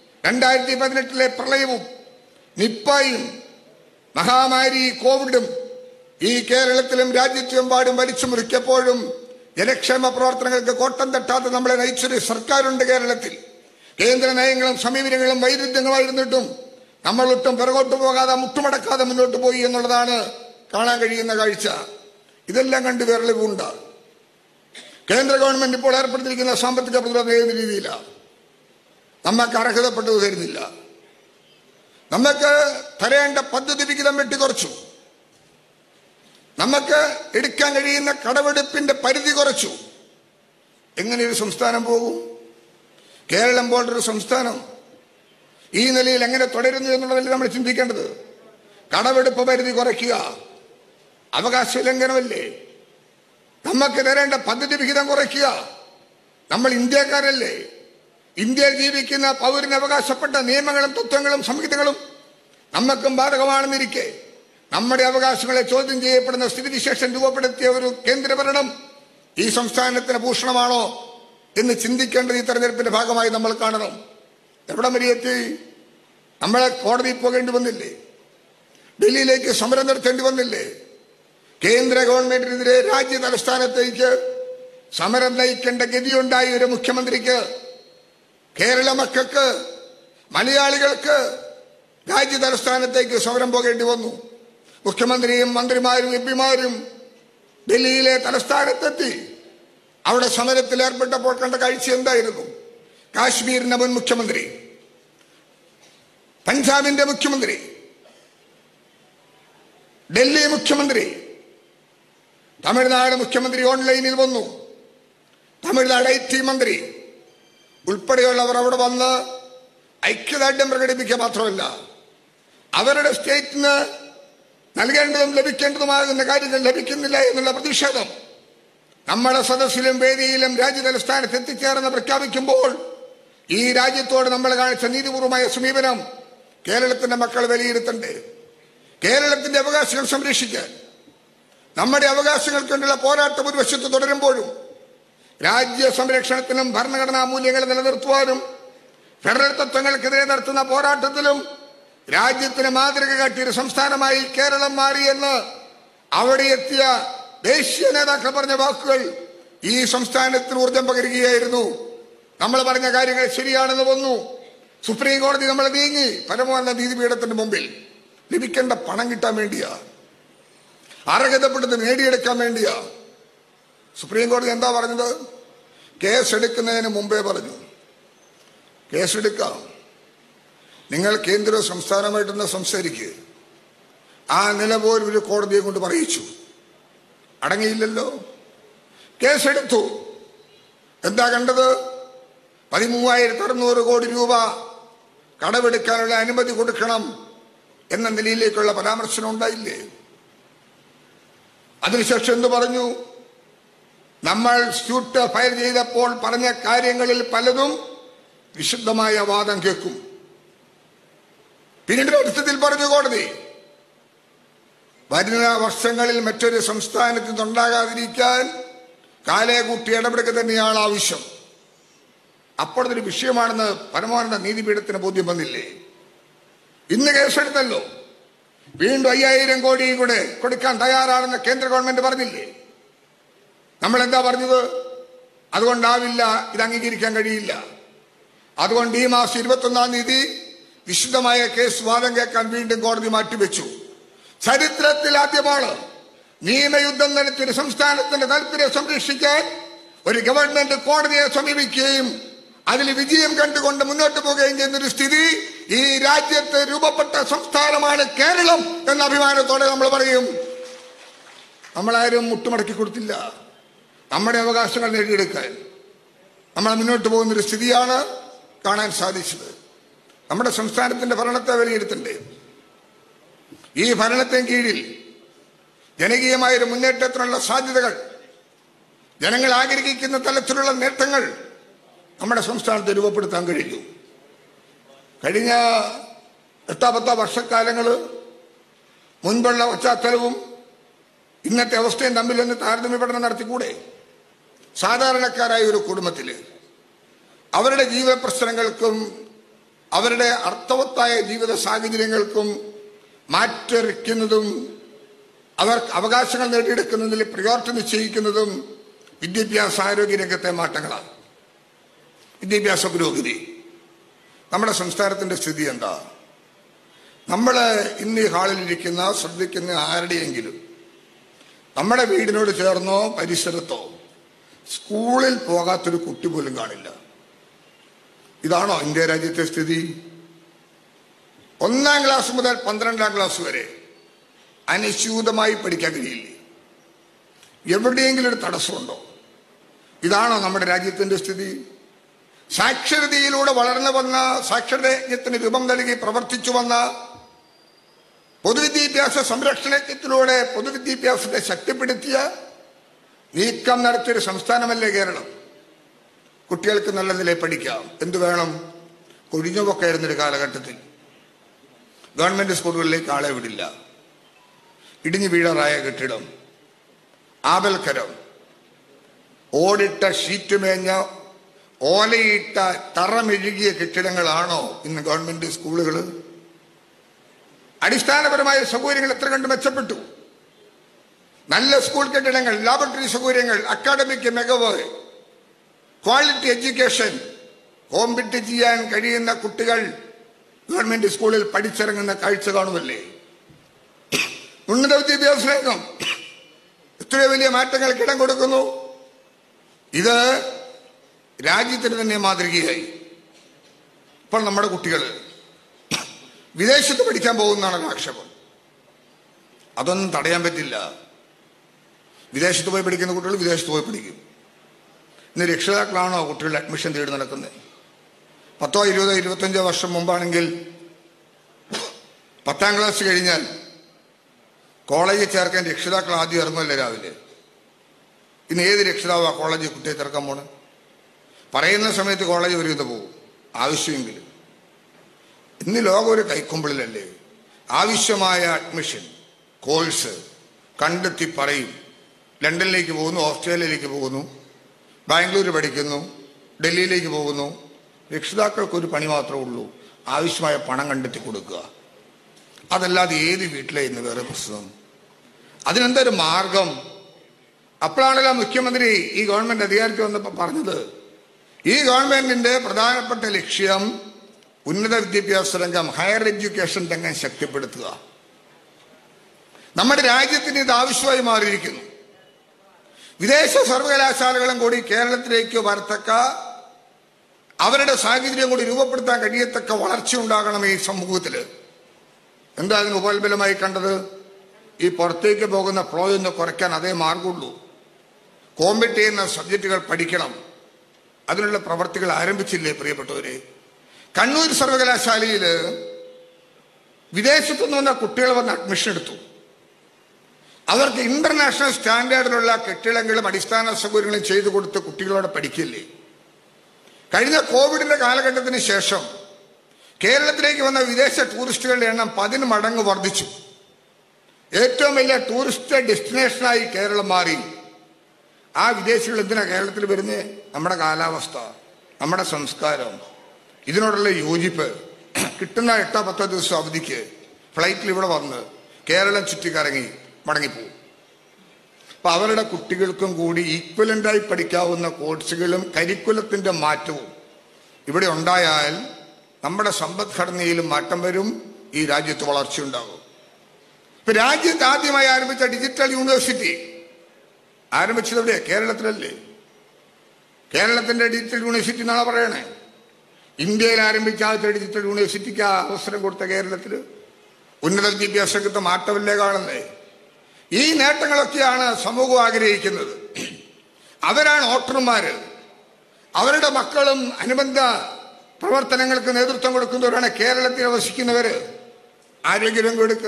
[SPEAKER 6] 2018 പ്രളയവും നിപ്പയും മഹാമാരി കോവിഡും ഈ കേരളത്തിലും രാജ്യത്തെമ്പാടും വലിച്ചു മുറിക്കപ്പോഴും ജനക്ഷേമ പ്രവർത്തനങ്ങൾക്ക് കോട്ടം തട്ടാതെ നമ്മളെ നയിച്ചൊരു സർക്കാരുണ്ട് കേരളത്തിൽ. കേന്ദ്ര നയങ്ങളും സമീപനങ്ങളും വൈരുദ്ധ്യങ്ങളായിരുന്നിട്ടും നമ്മൾ ഒട്ടും പിറകോട്ട് പോകാതെ മുട്ടുമടക്കാതെ മുന്നോട്ട് പോയി എന്നുള്ളതാണ് കാണാൻ കഴിയുന്ന കാഴ്ച. ഇതെല്ലാം കണ്ട് വിരളിവുണ്ട്. കേന്ദ്ര ഗവൺമെന്റ് ഇപ്പോൾ ഏർപ്പെടുത്തിയിരിക്കുന്ന സാമ്പത്തിക പ്രതിരോധം ഏത് രീതിയിലാണ്? നമുക്ക് അർഹതപ്പെട്ടത് തരുന്നില്ല. നമുക്ക് തരേണ്ട പദ്ധതി വിഹിതം വെട്ടിക്കുറച്ചു. നമുക്ക് എടുക്കാൻ കഴിയുന്ന കടമെടുപ്പിന്റെ പരിധി കുറച്ചു. എങ്ങനെ ഒരു സംസ്ഥാനം പോകും? കേരളം പോലൊരു സംസ്ഥാനം ഈ നിലയിൽ എങ്ങനെ തുടരുന്നു എന്നുള്ളതല്ലേ നമ്മൾ ചിന്തിക്കേണ്ടത്. കടമെടുപ്പ് പരിധി കുറയ്ക്കുക അവകാശ ലംഘനമല്ലേ? നമുക്ക് തരേണ്ട പദ്ധതി വിഹിതം കുറയ്ക്കുക. നമ്മൾ ഇന്ത്യക്കാരല്ലേ? ഇന്ത്യയിൽ ജീവിക്കുന്ന പൗരന് അവകാശപ്പെട്ട നിയമങ്ങളും തത്വങ്ങളും സംഹിതകളും നമുക്കും ബാധകമാണെന്നിരിക്കെ നമ്മുടെ അവകാശങ്ങളെ ചോദ്യം ചെയ്യപ്പെടുന്ന സ്ഥിതിവിശേഷം രൂപപ്പെടുത്തിയ ഒരു കേന്ദ്രഭരണം ഈ സംസ്ഥാനത്തിന് ഭൂഷണമാണോ എന്ന് ചിന്തിക്കേണ്ടത് ഈ തെരഞ്ഞെടുപ്പിന്റെ ഭാഗമായി നമ്മൾ കാണണം. എവിടെ വരെയെത്തി? നമ്മളെ കോടതിയിൽ പോകേണ്ടി വന്നില്ലേ? ഡൽഹിയിലേക്ക് സമരം നടത്തേണ്ടി വന്നില്ലേ? കേന്ദ്ര ഗവൺമെന്റിനെതിരെ രാജ്യ തലസ്ഥാനത്തേക്ക് സമരം നയിക്കേണ്ട ഗതിയുണ്ടായ ഒരു മുഖ്യമന്ത്രിക്ക്, കേരള മക്കൾക്ക്, മലയാളികൾക്ക് രാജ്യ തലസ്ഥാനത്തേക്ക് സമരം പോകേണ്ടി വന്നു. മുഖ്യമന്ത്രിയും മന്ത്രിമാരും എംപിമാരും ഡൽഹിയിലെ തലസ്ഥാനത്തെത്തി. അവിടെ സമരത്തിൽ ഏർപ്പെട്ടപ്പോൾ കണ്ട കാഴ്ച എന്തായിരുന്നു? കാശ്മീരിന്റെ മുൻ മുഖ്യമന്ത്രി, പഞ്ചാബിന്റെ മുഖ്യമന്ത്രി, ഡൽഹി മുഖ്യമന്ത്രി, തമിഴ്നാട് മുഖ്യമന്ത്രി ഓൺലൈനിൽ വന്നു. തമിഴ്നാട് IT മന്ത്രി ഉൾപ്പെടെയുള്ളവർ അവിടെ വന്ന് ഐക്യദാർഢ്യം പ്രകടിപ്പിക്കുക മാത്രമല്ല, അവരുടെ സ്റ്റേറ്റിന് നൽകേണ്ടതും ലഭിക്കേണ്ടതുമാകുന്ന കാര്യങ്ങൾ ലഭിക്കുന്നില്ല എന്നുള്ള പ്രതിഷേധം നമ്മുടെ സദസ്സിലും വേദിയിലും രാജ്യ തലസ്ഥാനത്ത് എത്തിച്ചേർന്ന് പ്രഖ്യാപിക്കുമ്പോൾ ഈ രാജ്യത്തോട് നമ്മൾ കാണിച്ച നീതിപൂർവമായ സമീപനം കേരളത്തിന്റെ മക്കൾ വിലയിരുത്തണ്ടേ? കേരളത്തിന്റെ അവകാശങ്ങൾ സംരക്ഷിക്കാൻ, നമ്മുടെ അവകാശങ്ങൾക്കുള്ള പോരാട്ടം ഒരു വശത്ത് തുടരുമ്പോഴും രാജ്യ സംരക്ഷണത്തിനും ഭരണഘടനാ മൂല്യങ്ങൾ നിലനിർത്തുവാനും ഫെഡറൽ തത്വങ്ങൾക്കെതിരെ നടത്തുന്ന പോരാട്ടത്തിലും രാജ്യത്തിന് മാതൃക കാട്ടിയൊരു സംസ്ഥാനമായി കേരളം മാറിയെന്ന് അവിടെ എത്തിയ ദേശീയ നേതാക്കൾ പറഞ്ഞ വാക്കുകൾ ഈ സംസ്ഥാനത്തിന് ഊർജം പകരുകയായിരുന്നു. നമ്മൾ പറഞ്ഞ കാര്യങ്ങൾ ശരിയാണെന്ന് വന്നു. സുപ്രീം കോടതി നമ്മൾ നീങ്ങി പരമോന്നത നീതിപീഠത്തിന്റെ മുമ്പിൽ. ലഭിക്കേണ്ട പണം കിട്ടാൻ വേണ്ടിയാ, അർഹതപ്പെട്ടത് നേടിയെടുക്കാൻ വേണ്ടിയാ. സുപ്രീം കോടതി എന്താ പറഞ്ഞത്? കേസെടുക്കുന്നതിന് മുമ്പേ പറഞ്ഞു, കേസെടുക്കാം, നിങ്ങൾ കേന്ദ്ര സംസ്ഥാനമായിട്ടൊന്ന് സംസാരിക്കുക. ആ നില പോലും ഒരു കോടതിയെ കൊണ്ട് പറയിച്ചു. അടങ്ങിയില്ലല്ലോ, കേസെടുത്തു. എന്താ കണ്ടത്? 13,600 കോടി രൂപ കടമെടുക്കാനുള്ള അനുമതി കൊടുക്കണം എന്ന നിലയിലേക്കുള്ള പരാമർശനം ഉണ്ടായില്ലേ? അതിനുശേഷം എന്ത് പറഞ്ഞു? നമ്മൾ സ്യൂട്ട് ഫയൽ ചെയ്തപ്പോൾ പറഞ്ഞ കാര്യങ്ങളിൽ പലതും വിശുദ്ധമായ വാദം കേൾക്കും. പിന്നീട് അർത്ഥത്തിൽ പറഞ്ഞു കോടതി, വരുന്ന വർഷങ്ങളിൽ മറ്റൊരു സംസ്ഥാനത്ത് നിന്നുണ്ടാകാതിരിക്കാൻ കാലയെ കൂട്ടി ഇടപെടുക തന്നെയാണ് ആവശ്യം. അപ്പോഴതൊരു വിഷയമാണെന്ന് പരമോന്നത നീതിപീഠത്തിന് ബോധ്യം വന്നില്ലേ? ഇന്ന് കേസെടുത്തല്ലോ, വീണ്ടും 5000 കോടി കൂടെ കൊടുക്കാൻ തയ്യാറാണെന്ന് കേന്ദ്ര ഗവൺമെന്റ് പറഞ്ഞില്ലേ? നമ്മൾ എന്താ പറഞ്ഞത്? അതുകൊണ്ടാവില്ല, ഇത് അംഗീകരിക്കാൻ കഴിയില്ല. അതുകൊണ്ട് ഈ മാസം 21-ാം തീയതി വിശുദ്ധമായ കേസ് വാദം കേൾക്കാൻ വീണ്ടും കോടതി മാറ്റിവെച്ചു. ചരിത്രത്തിൽ ആദ്യമാണ് നിയമയുദ്ധം നടത്തിയൊരു സംസ്ഥാനത്തിന്റെ താല്പര്യം സംരക്ഷിക്കാൻ ഒരു ഗവൺമെന്റ് കോടതിയെ സമീപിക്കുകയും അതിൽ വിജയം കണ്ടുകൊണ്ട് മുന്നോട്ട് പോവുകയും ചെയ്യുന്നൊരു സ്ഥിതി ഈ രാജ്യത്ത് രൂപപ്പെട്ട സംസ്ഥാനമാണ് കേരളം എന്ന അഭിമാനത്തോടെ നമ്മൾ പറയും. നമ്മളാരും മുട്ടുമടക്കി കൊടുത്തില്ല. നമ്മുടെ അവകാശങ്ങൾ നേടിയെടുക്കാൻ നമ്മൾ മുന്നോട്ട് പോകുന്നൊരു സ്ഥിതിയാണ് കാണാൻ സാധിച്ചത്. നമ്മുടെ സംസ്ഥാനത്തിന്റെ ഭരണത്തെ വിലയിരുത്തണ്ടേ? ഈ ഭരണത്തിന് കീഴിൽ ജനകീയമായൊരു മുന്നേറ്റത്തിനുള്ള സാധ്യതകൾ, ജനങ്ങൾ ആഗ്രഹിക്കുന്ന തലത്തിലുള്ള നേട്ടങ്ങൾ നമ്മുടെ സംസ്ഥാനത്ത് രൂപപ്പെടുത്താൻ കഴിഞ്ഞു. കഴിഞ്ഞ 8-10 വർഷക്കാലങ്ങൾ മുൻപുള്ള പശ്ചാത്തലവും ഇന്നത്തെ അവസ്ഥയും തമ്മിലൊന്ന് താരതമ്യ പഠനം നടത്തിക്കൂടെ? സാധാരണക്കാരായ ഒരു കുടുംബത്തില് അവരുടെ ജീവിത പ്രശ്നങ്ങൾക്കും അവരുടെ അർത്ഥവത്തായ ജീവിത സാഹചര്യങ്ങൾക്കും മാറ്ററിക്കുന്നതും അവർ അവകാശങ്ങൾ നേടിയെടുക്കുന്നതിൽ പ്രയോറിറ്റി നിശ്ചയിക്കുന്നതും വിദ്യാഭ്യാസ ആരോഗ്യ രംഗത്തെ മാറ്റങ്ങളാണ്. വിദ്യാഭ്യാസ പുരോഗതി. നമ്മുടെ സംസ്ഥാനത്തിന്റെ സ്ഥിതി എന്താ? നമ്മൾ ഇന്ന് ഈ ഹാളിലിരിക്കുന്ന ശ്രദ്ധിക്കുന്ന ആരുടെയെങ്കിലും നമ്മുടെ വീടിനോട് ചേർന്നോ പരിസരത്തോ സ്കൂളിൽ പോകാത്തൊരു കുട്ടി പോലും കാണില്ല. ഇതാണോ ഇന്ത്യ രാജ്യത്തെ സ്ഥിതി? 1-ാം ക്ലാസ് മുതൽ 12-ാം ക്ലാസ് വരെ അനുസ്യൂതമായി പഠിക്കാൻ കഴിയില്ലേ? എവിടെയെങ്കിലും ഒരു തടസ്സമുണ്ടോ? ഇതാണോ നമ്മുടെ രാജ്യത്തിന്റെ സ്ഥിതി? സാക്ഷരതയിലൂടെ വളർന്നു വന്ന, സാക്ഷരയജ്ഞത്തിന് രൂപം നൽകി പ്രവർത്തിച്ചു വന്ന, പൊതുവിദ്യാഭ്യാസ സംരക്ഷണത്തിലൂടെ പൊതുവിദ്യാഭ്യാസത്തെ ശക്തിപ്പെടുത്തിയ നീക്കം നടത്തിയൊരു സംസ്ഥാനമല്ലേ കേരളം? കുട്ടികൾക്ക് നല്ല നിലയിൽ പഠിക്കാം. എന്തു വേണം? കൊഴിഞ്ഞുപോക്കായിരുന്നൊരു കാലഘട്ടത്തിൽ ഗവൺമെന്റ് സ്കൂളുകളിലേക്ക് ആളെ വിടില്ല. ഇടിഞ്ഞു വീഴാറായ കെട്ടിടം, ആപൽക്കരം, ഓടിട്ട ഷീറ്റുമേഞ്ഞ ഓലയിട്ട തറമെഴുകിയ കെട്ടിടങ്ങളാണോ ഇന്ന് ഗവൺമെന്റ് സ്കൂളുകൾ? അടിസ്ഥാനപരമായ സൗകര്യങ്ങൾ എത്ര കണ്ട് മെച്ചപ്പെട്ടു? നല്ല സ്കൂൾ കെട്ടിടങ്ങൾ, ലാബറട്ടറി സൗകര്യങ്ങൾ, അക്കാഡമിക് മികവ്, ക്വാളിറ്റി എഡ്യൂക്കേഷൻ, കോമ്പീറ്റ് ചെയ്യാൻ കഴിയുന്ന കുട്ടികൾ ഗവൺമെന്റ് സ്കൂളിൽ പഠിച്ചിറങ്ങുന്ന കാഴ്ച കാണുമല്ലേ? ഉന്നത വിദ്യാഭ്യാസ രംഗം എത്രയോ വലിയ മാറ്റങ്ങൾക്ക് ഇടം കൊടുക്കുന്നു. ഇത് രാജ്യത്തിന് തന്നെ മാതൃകയായി. ഇപ്പോൾ നമ്മുടെ കുട്ടികൾ വിദേശത്ത് പഠിക്കാൻ പോകുന്നതാണ് ആക്ഷേപം. അതൊന്നും തടയാൻ പറ്റില്ല. വിദേശത്ത് പോയി പഠിക്കുന്ന കുട്ടികൾ വിദേശത്ത് പോയി പഠിക്കും. ഇന്ന് രക്ഷിതാക്കളാണോ കുട്ടികളുടെ അഡ്മിഷൻ തേടി നടക്കുന്നത്? 10, 20, 25 വർഷം മുമ്പാണെങ്കിൽ 10-ാം ക്ലാസ് കഴിഞ്ഞാൽ കോളേജിൽ ചേർക്കാൻ രക്ഷിതാക്കൾ ആദ്യം ഇറങ്ങുമല്ലേ രാവിലെ. ഇന്ന് ഏത് രക്ഷിതാവാ കോളേജിൽ കുട്ടിയെ ചേർക്കാൻ പോണേ? പറയുന്ന സമയത്ത് കോളേജ് വരുന്നത് പോകും ആവശ്യമെങ്കിലും. ഇന്ന് ലോകം ഒരു കൈക്കൊമ്പിളിലല്ലേ? ആവശ്യമായ അഡ്മിഷൻ കോഴ്സ് കണ്ടെത്തി പറയും. ലണ്ടനിലേക്ക് പോകുന്നു, ഓസ്ട്രേലിയയിലേക്ക് പോകുന്നു, ബാംഗ്ലൂർ പഠിക്കുന്നു, ഡൽഹിയിലേക്ക് പോകുന്നു. രക്ഷിതാക്കൾക്കൊരു പണി മാത്രമേ ഉള്ളൂ, ആവശ്യമായ പണം കണ്ടെത്തി കൊടുക്കുക. അതല്ലാതെ ഏത് വീട്ടിലെ ഇന്ന് വേറെ പ്രശ്നം? അതിനെന്തൊരു മാർഗം? അപ്പോഴാണല്ലോ മുഖ്യമന്ത്രി ഈ ഗവൺമെന്റ് അധികാരത്തിൽ വന്നപ്പോൾ പറഞ്ഞത്, ഈ ഗവൺമെന്റിന്റെ പ്രധാനപ്പെട്ട ലക്ഷ്യം ഉന്നത വിദ്യാഭ്യാസ രംഗം, ഹയർ എഡ്യൂക്കേഷൻ രംഗം ശക്തിപ്പെടുത്തുക. നമ്മുടെ രാജ്യത്തിന് ഇത് ആവശ്യമായി മാറിയിരിക്കുന്നു. വിദേശ സർവകലാശാലകളും കൂടി കേരളത്തിലേക്ക് വരത്തക്ക, അവരുടെ സാഹചര്യം കൂടി രൂപപ്പെടുത്താൻ കഴിയത്തക്ക വളർച്ച ഉണ്ടാകണം ഈ സമൂഹത്തിൽ. എന്താ അതിന് ഉപോത്ബലമായി കണ്ടത്? ഈ പുറത്തേക്ക് പോകുന്ന ഫ്ലോ ഒന്ന് കുറയ്ക്കാൻ അതേ മാർഗമുള്ളൂ. കോമ്പീറ്റ് ചെയ്യുന്ന സബ്ജക്റ്റുകൾ പഠിക്കണം. അതിനുള്ള പ്രവർത്തികൾ ആരംഭിച്ചില്ലേ പ്രിയപ്പെട്ടവരെ? കണ്ണൂർ സർവകലാശാലയിൽ വിദേശത്തു നിന്ന് വന്ന കുട്ടികൾ വന്ന് അഡ്മിഷൻ എടുത്തു. അവർക്ക് ഇന്റർനാഷണൽ സ്റ്റാൻഡേർഡിലുള്ള കെട്ടിടങ്ങളും അടിസ്ഥാന സൗകര്യങ്ങളും ചെയ്തു കൊടുത്ത് കുട്ടികളോട് പഠിക്കില്ലേ? കഴിഞ്ഞ കോവിഡിന്റെ കാലഘട്ടത്തിന് ശേഷം കേരളത്തിലേക്ക് വന്ന വിദേശ ടൂറിസ്റ്റുകളുടെ എണ്ണം 10 മടങ്ങ് വർദ്ധിച്ചു. ഏറ്റവും വലിയ ടൂറിസ്റ്റ് ഡെസ്റ്റിനേഷനായി കേരളം മാറി. ആ വിദേശികൾ എന്തിനാ കേരളത്തിൽ വരുന്നത്? നമ്മുടെ കാലാവസ്ഥ, നമ്മുടെ സംസ്കാരം, ഇതിനോടുള്ള യോജിപ്പ്. കിട്ടുന്ന 8-10 ദിവസം അവധിക്ക് ഫ്ലൈറ്റിൽ ഇവിടെ വന്ന് കേരളം ചുറ്റിക്കറങ്ങി മടങ്ങിപ്പോവും. അപ്പൊ അവരുടെ കുട്ടികൾക്കും കൂടി ഈക്വലന്റായി പഠിക്കാവുന്ന കോഴ്സുകളും കരിക്കുലത്തിന്റെ മാറ്റവും ഇവിടെ ഉണ്ടായാൽ നമ്മുടെ സമ്പദ്ഘടനയിലും മാറ്റം വരും, ഈ രാജ്യത്ത് വളർച്ചയുണ്ടാകും. ഇപ്പൊ രാജ്യത്ത് ആദ്യമായി ആരംഭിച്ച ഡിജിറ്റൽ യൂണിവേഴ്സിറ്റി ആരംഭിച്ചത് എവിടെ? കേരളത്തിലല്ലേ? കേരളത്തിന്റെ ഡിജിറ്റൽ യൂണിവേഴ്സിറ്റി എന്നാണ് പറയണേ. ഇന്ത്യയിൽ ആരംഭിച്ച ആദ്യത്തെ ഡിജിറ്റൽ യൂണിവേഴ്സിറ്റിക്ക് അവസരം കൊടുത്ത കേരളത്തിൽ ഉന്നത വിദ്യാഭ്യാസ രംഗത്ത് മാറ്റമല്ലേ കാണുന്നേ? ഈ നേട്ടങ്ങളൊക്കെയാണ് സമൂഹം ആഗ്രഹിക്കുന്നത്. അവരാണ് വോട്ടർമാര്. അവരുടെ മക്കളും അനുബന്ധ പ്രവർത്തനങ്ങൾക്ക് നേതൃത്വം കൊടുക്കുന്നവരാണ് കേരളത്തിൽ വസിക്കുന്നവര്. ആരോഗ്യരംഗം എടുക്ക്.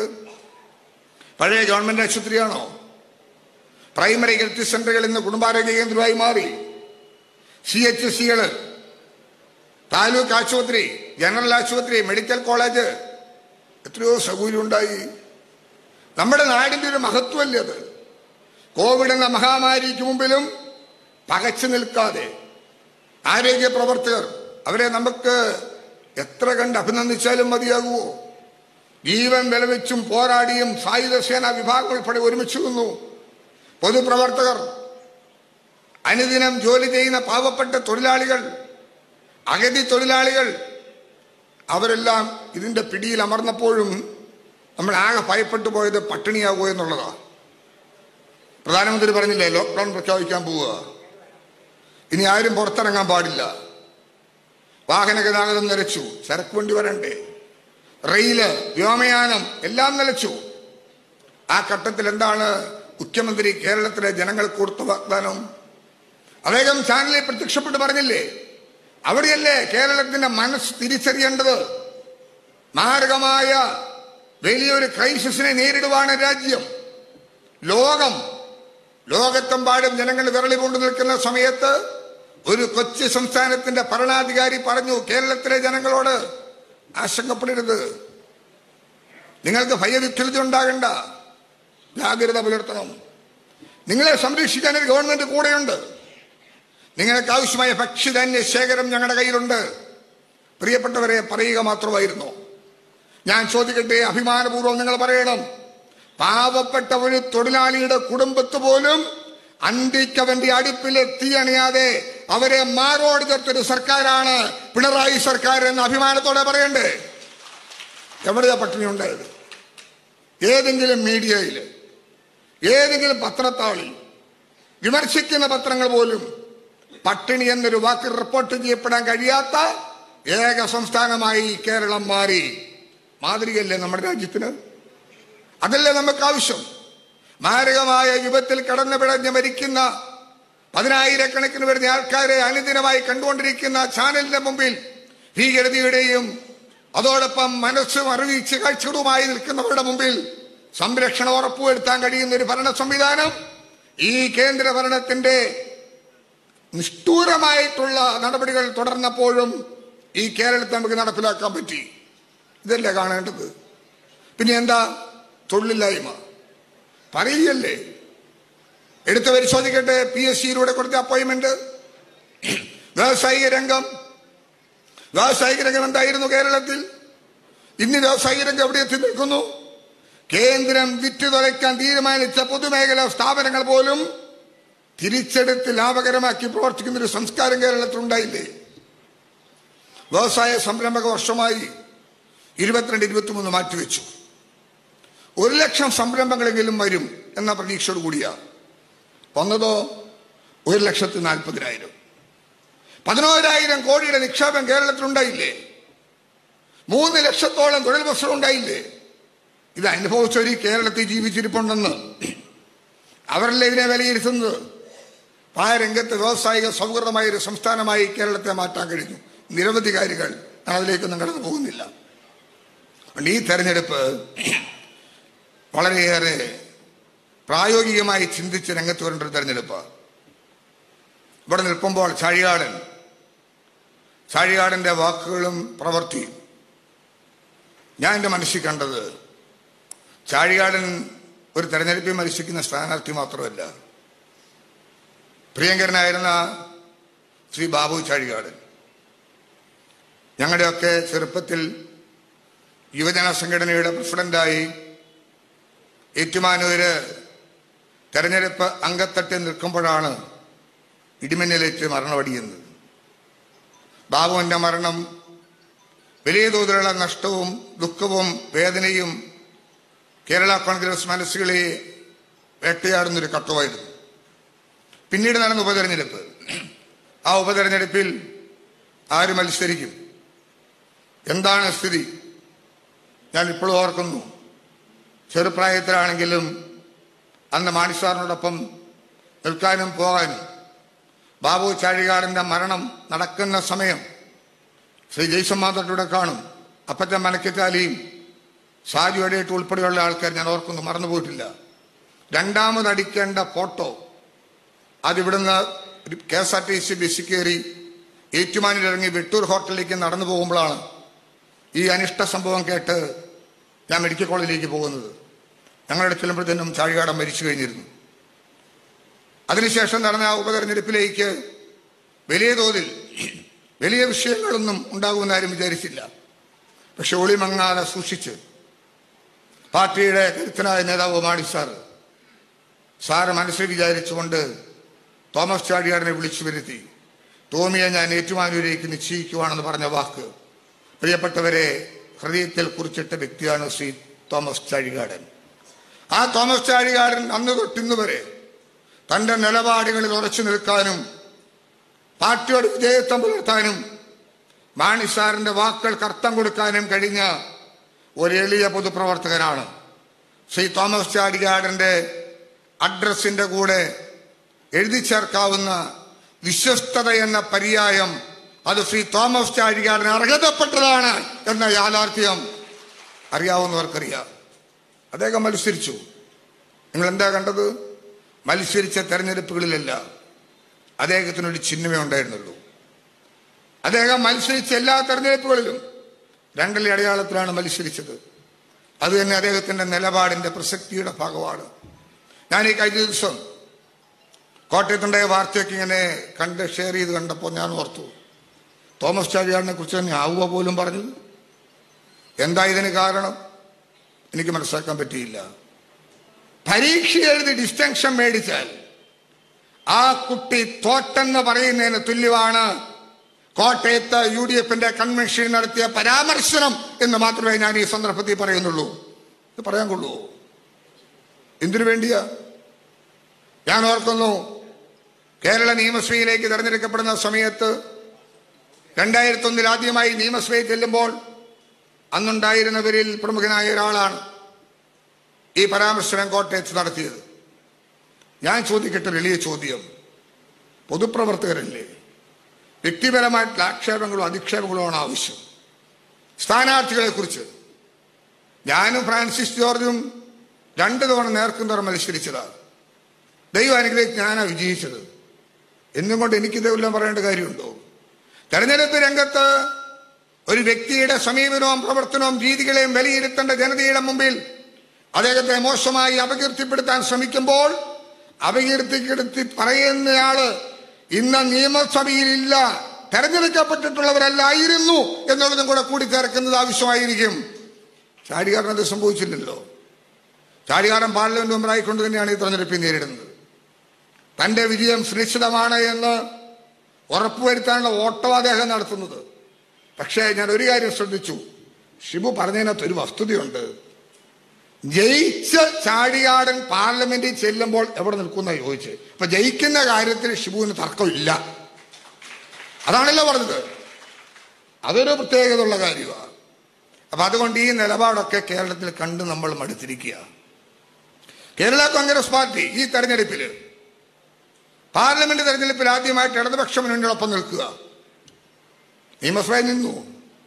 [SPEAKER 6] പഴയ ഗവൺമെന്റ് ആശുപത്രിയാണോ? പ്രൈമറി ഹെൽത്ത് സെന്ററുകൾ ഇന്ന് കുടുംബാരോഗ്യ കേന്ദ്രമായി മാറി. CHSCകള്, താലൂക്ക് ആശുപത്രി, ജനറൽ ആശുപത്രി, മെഡിക്കൽ കോളേജ്, എത്രയോ സൗകര്യം ഉണ്ടായി. നമ്മുടെ നാടിന്റെ ഒരു മഹത്വമല്ലേ അത്? കോവിഡ് എന്ന മഹാമാരിക്ക് മുമ്പിലും പകച്ചു നിൽക്കാതെ ആരോഗ്യ പ്രവർത്തകർ, അവരെ നമുക്ക് എത്ര കണ്ട് അഭിനന്ദിച്ചാലും മതിയാകുമോ? ജീവൻ വിലവെച്ചും പോരാടിയും സായുധ സേനാ വിഭാഗം ഉൾപ്പെടെ ഒരുമിച്ച് നിന്നു. പൊതുപ്രവർത്തകർ, അനുദിനം ജോലി ചെയ്യുന്ന പാവപ്പെട്ട തൊഴിലാളികൾ, അഗതി തൊഴിലാളികൾ, അവരെല്ലാം ഇതിന്റെ പിടിയിൽ അമർന്നപ്പോഴും നമ്മൾ ആകെ ഭയപ്പെട്ടു പോയത് പട്ടിണിയാകുമോ എന്നുള്ളതാണ്. പ്രധാനമന്ത്രി പറഞ്ഞില്ലേ ലോക്ക്ഡൌൺ പ്രഖ്യാപിക്കാൻ പോവുക, ഇനി ആരും പുറത്തിറങ്ങാൻ പാടില്ല, വാഹന ഗതാഗതം നിലച്ചു, ചരക്ക് വണ്ടി വരണ്ടേ, റെയില്, വ്യോമയാനം എല്ലാം നിലച്ചു. ആ ഘട്ടത്തിൽ എന്താണ് മുഖ്യമന്ത്രി കേരളത്തിലെ ജനങ്ങൾക്ക് കൊടുത്ത വാഗ്ദാനം? അദ്ദേഹം ചാനലിൽ പ്രത്യക്ഷപ്പെട്ട് പറഞ്ഞില്ലേ, അവിടെയല്ലേ കേരളത്തിന്റെ മനസ്സ് തിരിച്ചറിയേണ്ടത്. മാരകമായ വലിയൊരു ക്രൈസിസിനെ നേരിടുവാണ് രാജ്യം. ലോകത്തെമ്പാടും ജനങ്ങൾ വിരളി കൊണ്ടു നിൽക്കുന്ന സമയത്ത് ഒരു കൊച്ചു സംസ്ഥാനത്തിന്റെ ഭരണാധികാരി പറഞ്ഞു, കേരളത്തിലെ ജനങ്ങളോട് ആശങ്കപ്പെടരുത്, നിങ്ങൾക്ക് ഭയവിഹ്വലത ഉണ്ടാകണ്ട, ജാഗ്രത പുലർത്തണം, നിങ്ങളെ സംരക്ഷിക്കാൻ ഒരു ഗവൺമെന്റ് കൂടെയുണ്ട്, നിങ്ങൾക്ക് ആവശ്യമായ ഭക്ഷ്യധാന്യ ശേഖരം ഞങ്ങളുടെ കയ്യിലുണ്ട്. പ്രിയപ്പെട്ടവരെ, പറയുക മാത്രമായിരുന്നു. ഞാൻ ചോദിക്കട്ടെ, അഭിമാനപൂർവ്വം നിങ്ങൾ പറയണം, പാവപ്പെട്ട ഒരു തൊഴിലാളിയുടെ കുടുംബത്ത് പോലും അന്തിക്കവന്റെ അടുപ്പിലെ തീയണിയാതെ അവരെ മാറോട് ചേർത്തൊരു സർക്കാരാണ് പിണറായി സർക്കാർ എന്ന അഭിമാനത്തോടെ പറയണ്ടേ? എവിടെയാ പട്ടിണി ഉണ്ടായത്? ഏതെങ്കിലും മീഡിയയിൽ, ഏതെങ്കിലും പത്രത്താളിൽ, വിമർശിക്കുന്ന പത്രങ്ങൾ പോലും പട്ടിണി എന്നൊരു വാക്ക് റിപ്പോർട്ട് ചെയ്യപ്പെടാൻ കഴിയാത്ത ഏക സംസ്ഥാനമായി കേരളം മാറി. മാതൃകയല്ലേ നമ്മുടെ രാജ്യത്തിന്? അതല്ലേ നമുക്ക് ആവശ്യം? മാരകമായ വിപത്തിൽ കടന്നു പിടഞ്ഞ് മരിക്കുന്ന 10,000-കണക്കിന് വരുന്ന ആൾക്കാരെ അനുദിനമായി കണ്ടുകൊണ്ടിരിക്കുന്ന ചാനലിന്റെ മുമ്പിൽ ഭീകരതയുടെയും അതോടൊപ്പം മനസ്സും അറിയിച്ച് കാഴ്ചകളുമായി നിൽക്കുന്നവരുടെ മുമ്പിൽ സംരക്ഷണം ഉറപ്പുവരുത്താൻ കഴിയുന്ന ഒരു ഭരണ സംവിധാനം ഈ കേന്ദ്ര ഭരണത്തിന്റെ നിഷ്ഠൂരമായിട്ടുള്ള നടപടികൾ തുടർന്നപ്പോഴും ഈ കേരളത്തിൽ നമുക്ക് നടപ്പിലാക്കാൻ പറ്റി. ഇതല്ലേ കാണേണ്ടത്? പിന്നെ എന്താ തൊഴിലില്ലായ്മ? പറയുകയല്ലേ? എടുത്തു പരിശോധിക്കട്ടെ. PSCയിലൂടെ കൊടുത്ത അപ്പോയിന്റ്മെന്റ്, വ്യാവസായിക രംഗം എന്തായിരുന്നു കേരളത്തിൽ? ഇന്ന് വ്യാവസായിക രംഗം എവിടെ എത്തി നിൽക്കുന്നു? കേന്ദ്രം വിറ്റുതുലയ്ക്കാൻ തീരുമാനിച്ച പൊതുമേഖലാ സ്ഥാപനങ്ങൾ പോലും തിരിച്ചെടുത്ത് ലാഭകരമാക്കി പ്രവർത്തിക്കുന്ന ഒരു സംസ്കാരം കേരളത്തിൽ ഉണ്ടായില്ലേ? വ്യവസായ സംരംഭക വർഷമായി 22-23 മാറ്റിവെച്ചു. 1,00,000 സംരംഭങ്ങളെങ്കിലും വരും എന്ന പ്രതീക്ഷയോട് കൂടിയാ വന്നതോ 1,40,000. 11,000 കോടിയുടെ നിക്ഷേപം കേരളത്തിലുണ്ടായില്ലേ? 3 ലക്ഷത്തോളം തൊഴിലവസരം ഉണ്ടായില്ലേ? ഇത് അനുഭവിച്ചവർ ഈ കേരളത്തിൽ ജീവിച്ചിരിപ്പുണ്ടെന്ന് അവരല്ലേ ഇതിനെ വിലയിരുത്തുന്നത്. ആ രംഗത്ത് വ്യാവസായിക സൗഹൃദമായ ഒരു സംസ്ഥാനമായി കേരളത്തെ മാറ്റാൻ കഴിഞ്ഞു. നിരവധി കാര്യങ്ങൾ, അതിലേക്കൊന്നും കടന്നു പോകുന്നില്ല. ഈ തെരഞ്ഞെടുപ്പ് വളരെയേറെ പ്രായോഗികമായി ചിന്തിച്ച് രംഗത്ത് വരേണ്ട ഒരു തെരഞ്ഞെടുപ്പ്. ഇവിടെ നിൽക്കുമ്പോൾ ചാഴികാടന്റെ വാക്കുകളും പ്രവൃത്തിയും ഞാൻ എൻ്റെ മനസ്സിൽ കണ്ടത്, ചാഴികാടൻ ഒരു തെരഞ്ഞെടുപ്പിൽ മത്സരിക്കുന്ന സ്ഥാനാർത്ഥി മാത്രമല്ല, പ്രിയങ്കരനായിരുന്ന ശ്രീ ബാബു ചാഴികാടൻ ഞങ്ങളുടെയൊക്കെ ചെറുപ്പത്തിൽ യുവജന സംഘടനയുടെ പ്രസിഡന്റായി ഏറ്റുമാനൂര് തെരഞ്ഞെടുപ്പ് അംഗത്തട്ടിൽ നിൽക്കുമ്പോഴാണ് ഇടിമിന്നലേറ്റ് മരണമടിയുന്നത്. ബാബുവിൻ്റെ മരണം വലിയ തോതിലുള്ള നഷ്ടവും ദുഃഖവും വേദനയും കേരള കോൺഗ്രസ് മനസ്സുകളെ വേട്ടയാടുന്നൊരു ഘട്ടമായിരുന്നു. പിന്നീട് നടന്ന ഉപതെരഞ്ഞെടുപ്പ്, ആ ഉപതെരഞ്ഞെടുപ്പിൽ ആര് മത്സരിക്കും, എന്താണ് സ്ഥിതി? ഞാൻ ഇപ്പോഴും ഓർക്കുന്നു. ചെറുപ്രായത്തിലാണെങ്കിലും അന്ന് മാണിസാറിനോടൊപ്പം നിൽക്കാനും പോകാനും ബാബു ചാഴികാടന്റെ മരണം നടക്കുന്ന സമയം ശ്രീ ജയ്സൺ മാധവയുടെ കാണും, അപ്പറ്റ മനക്കറ്റാലിയും സാജു അടിയേട്ട് ഉൾപ്പെടെയുള്ള ആൾക്കാർ ഞാൻ ഓർക്കുന്നു, മറന്നുപോയിട്ടില്ല. രണ്ടാമതടിക്കേണ്ട ഫോട്ടോ അതിവിടുന്ന് KSRTC ബസ് കയറി ഏറ്റുമാനിലിറങ്ങി വെട്ടൂർ ഹോട്ടലിലേക്ക് നടന്നു പോകുമ്പോഴാണ് ഈ അനിഷ്ട സംഭവം കേട്ട് ഞാൻ മെഡിക്കൽ കോളേജിലേക്ക് പോകുന്നത്. ഞങ്ങളുടെ ചെല്ലുമ്പോഴത്തേനും ചാഴികാടൻ മരിച്ചു കഴിഞ്ഞിരുന്നു. അതിനുശേഷം നടന്ന ആ ഉപതെരഞ്ഞെടുപ്പിലേക്ക് വലിയ തോതിൽ വലിയ വിഷയങ്ങളൊന്നും ഉണ്ടാകുമെന്ന് ആരും വിചാരിച്ചില്ല. പക്ഷെ ഒളിമങ്ങാതെ സൂക്ഷിച്ച് പാർട്ടിയുടെ കരുത്തനായ നേതാവ് മാണി സാറ് മനസ്സിൽ വിചാരിച്ചുകൊണ്ട് തോമസ് ചാഴികാടനെ വിളിച്ചു വരുത്തി ടോമിയെ ഞാൻ ഏറ്റുമാനൂരേക്ക് നിശ്ചയിക്കുവാണെന്ന് പറഞ്ഞ വാക്ക് പ്രിയപ്പെട്ടവരെ ഹൃദയത്തിൽ കുറിച്ചിട്ട വ്യക്തിയാണ് ശ്രീ തോമസ് ചാഴികാടൻ. ആ തോമസ് ചാഴികാടൻ അന്ന് തൊട്ടിന്ന് വരെ തന്റെ നിലപാടുകളിൽ ഉറച്ചു നിൽക്കാനും പാർട്ടിയോട് വിധേയത്വം പുലർത്താനും മാണി സാറിന്റെ വാക്കുകൾക്ക് അർത്ഥം കൊടുക്കാനും കഴിഞ്ഞ ഒരു എളിയ പൊതുപ്രവർത്തകനാണ്. ശ്രീ തോമസ് ചാഴികാടന്റെ അഡ്രസ്സിന്റെ കൂടെ എഴുതി ചേർക്കാവുന്ന വിശ്വസ്തത എന്ന പര്യായം അത് ശ്രീ തോമസ് ചാഴികാടന് അർഹതപ്പെട്ടതാണ് എന്ന യാഥാർത്ഥ്യം അറിയാവുന്നവർക്കറിയാം. അദ്ദേഹം മത്സരിച്ചു. നിങ്ങൾ എന്താ കണ്ടത്? മത്സരിച്ച തെരഞ്ഞെടുപ്പുകളിലല്ല അദ്ദേഹത്തിനൊരു ചിഹ്നമേ ഉണ്ടായിരുന്നുള്ളൂ. അദ്ദേഹം മത്സരിച്ച എല്ലാ തെരഞ്ഞെടുപ്പുകളിലും രണ്ടിലെ അടയാളത്തിലാണ് മത്സരിച്ചത്. അത് തന്നെ അദ്ദേഹത്തിന്റെ നിലപാടിന്റെ പ്രസക്തിയുടെ ഭാഗമാണ്. ഞാൻ ഈ കഴിഞ്ഞ ദിവസം കോട്ടയത്തുണ്ടായ വാർത്തയൊക്കെ ഇങ്ങനെ ഷെയർ ചെയ്ത് കണ്ടപ്പോൾ ഞാൻ ഓർത്തു, തോമസ് ചാഴികാടനെ കുറിച്ച് തന്നെ ആവുക പോലും പറഞ്ഞത്. എന്താ ഇതിന് കാരണം? എനിക്ക് മനസ്സിലാക്കാൻ പറ്റിയില്ല. പരീക്ഷ എഴുതി ഡിസ്റ്റൻഷൻ മേടിച്ചാൽ ആ കുട്ടി തോറ്റെന്ന് പറയുന്നതിന് തുല്യമാണ് കോട്ടയത്ത് UDFന്റെ കൺവെൻഷൻ നടത്തിയ പരാമർശനം എന്ന് മാത്രമേ ഞാൻ ഈ സന്ദർഭത്തിൽ പറയുന്നുള്ളൂ. ഇത് പറയാൻ കൊള്ളുവോ? എന്തിനു വേണ്ടിയാ? ഞാൻ ഓർക്കുന്നു, കേരള നിയമസഭയിലേക്ക് തെരഞ്ഞെടുക്കപ്പെടുന്ന സമയത്ത് 2001 ആദ്യമായി നിയമസഭയിൽ ചെല്ലുമ്പോൾ അന്നുണ്ടായിരുന്നവരിൽ പ്രമുഖനായ ഒരാളാണ് ഈ പരാമർശനം കോട്ടയത്ത് നടത്തിയത്. ഞാൻ ചോദിക്കട്ടെ ഒരു എളിയ ചോദ്യം. പൊതുപ്രവർത്തകരല്ലേ, വ്യക്തിപരമായിട്ടുള്ള ആക്ഷേപങ്ങളോ അധിക്ഷേപങ്ങളോ ആവശ്യം. സ്ഥാനാർത്ഥികളെ കുറിച്ച് ഞാനും ഫ്രാൻസിസ് ജോർജും 2 തവണ നേർക്കുന്തറ മത്സരിച്ചതാണ്. ദൈവം അനുഗ്രഹിച്ച് ഞാനാണ് വിജയിച്ചത്. എന്നും കൊണ്ട് എനിക്കിതെല്ലാം പറയേണ്ട കാര്യമുണ്ടോ? തെരഞ്ഞെടുപ്പ് രംഗത്ത് ഒരു വ്യക്തിയുടെ സമീപനവും പ്രവർത്തനവും രീതികളെയും വിലയിരുത്തേണ്ട ജനതയുടെ മുമ്പിൽ അദ്ദേഹത്തെ മോശമായി അപകീർത്തിപ്പെടുത്താൻ ശ്രമിക്കുമ്പോൾ അപകീർത്തിക്കെടുത്തി പറയുന്നയാള് ഇന്ന് നിയമസഭയിലില്ല, തെരഞ്ഞെടുക്കപ്പെട്ടിട്ടുള്ളവരല്ലായിരുന്നു എന്നുള്ളതും കൂടെ കൂടിച്ചേർക്കുന്നത് ആവശ്യമായിരിക്കും. ചാഴികാടൻ അത് സംഭവിച്ചില്ലല്ലോ. ചാഴികാടൻ പാർലമെന്റ് മെമ്പറായിക്കൊണ്ട് തന്നെയാണ് ഈ തെരഞ്ഞെടുപ്പിൽ നേരിടുന്നത്. തന്റെ വിജയം സുനിശ്ചിതമാണ് എന്ന് ഉറപ്പുവരുത്താനുള്ള ഓട്ടം അദ്ദേഹം നടത്തുന്നത്. പക്ഷേ ഞാൻ ഒരു കാര്യം ശ്രദ്ധിച്ചു, ഷിബു പറഞ്ഞതിനകത്ത് ഒരു വസ്തുതയുണ്ട്. ജയിച്ച ചാഴികാടൻ പാർലമെന്റിൽ ചെല്ലുമ്പോൾ എവിടെ നിൽക്കുന്ന ചോദിച്ച്, അപ്പൊ ജയിക്കുന്ന കാര്യത്തിൽ ഷിബുവിന് തർക്കമില്ല. അതാണല്ലോ പറഞ്ഞത്. അതൊരു പ്രത്യേകത ഉള്ള കാര്യമാണ്. അപ്പൊ അതുകൊണ്ട് ഈ നിലപാടൊക്കെ കേരളത്തിൽ കണ്ട് നമ്മൾ മടുത്തിരിക്കുക. കേരള കോൺഗ്രസ് പാർട്ടി ഈ തെരഞ്ഞെടുപ്പിൽ, പാർലമെന്റ് തെരഞ്ഞെടുപ്പിൽ ആദ്യമായിട്ട് ഇടതുപക്ഷ മുന്നണിയോടൊപ്പം നിൽക്കുക. നിയമസഭയിൽ നിന്നു,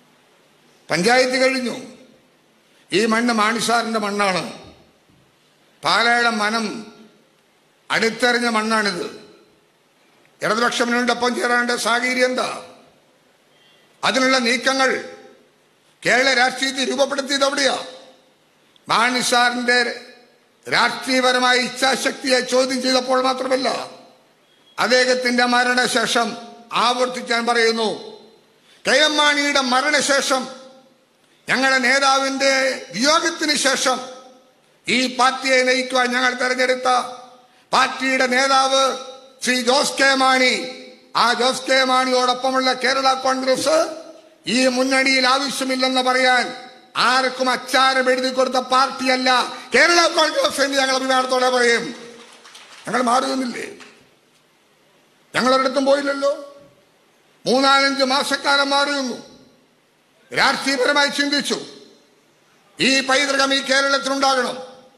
[SPEAKER 6] പഞ്ചായത്ത് കഴിഞ്ഞു. ഈ മണ്ണ് മാണിസാറിന്റെ മണ്ണാണ്. പാലയുടെ മനം അടുത്തെറിഞ്ഞ മണ്ണാണിത്. ഇടതുപക്ഷ മുന്നണിയോടൊപ്പം ചേരാനുള്ള സാഹചര്യം എന്താ? അതിനുള്ള നീക്കങ്ങൾ കേരള രാഷ്ട്രീയത്തിൽ രൂപപ്പെടുത്തിയത് എവിടെയാ? മാണി സാറിന്റെ രാഷ്ട്രീയപരമായ ഇച്ഛാശക്തിയെ ചോദ്യം ചെയ്തപ്പോൾ മാത്രമല്ല, അദ്ദേഹത്തിന്റെ മരണശേഷം ആവർത്തിക്കാൻ പറയുന്നു. കെ.എം. മാണിയുടെ മരണശേഷം, ഞങ്ങളുടെ നേതാവിന്റെ വിയോഗത്തിന് ശേഷം ഈ പാർട്ടിയെ നയിക്കുവാൻ ഞങ്ങൾ തെരഞ്ഞെടുത്ത പാർട്ടിയുടെ നേതാവ് ശ്രീ ജോസ് കെ മാണി, ആ ജോസ് കെ മാണിയോടൊപ്പമുള്ള കേരള കോൺഗ്രസ് ഈ മുന്നണിയിൽ ആവശ്യമില്ലെന്ന് പറയാൻ ആർക്കും അച്ചാരം എഴുതി കൊടുത്ത പാർട്ടിയല്ല കേരള കോൺഗ്രസ് എന്ന് ഞങ്ങൾ അഭിമാനത്തോടെ പറയും. ഞങ്ങൾ മാറുന്നില്ലേ? ഞങ്ങളൊരിടത്തും പോയില്ലല്ലോ. 3-5 മാസക്കാലം മാറിയുന്നു. രാഷ്ട്രീയപരമായി ചിന്തിച്ചു. ഈ പൈതൃകം ഈ കേരളത്തിലുണ്ടാകണം,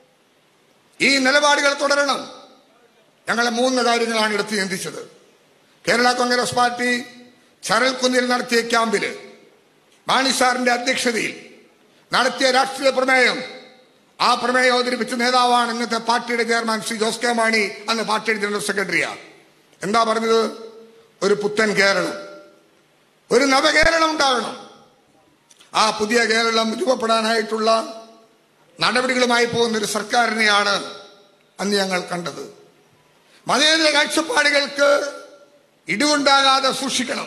[SPEAKER 6] ഈ നിലപാടുകൾ തുടരണം. ഞങ്ങളെ 3 കാര്യങ്ങളാണ് എടുത്ത് ചിന്തിച്ചത്. കേരള കോൺഗ്രസ് പാർട്ടി ചരൽക്കുന്നിൽ നടത്തിയ ക്യാമ്പില് മാണി സാറിന്റെ അധ്യക്ഷതയിൽ നടത്തിയ രാഷ്ട്രീയ പ്രമേയം, ആ പ്രമേയം അവതരിപ്പിച്ച നേതാവാണ് ഇന്നത്തെ പാർട്ടിയുടെ ചെയർമാൻ ശ്രീ ജോസ് കെ മാണി, അന്ന് പാർട്ടിയുടെ ജനറൽ സെക്രട്ടറിയാണ്. എന്താ പറഞ്ഞത്? ഒരു പുത്തൻ കേരളം, ഒരു നവകേരളം ഉണ്ടാകണം. ആ പുതിയ കേരളം രൂപപ്പെടാനായിട്ടുള്ള നടപടികളുമായി പോകുന്ന ഒരു സർക്കാരിനെയാണ് അന്ന് ഞങ്ങൾ കണ്ടത്. മതേതര കാഴ്ചപ്പാടുകൾക്ക് ഇടിവുണ്ടാകാതെ സൂക്ഷിക്കണം.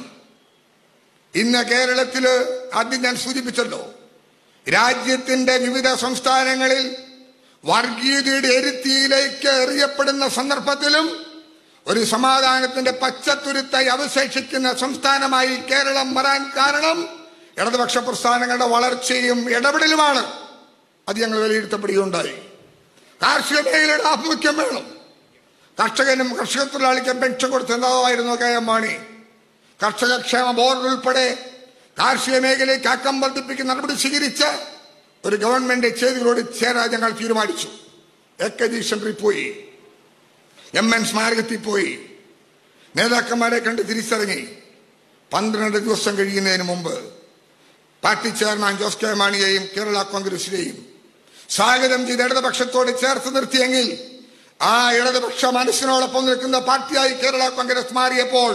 [SPEAKER 6] ഇന്ന് കേരളത്തില് ആദ്യം ഞാൻ സൂചിപ്പിച്ചല്ലോ, രാജ്യത്തിന്റെ വിവിധ സംസ്ഥാനങ്ങളിൽ വർഗീയതയുടെ എരുത്തിയിലേക്ക് എറിയപ്പെടുന്ന സന്ദർഭത്തിലും ഒരു സമാധാനത്തിന്റെ പച്ചത്തുരുത്തായി അവശേഷിക്കുന്ന സംസ്ഥാനമായി കേരളം വരാൻ കാരണം ഇടതുപക്ഷ പ്രസ്ഥാനങ്ങളുടെ വളർച്ചയും ഇടപെടലുമാണ്. അത് ഞങ്ങൾ വിലയിരുത്തപ്പെടുകയുണ്ടായി. കാർഷിക മേഖലയുടെ ആഭിമുഖ്യം വേണം. കർഷകനും കർഷക തൊഴിലാളിക്കും പെൻഷൻ കൊടുത്ത നേതാവായിരുന്നു കെ.എം. മാണി. കർഷക ക്ഷേമ ബോർഡ് ഉൾപ്പെടെ കാർഷിക മേഖലയ്ക്ക് ആക്കം വർദ്ധിപ്പിക്കുന്ന നടപടി സ്വീകരിച്ച ഒരു ഗവൺമെന്റ് ചെയ്തികളോട് ചേരാൻ ഞങ്ങൾ തീരുമാനിച്ചു. എ.കെ.ജി. സെന്ററിൽ പോയി, എം.എൻ. സ്മാരകത്തിൽ പോയി, നേതാക്കന്മാരെ കണ്ട് തിരിച്ചിറങ്ങി. 12 ദിവസം കഴിയുന്നതിന് മുമ്പ് പാർട്ടി ചെയർമാൻ ജോസ് കെ മാണിയെയും കേരള കോൺഗ്രസിനെയും സ്വാഗതം ചെയ്ത് ഇടതുപക്ഷത്തോട് ചേർത്ത് നിർത്തിയെങ്കിൽ ആ ഇടതുപക്ഷ മനസ്സിനോടൊപ്പം നിൽക്കുന്ന പാർട്ടിയായി കേരള കോൺഗ്രസ് മാറിയപ്പോൾ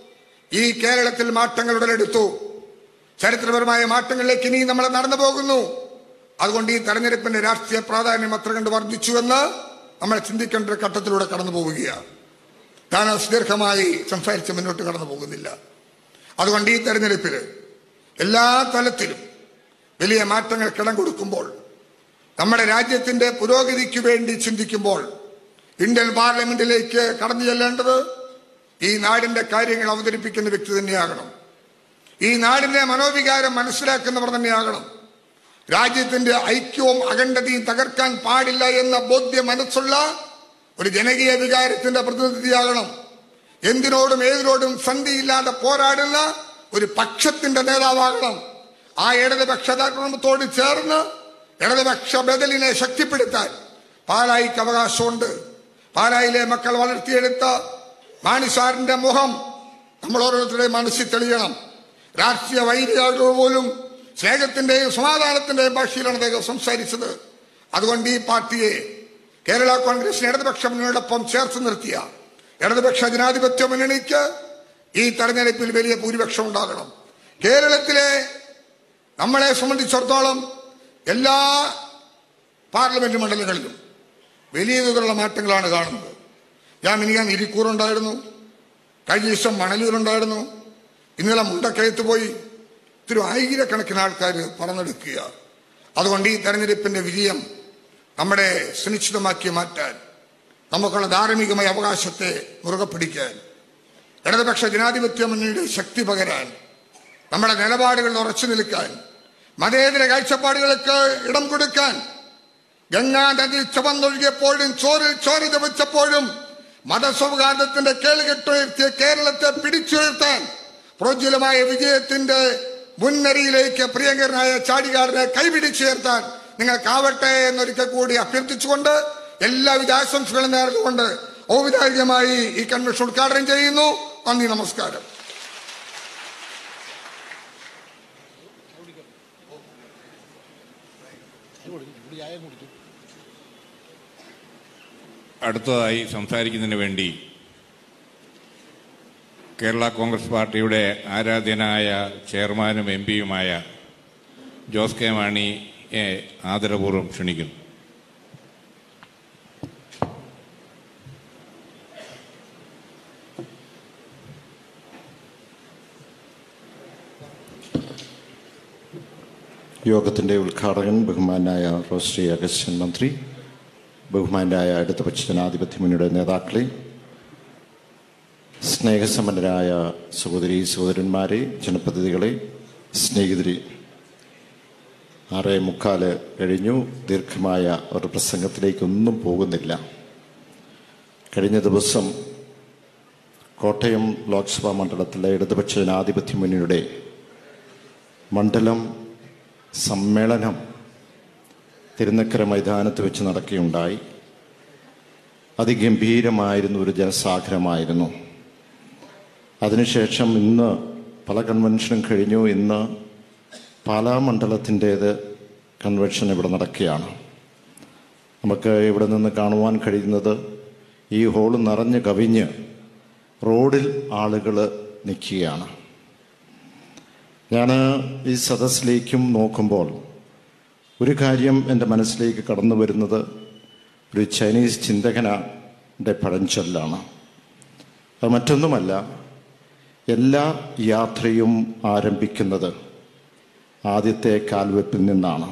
[SPEAKER 6] ഈ കേരളത്തിൽ മാറ്റങ്ങൾ ഉടലെടുത്തു. ചരിത്രപരമായ മാറ്റങ്ങളിലേക്ക് ഇനി നമ്മൾ നടന്നു പോകുന്നു. അതുകൊണ്ട് ഈ തെരഞ്ഞെടുപ്പിന്റെ രാഷ്ട്രീയ പ്രാധാന്യം അത്ര കണ്ട് വർദ്ധിച്ചുവെന്ന് നമ്മൾ ചിന്തിക്കേണ്ട ഒരു ഘട്ടത്തിലൂടെ കടന്നു പോവുകയാണ്. ഞാൻ സുദീർഘമായി സംസാരിച്ച് മുന്നോട്ട് കടന്നു പോകുന്നില്ല. അതുകൊണ്ട് ഈ തെരഞ്ഞെടുപ്പിൽ എല്ലാ തലത്തിലും വലിയ മാറ്റങ്ങൾ കിടം കൊടുക്കുമ്പോൾ, നമ്മുടെ രാജ്യത്തിന്റെ പുരോഗതിക്ക് വേണ്ടി ചിന്തിക്കുമ്പോൾ ഇന്ത്യൻ പാർലമെന്റിലേക്ക് കടന്നു ചെല്ലേണ്ടത് ഈ നാടിന്റെ കാര്യങ്ങൾ അവതരിപ്പിക്കുന്ന വ്യക്തി തന്നെയാകണം. ഈ നാടിന്റെ മനോവികാരം മനസ്സിലാക്കുന്നവർ തന്നെയാകണം. രാജ്യത്തിന്റെ ഐക്യവും അഖണ്ഡതയും തകർക്കാൻ പാടില്ല എന്ന ബോധ്യ മനസ്സുള്ള ഒരു ജനകീയ വികാരത്തിന്റെ പ്രതിനിധിയാകണം. എന്തിനോടും ഏതിനോടും സന്ധിയില്ലാതെ പോരാടുന്ന ഒരു പക്ഷത്തിന്റെ നേതാവാകണം. ആ ഇടതുപക്ഷ ധർമ്മത്തോട് ചേർന്ന് ഇടതുപക്ഷ ബദലിനെ ശക്തിപ്പെടുത്താൻ പാലായിക്ക് അവകാശമുണ്ട്. പാലായിലെ മക്കൾ വളർത്തിയെടുത്ത മാണി സാറിന്റെ മുഖം നമ്മൾ ഓരോരുത്തരുടെയും മനസ്സിൽ തെളിയണം. രാഷ്ട്രീയ വൈരികളോട് പോലും സ്നേഹത്തിന്റെയും സമാധാനത്തിന്റെയും ഭാഷയിലാണ് അദ്ദേഹം സംസാരിച്ചത്. അതുകൊണ്ട് ഈ പാർട്ടിയെ കേരള കോൺഗ്രസിന് ഇടതുപക്ഷ മുന്നണിയോടൊപ്പം ചേർത്ത് നിർത്തിയ ഇടതുപക്ഷ ജനാധിപത്യ മുന്നണിക്ക് ഈ തെരഞ്ഞെടുപ്പിൽ വലിയ ഭൂരിപക്ഷം ഉണ്ടാകണം. കേരളത്തിലെ നമ്മളെ സംബന്ധിച്ചിടത്തോളം എല്ലാ പാർലമെന്റ് മണ്ഡലങ്ങളിലും വലിയ തോതിലുള്ള മാറ്റങ്ങളാണ് കാണുന്നത്. ഞാൻ മിനിയാൻ ഇരിക്കൂറുണ്ടായിരുന്നു, കഴിഞ്ഞ ദിവസം മണലൂരുണ്ടായിരുന്നു, ഇന്നലെ മുണ്ടക്കയത്ത് പോയി. ഇത്തിരി ആയിരക്കണക്കിന് ആൾക്കാർ പറന്നെടുക്കുക. അതുകൊണ്ട് ഈ തെരഞ്ഞെടുപ്പിന്റെ വിജയം നമ്മുടെ സുനിശ്ചിതമാക്കി മാറ്റാൻ, നമുക്കുള്ള ധാർമ്മികമായ അവകാശത്തെ മുറുകെ പിടിക്കാൻ, ഇടതുപക്ഷ ജനാധിപത്യ മുന്നണിയുടെ ശക്തി പകരാൻ, നമ്മുടെ നിലപാടുകളിൽ ഉറച്ചു നിൽക്കാൻ, മതേതര കാഴ്ചപ്പാടുകൾക്ക് ഇടം കൊടുക്കാൻ, ഗംഗാ നദി ചുവന്നൊഴുകിയപ്പോഴും ചോരിൽ ചോര ജപിച്ചപ്പോഴും മതസൗഹാർദ്ദത്തിന്റെ കേളുകെട്ടുയർത്തിയ കേരളത്തെ പിടിച്ചുയർത്താൻ പ്രോജ്വലമായ വിജയത്തിന്റെ മുൻനിരയിലേക്ക് പ്രിയങ്കരനായ ചാടികാരനെ കൈപിടിച്ചുയർത്താൻ നിങ്ങൾക്കാവട്ടെ എന്നൊരിക്കൽ കൂടി അഭ്യർത്ഥിച്ചുകൊണ്ട് എല്ലാവിധ ആശംസകളും നേർന്നുകൊണ്ട് ഔപചാരികമായി ഈ കൺവെൻഷൻ ഉദ്ഘാടനം ചെയ്യുന്നു. നന്ദി, നമസ്കാരം.
[SPEAKER 1] അടുത്തതായി സംസാരിക്കുന്നതിന് വേണ്ടി കേരള കോൺഗ്രസ് പാർട്ടിയുടെ ആരാധ്യനായ ചെയർമാനും MP-യുമായ ജോസ് കെ മാണിയെ ആദരപൂർവ്വം ക്ഷണിക്കുന്നു.
[SPEAKER 7] യോഗത്തിൻ്റെ ഉദ്ഘാടകൻ ബഹുമാനായ ശ്രീ അഗസ്റ്റിൻ മന്ത്രി, ബഹുമാനായ ഇടതുപക്ഷ ജനാധിപത്യ മുന്നണിയുടെ നേതാക്കളെ, സ്നേഹസമ്പന്നരായ സഹോദരീ സഹോദരന്മാരെ, ജനപ്രതിനിധികളെ, സ്നേഹിതരെ, 6:45 കഴിഞ്ഞു. ദീർഘമായ ഒരു പ്രസംഗത്തിലേക്കൊന്നും പോകുന്നില്ല. കഴിഞ്ഞ ദിവസം കോട്ടയം ലോക്സഭാ മണ്ഡലത്തിലെ ഇടതുപക്ഷ ജനാധിപത്യ മുന്നണിയുടെ മണ്ഡലം സമ്മേളനം തിരുനക്കര മൈതാനത്ത് വെച്ച് നടക്കുകയുണ്ടായി. അതിഗംഭീരമായിരുന്നു, ഒരു ജനസാഗരമായിരുന്നു. അതിനുശേഷം ഇന്ന് പല കൺവെൻഷനും കഴിഞ്ഞു. ഇന്ന് പാലാ മണ്ഡലത്തിൻ്റേത് കൺവെൻഷൻ ഇവിടെ നടക്കുകയാണ്. നമുക്ക് ഇവിടെ നിന്ന് കാണുവാൻ കഴിയുന്നത് ഈ ഹോള് നിറഞ്ഞ് കവിഞ്ഞ് റോഡിൽ ആളുകൾ നിൽക്കുകയാണ്. ഞാൻ ഈ സദസ്സിലേക്കും നോക്കുമ്പോൾ ഒരു കാര്യം എൻ്റെ മനസ്സിലേക്ക് കടന്നു വരുന്നത് ഒരു ചൈനീസ് ചിന്തകൻ്റെ പഴഞ്ചൊല്ലാണ്. അത് മറ്റൊന്നുമല്ല, എല്ലാ യാത്രയും ആരംഭിക്കുന്നത് ആദ്യത്തെ കാൽവെപ്പിൽ നിന്നാണ്.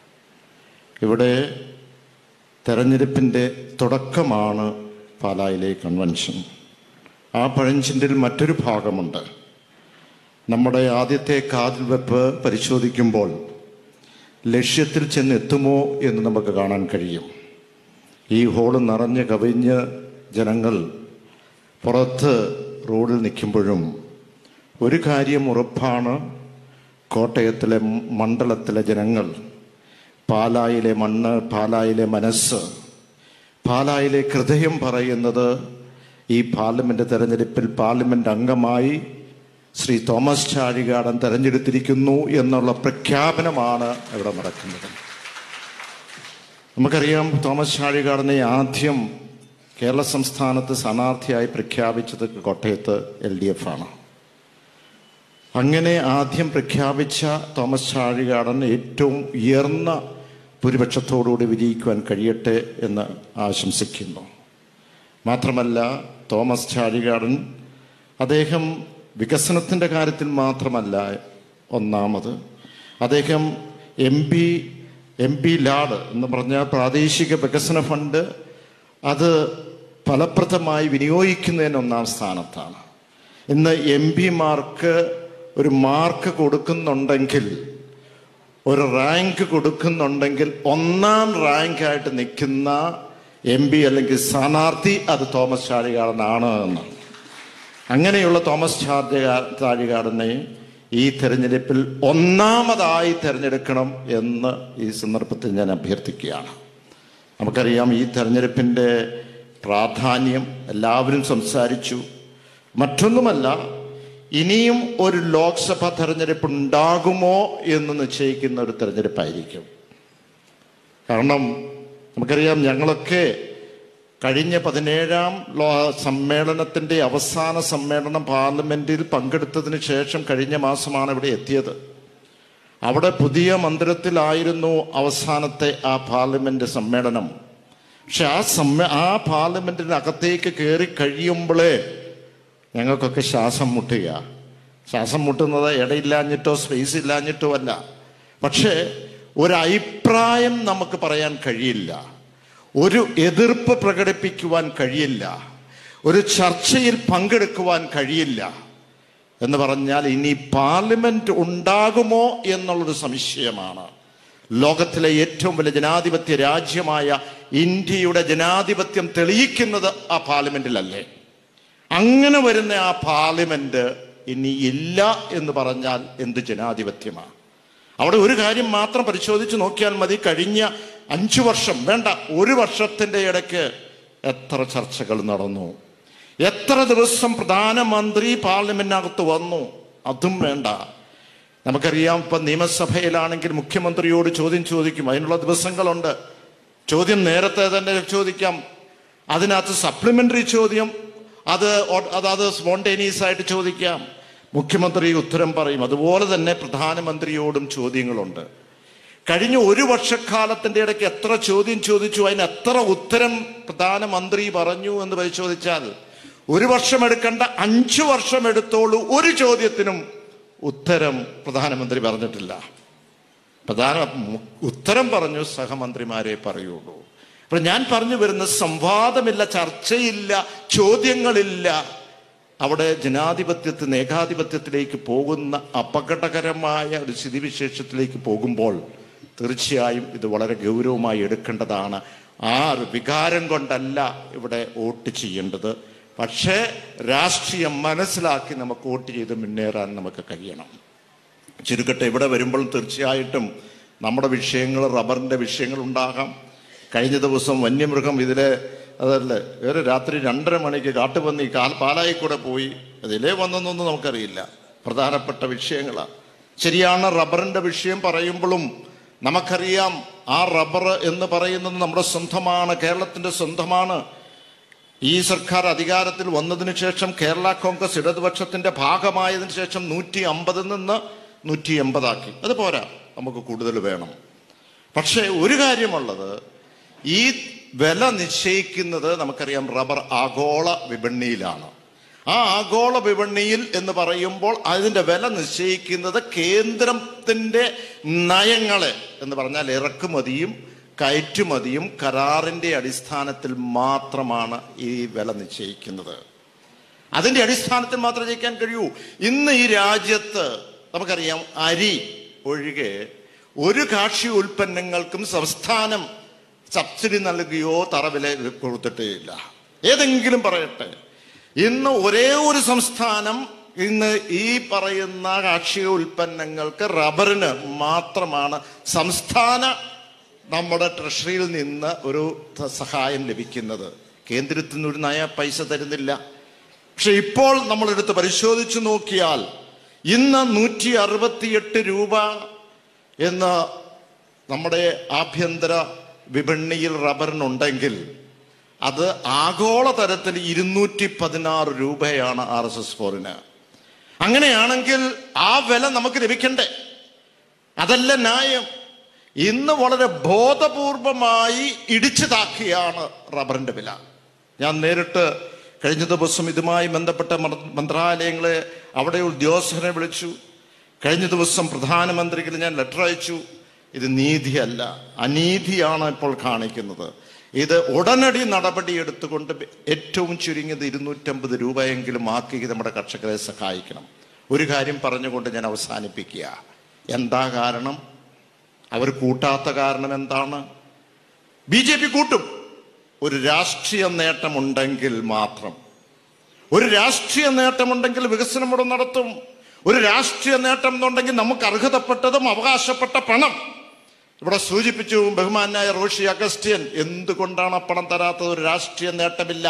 [SPEAKER 7] ഇവിടെ തെരഞ്ഞെടുപ്പിൻ്റെ തുടക്കമാണ് പാലായിലെ കൺവെൻഷൻ. ആ പഴഞ്ചൊല്ലിൽ മറ്റൊരു ഭാഗമുണ്ട്. നമ്മുടെ ആദ്യത്തെ കാൽവെപ്പ് പരിശോധിക്കുമ്പോൾ ലക്ഷ്യത്തിൽ ചെന്നെത്തുമോ എന്ന് നമുക്ക് കാണാൻ കഴിയും. ഈ ഹോള് നിറഞ്ഞ് കവിഞ്ഞ് ജനങ്ങൾ പുറത്ത് റോഡിൽ നിൽക്കുമ്പോഴും ഒരു കാര്യം ഉറപ്പാണ്, കോട്ടയത്തിലെ മണ്ഡലത്തിലെ ജനങ്ങൾ, പാലായിലെ മണ്ണ്, പാലായിലെ മനസ്സ്, പാലായിലെ ഹൃദയം പറയുന്നത് ഈ പാർലമെന്റ് തെരഞ്ഞെടുപ്പിൽ പാർലമെന്റ് അംഗമായി ശ്രീ തോമസ് ചാഴികാടൻ തെരഞ്ഞെടുത്തിരിക്കുന്നു എന്നുള്ള പ്രഖ്യാപനമാണ് ഇവിടെ നടക്കുന്നത്. നമുക്കറിയാം, തോമസ് ചാഴികാടനെ ആദ്യം കേരള സംസ്ഥാനത്ത് സ്ഥാനാർത്ഥിയായി പ്രഖ്യാപിച്ചത് കോട്ടയത്ത് LDF ആണ്. അങ്ങനെ ആദ്യം പ്രഖ്യാപിച്ച തോമസ് ചാഴികാടൻ ഏറ്റവും ഉയർന്ന ഭൂരിപക്ഷത്തോടുകൂടി വിജയിക്കുവാൻ കഴിയട്ടെ എന്ന് ആശംസിക്കുന്നു. മാത്രമല്ല, തോമസ് ചാഴികാടൻ അദ്ദേഹം വികസനത്തിൻ്റെ കാര്യത്തിൽ മാത്രമല്ല, ഒന്നാമത് അദ്ദേഹം MP ലാഡ് എന്ന് പറഞ്ഞ പ്രാദേശിക വികസന ഫണ്ട് അത് ഫലപ്രദമായി വിനിയോഗിക്കുന്നതിന് 1ാം സ്ഥാനത്താണ്. ഇന്ന് MP-മാർക്ക് ഒരു മാർക്ക് കൊടുക്കുന്നുണ്ടെങ്കിൽ, ഒരു റാങ്ക് കൊടുക്കുന്നുണ്ടെങ്കിൽ 1ാം റാങ്കായിട്ട് നിൽക്കുന്ന MP അല്ലെങ്കിൽ സ്ഥാനാർത്ഥി അത് തോമസ് ചാഴികാടനാണ് എന്ന്. അങ്ങനെയുള്ള തോമസ് ചാഴികാടനെ ഈ തെരഞ്ഞെടുപ്പിൽ 1ാമതായി തിരഞ്ഞെടുക്കണം എന്ന് ഈ സന്ദർഭത്തിൽ ഞാൻ അഭ്യർത്ഥിക്കുകയാണ്. നമുക്കറിയാം, ഈ തെരഞ്ഞെടുപ്പിൻ്റെ പ്രാധാന്യം എല്ലാവരും സംസാരിച്ചു. മറ്റൊന്നുമല്ല, ഇനിയും ഒരു ലോക്സഭ തെരഞ്ഞെടുപ്പ് ഉണ്ടാകുമോ എന്ന് നിശ്ചയിക്കുന്ന ഒരു തെരഞ്ഞെടുപ്പായിരിക്കും. കാരണം നമുക്കറിയാം, ഞങ്ങളൊക്കെ കഴിഞ്ഞ 17ാം സമ്മേളനത്തിൻ്റെ അവസാന സമ്മേളനം പാർലമെന്റിൽ പങ്കെടുത്തതിന് ശേഷം കഴിഞ്ഞ മാസമാണ് ഇവിടെ എത്തിയത്. അവിടെ പുതിയ മന്ദിരത്തിലായിരുന്നു അവസാനത്തെ ആ പാർലമെന്റ് സമ്മേളനം. പക്ഷെ ആ പാർലമെന്റിനകത്തേക്ക് കയറി കഴിയുമ്പോഴേ ഞങ്ങൾക്കൊക്കെ ശ്വാസം മുട്ടുക. ശ്വാസം മുട്ടുന്നത് ഇടയില്ലാഞ്ഞിട്ടോ സ്പേസ് ഇല്ലാഞ്ഞിട്ടോ അല്ല, പക്ഷേ ഒരു അഭിപ്രായം നമുക്ക് പറയാൻ കഴിയില്ല, ഒരു എതിർപ്പ് പ്രകടിപ്പിക്കുവാൻ കഴിയില്ല, ഒരു ചർച്ചയിൽ പങ്കെടുക്കുവാൻ കഴിയില്ല. എന്ന് പറഞ്ഞാൽ ഇനി പാർലമെന്റ് ഉണ്ടാകുമോ എന്നുള്ളൊരു സംശയമാണ്. ലോകത്തിലെ ഏറ്റവും വലിയ ജനാധിപത്യ രാജ്യമായ ഇന്ത്യയുടെ ജനാധിപത്യം തെളിയിക്കുന്നത് ആ പാർലമെന്റിലല്ലേ? അങ്ങനെ വരുന്ന ആ പാർലമെന്റ് ഇനി ഇല്ല എന്ന് പറഞ്ഞാൽ എന്ത് ജനാധിപത്യമാണ്? അവിടെ ഒരു കാര്യം മാത്രം പരിശോധിച്ച് നോക്കിയാൽ മതി. കഴിഞ്ഞ 5 വർഷം വേണ്ട, 1 വർഷത്തിന്റെ ഇടയ്ക്ക് എത്ര ചർച്ചകൾ നടന്നു, എത്ര ദിവസം പ്രധാനമന്ത്രി പാർലമെന്റിനകത്ത് വന്നു, അതും വേണ്ട. നമുക്കറിയാം, ഇപ്പം നിയമസഭയിലാണെങ്കിൽ മുഖ്യമന്ത്രിയോട് ചോദ്യം ചോദിക്കും, അതിനുള്ള ദിവസങ്ങളുണ്ട്. ചോദ്യം നേരത്തെ തന്നെ ചോദിക്കാം. അതിനകത്ത് സപ്ലിമെന്ററി ചോദ്യം അത് സ്പോണ്ടേനിയസ് ആയിട്ട് ചോദിക്കാം, മുഖ്യമന്ത്രി ഉത്തരം പറയും. അതുപോലെ തന്നെ പ്രധാനമന്ത്രിയോടും ചോദ്യങ്ങളുണ്ട്. കഴിഞ്ഞ ഒരു വർഷക്കാലത്തിൻ്റെ ഇടയ്ക്ക് എത്ര ചോദ്യം ചോദിച്ചു, അതിന് എത്ര ഉത്തരം പ്രധാനമന്ത്രി പറഞ്ഞു എന്ന് പരിശോധിച്ചാൽ 1 വർഷം എടുക്കേണ്ട 5 വർഷം എടുത്തോളൂ, ഒരു ചോദ്യത്തിനും ഉത്തരം പ്രധാനമന്ത്രി പറഞ്ഞിട്ടില്ല. ഉത്തരം പറഞ്ഞു സഹമന്ത്രിമാരെ പറയുള്ളൂ. അപ്പോൾ ഞാൻ പറഞ്ഞു വരുന്ന സംവാദമില്ല, ചർച്ചയില്ല, ചോദ്യങ്ങളില്ല. അവിടെ ജനാധിപത്യത്തിൽ നിന്ന് ഏകാധിപത്യത്തിലേക്ക് പോകുന്ന അപകടകരമായ ഒരു സ്ഥിതിവിശേഷത്തിലേക്ക് പോകുമ്പോൾ തീർച്ചയായും ഇത് വളരെ ഗൗരവമായി എടുക്കേണ്ടതാണ്. ആ വികാരം കൊണ്ടല്ല ഇവിടെ വോട്ട് ചെയ്യേണ്ടത്, പക്ഷേ രാഷ്ട്രീയം മനസ്സിലാക്കി നമുക്ക് വോട്ട് ചെയ്ത് മുന്നേറാൻ നമുക്ക് കഴിയണം. ചുരുക്കട്ടെ, ഇവിടെ വരുമ്പോൾ തീർച്ചയായിട്ടും നമ്മുടെ വിഷയങ്ങൾ, റബ്ബറിൻ്റെ വിഷയങ്ങളുണ്ടാകാം. കഴിഞ്ഞ ദിവസം വന്യമൃഗം അതല്ലേ വേറെ രാത്രി 2:30 മണിക്ക് കാട്ടുപന്നി പാലായി കൂടെ പോയി, അതിലേ വന്നെന്നൊന്നും നമുക്കറിയില്ല. പ്രധാനപ്പെട്ട വിഷയങ്ങളാണ്. ശരിയാണ്, റബ്ബറിൻ്റെ വിഷയം പറയുമ്പോഴും നമുക്കറിയാം ആ റബ്ബർ എന്ന് പറയുന്നത് നമ്മുടെ സ്വന്തമാണ്, കേരളത്തിൻ്റെ സ്വന്തമാണ്. ഈ സർക്കാർ അധികാരത്തിൽ വന്നതിന് ശേഷം കേരള കോൺഗ്രസ് ഇടതുപക്ഷത്തിന്റെ ഭാഗമായതിനു ശേഷം 150 നിന്ന് 180 ആക്കി. അത് പോരാ, നമുക്ക് കൂടുതൽ വേണം. പക്ഷേ ഒരു കാര്യമുള്ളത്, ഈ വില നിശ്ചയിക്കുന്നത് നമുക്കറിയാം റബ്ബർ ആഗോള വിപണിയിലാണ്. ആ ആഗോള വിപണിയിൽ എന്ന് പറയുമ്പോൾ അതിൻ്റെ വില നിശ്ചയിക്കുന്നത് കേന്ദ്രത്തിൻ്റെ നയങ്ങളെ എന്ന് പറഞ്ഞാൽ ഇറക്കുമതിയും കയറ്റുമതിയും കരാറിൻ്റെ അടിസ്ഥാനത്തിൽ മാത്രമാണ് ഈ വില നിശ്ചയിക്കുന്നത്. അതിൻ്റെ അടിസ്ഥാനത്തിൽ മാത്രമേ ജയിക്കാൻ കഴിയൂ. ഇന്ന് ഈ രാജ്യത്ത് നമുക്കറിയാം അരി ഒഴികെ ഒരു കാർഷിക ഉൽപ്പന്നങ്ങൾക്കും സംസ്ഥാനം സബ്സിഡി നൽകുകയോ തറവില കൊടുത്തിട്ടേ ഇല്ല. ഏതെങ്കിലും പറയട്ടെ, ഇന്ന് ഒരേ ഒരു സംസ്ഥാനം ഇന്ന് ഈ പറയുന്ന കാർഷിക ഉൽപ്പന്നങ്ങൾക്ക് റബ്ബറിന് മാത്രമാണ് സംസ്ഥാന നമ്മുടെ ട്രഷറിയിൽ നിന്ന് ഒരു സഹായം ലഭിക്കുന്നത്. കേന്ദ്രത്തിൽ നിന്ന് ഒരു നയ പൈസ തരുന്നില്ല. പക്ഷെ ഇപ്പോൾ നമ്മളെടുത്ത് പരിശോധിച്ചു നോക്കിയാൽ ഇന്ന് 168 രൂപ എന്ന് നമ്മുടെ ആഭ്യന്തര വിപണിയിൽ റബ്ബറിനുണ്ടെങ്കിൽ അത് ആഗോളതലത്തിൽ 216 രൂപയാണ് RSS4-ന്. അങ്ങനെയാണെങ്കിൽ ആ വില നമുക്ക് ലഭിക്കണ്ടേ? അതല്ല ന്യായം. ഇന്ന് വളരെ ബോധപൂർവമായി ഇടിച്ചു താക്കിയാണ് റബ്ബറിന്റെ വില. ഞാൻ നേരിട്ട് കഴിഞ്ഞ ദിവസം ഇതുമായി ബന്ധപ്പെട്ട മന്ത്രാലയങ്ങളെ അവിടെ ഉദ്യോഗസ്ഥരെ വിളിച്ചു. കഴിഞ്ഞ ദിവസം പ്രധാനമന്ത്രിക്ക് ഞാൻ ലെറ്റർ അയച്ചു. ഇത് നീതിയല്ല, അനീതിയാണ് ഇപ്പോൾ കാണിക്കുന്നത്. ഇത് ഉടനടി നടപടി എടുത്തുകൊണ്ട് ഏറ്റവും ചുരുങ്ങിയത് 250 രൂപയെങ്കിലും ആക്കി നമ്മുടെ കർഷകരെ സഹായിക്കണം. ഒരു കാര്യം പറഞ്ഞുകൊണ്ട് ഞാൻ അവസാനിപ്പിക്കുക. എന്താ കാരണം? അവർ കൂട്ടാത്ത കാരണം എന്താണ്? BJP കൂട്ടും ഒരു രാഷ്ട്രീയ നേട്ടമുണ്ടെങ്കിൽ മാത്രം. ഒരു രാഷ്ട്രീയ നേട്ടമുണ്ടെങ്കിൽ വികസനം ഇവിടെ നടത്തും. ഒരു രാഷ്ട്രീയ നേട്ടം എന്നുണ്ടെങ്കിൽ നമുക്ക് അർഹതപ്പെട്ടതും അവകാശപ്പെട്ട പണം ഇവിടെ സൂചിപ്പിച്ചു ബഹുമാനായ റോഷി അഗസ്റ്റ്യൻ. എന്തുകൊണ്ടാണ് ആ പണം തരാത്തത്? ഒരു രാഷ്ട്രീയ നേട്ടമില്ല.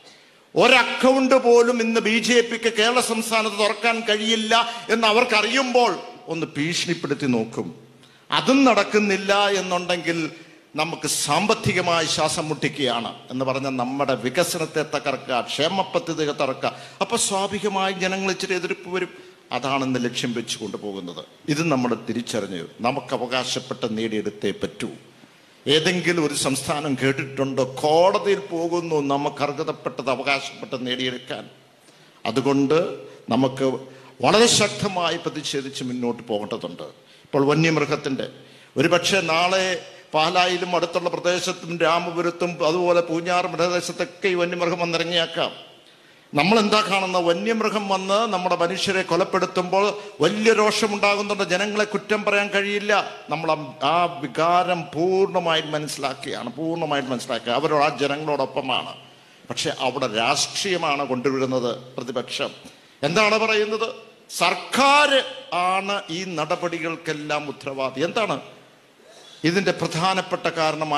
[SPEAKER 7] ഒരക്കൗണ്ട് പോലും ഇന്ന് BJPക്ക് കേരള സംസ്ഥാനത്ത് തുറക്കാൻ കഴിയില്ല എന്ന് അവർക്കറിയുമ്പോൾ ഒന്ന് ഭീഷണിപ്പെടുത്തി നോക്കും. അതും നടക്കുന്നില്ല എന്നുണ്ടെങ്കിൽ നമുക്ക് സാമ്പത്തികമായി ശ്വാസം മുട്ടിക്കുകയാണ് എന്ന് പറഞ്ഞാൽ നമ്മുടെ വികസനത്തെ തകർക്കുക, ക്ഷേമ പദ്ധതികൾ തകർക്കുക. അപ്പൊ സ്വാഭാവികമായി ജനങ്ങൾ ഇച്ചിരി എതിർപ്പ് വരും. അതാണ് ഇന്ന് ലക്ഷ്യം വെച്ച് കൊണ്ടുപോകുന്നത്. ഇത് നമ്മൾ തിരിച്ചറിഞ്ഞു. നമുക്ക് അവകാശപ്പെട്ട നേടിയെടുത്തേ പറ്റൂ. ഏതെങ്കിലും ഒരു സംസ്ഥാനം കേട്ടിട്ടുണ്ടോ കോടതിയിൽ പോകുന്നു നമുക്ക് അർഹതപ്പെട്ടത് അവകാശപ്പെട്ട നേടിയെടുക്കാൻ? അതുകൊണ്ട് നമുക്ക് വളരെ ശക്തമായി പ്രതിഷേധിച്ച് മുന്നോട്ട് പോകേണ്ടതുണ്ട്. ഇപ്പോൾ വന്യമൃഗത്തിൻ്റെ ഒരുപക്ഷെ നാളെ പാലായിലും അടുത്തുള്ള പ്രദേശത്തും രാമപുരത്തും അതുപോലെ പൂഞ്ഞാർ പ്രദേശത്തൊക്കെ ഈ വന്യമൃഗം വന്നിറങ്ങിയാക്കാം. നമ്മൾ എന്താ കാണുന്ന? വന്യമൃഗം വന്ന് നമ്മുടെ മനുഷ്യരെ കൊലപ്പെടുത്തുമ്പോൾ വലിയ രോഷമുണ്ടാകുന്നുണ്ട്. ജനങ്ങളെ കുറ്റം പറയാൻ കഴിയില്ല. നമ്മൾ ആ വികാരം പൂർണ്ണമായിട്ട് മനസ്സിലാക്കുക. അവർ ആ ജനങ്ങളോടൊപ്പമാണ്. പക്ഷെ അവിടെ രാഷ്ട്രീയമാണ് കൊണ്ടുവരുന്നത് പ്രതിപക്ഷം. എന്താണ് പറയുന്നത്? സർക്കാർ ആണ് ഈ നടപടികൾക്കെല്ലാം ഉത്തരവാദി. എന്താണ് ഇതിന്റെ പ്രധാനപ്പെട്ട കാരണം?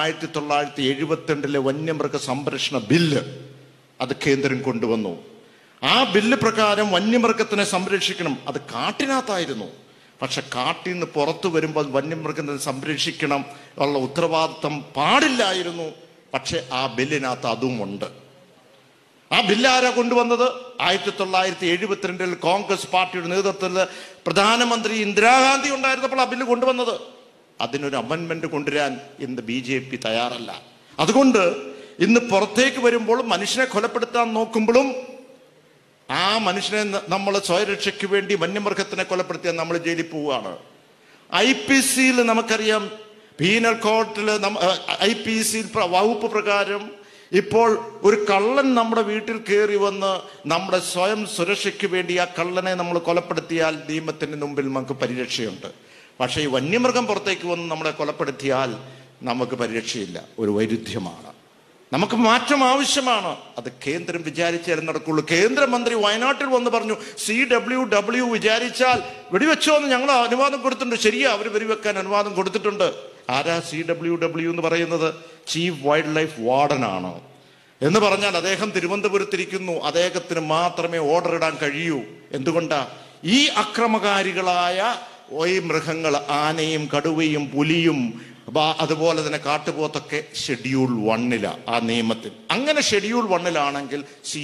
[SPEAKER 7] 1972 വന്യമൃഗ സംരക്ഷണ ബില്ല് അത് കേന്ദ്രം കൊണ്ടുവന്നു. ആ ബില്ല് പ്രകാരം വന്യമൃഗത്തിനെ സംരക്ഷിക്കണം. അത് കാട്ടിനകത്തായിരുന്നു. പക്ഷെ കാട്ടിൽ നിന്ന് പുറത്തു വരുമ്പോൾ വന്യമൃഗത്തിനെ സംരക്ഷിക്കണം ഉള്ള ഉത്തരവാദിത്വം പാടില്ലായിരുന്നു പക്ഷെ ആ ബില്ലിനകത്ത് അതുമുണ്ട്. ആ ബില്ല് ആരാ കൊണ്ടുവന്നത്? 1972 കോൺഗ്രസ് പാർട്ടിയുടെ നേതൃത്വത്തിൽ പ്രധാനമന്ത്രി ഇന്ദിരാഗാന്ധി ഉണ്ടായിരുന്നപ്പോൾ ആ ബില്ല് കൊണ്ടുവന്നത്. അതിനൊരു അമെൻമെന്റ് കൊണ്ടുവരാൻ ഇന്ന് BJP തയ്യാറല്ല. അതുകൊണ്ട് ഇന്ന് പുറത്തേക്ക് വരുമ്പോൾ മനുഷ്യനെ കൊലപ്പെടുത്താൻ നോക്കുമ്പോഴും ആ മനുഷ്യനെ നമ്മൾ സ്വയരക്ഷയ്ക്ക് വേണ്ടി വന്യമൃഗത്തിനെ കൊലപ്പെടുത്തിയാൽ നമ്മൾ ജയിലിൽ പോവുകയാണ്. IPC-യിൽ നമുക്കറിയാം, പീനൽ കോഡിൽ IPC വകുപ്പ് പ്രകാരം ഇപ്പോൾ ഒരു കള്ളൻ നമ്മുടെ വീട്ടിൽ കയറി വന്ന് നമ്മുടെ സ്വയം സുരക്ഷയ്ക്ക് വേണ്ടി ആ കള്ളനെ നമ്മൾ കൊലപ്പെടുത്തിയാൽ നിയമത്തിന് മുമ്പിൽ നമുക്ക് പരിരക്ഷയുണ്ട്. പക്ഷേ ഈ വന്യമൃഗം പുറത്തേക്ക് വന്ന് നമ്മളെ കൊലപ്പെടുത്തിയാൽ നമുക്ക് പരിരക്ഷയില്ല. ഒരു വൈരുദ്ധ്യമാണ്. നമുക്ക് മാറ്റം ആവശ്യമാണ്. അത് കേന്ദ്രം വിചാരിച്ചാലും നടക്കുള്ളൂ. കേന്ദ്രമന്ത്രി വയനാട്ടിൽ വന്ന് പറഞ്ഞു, CWW വിചാരിച്ചാൽ വെടിവെച്ചോ എന്ന് ഞങ്ങൾ അനുവാദം കൊടുത്തിട്ടുണ്ട്. ശരിയാ, അവർ വെടിവെക്കാൻ അനുവാദം കൊടുത്തിട്ടുണ്ട്. ആരാ CWW എന്ന് പറയുന്നത്? ചീഫ് വൈൽഡ് ലൈഫ് വാർഡനാണ്. എന്ന് പറഞ്ഞാൽ അദ്ദേഹം തിരുവനന്തപുരത്തിരിക്കുന്നു. അദ്ദേഹത്തിന് മാത്രമേ ഓർഡർ ഇടാൻ കഴിയൂ. എന്തുകൊണ്ടാ? ഈ അക്രമകാരികളായ ഈ മൃഗങ്ങൾ, ആനയും കടുവയും പുലിയും അതുപോലെ തന്നെ കാട്ടുപോത്തൊക്കെ ഷെഡ്യൂൾ 1 ആ നിയമത്തിൽ. അങ്ങനെ ഷെഡ്യൂൾ 1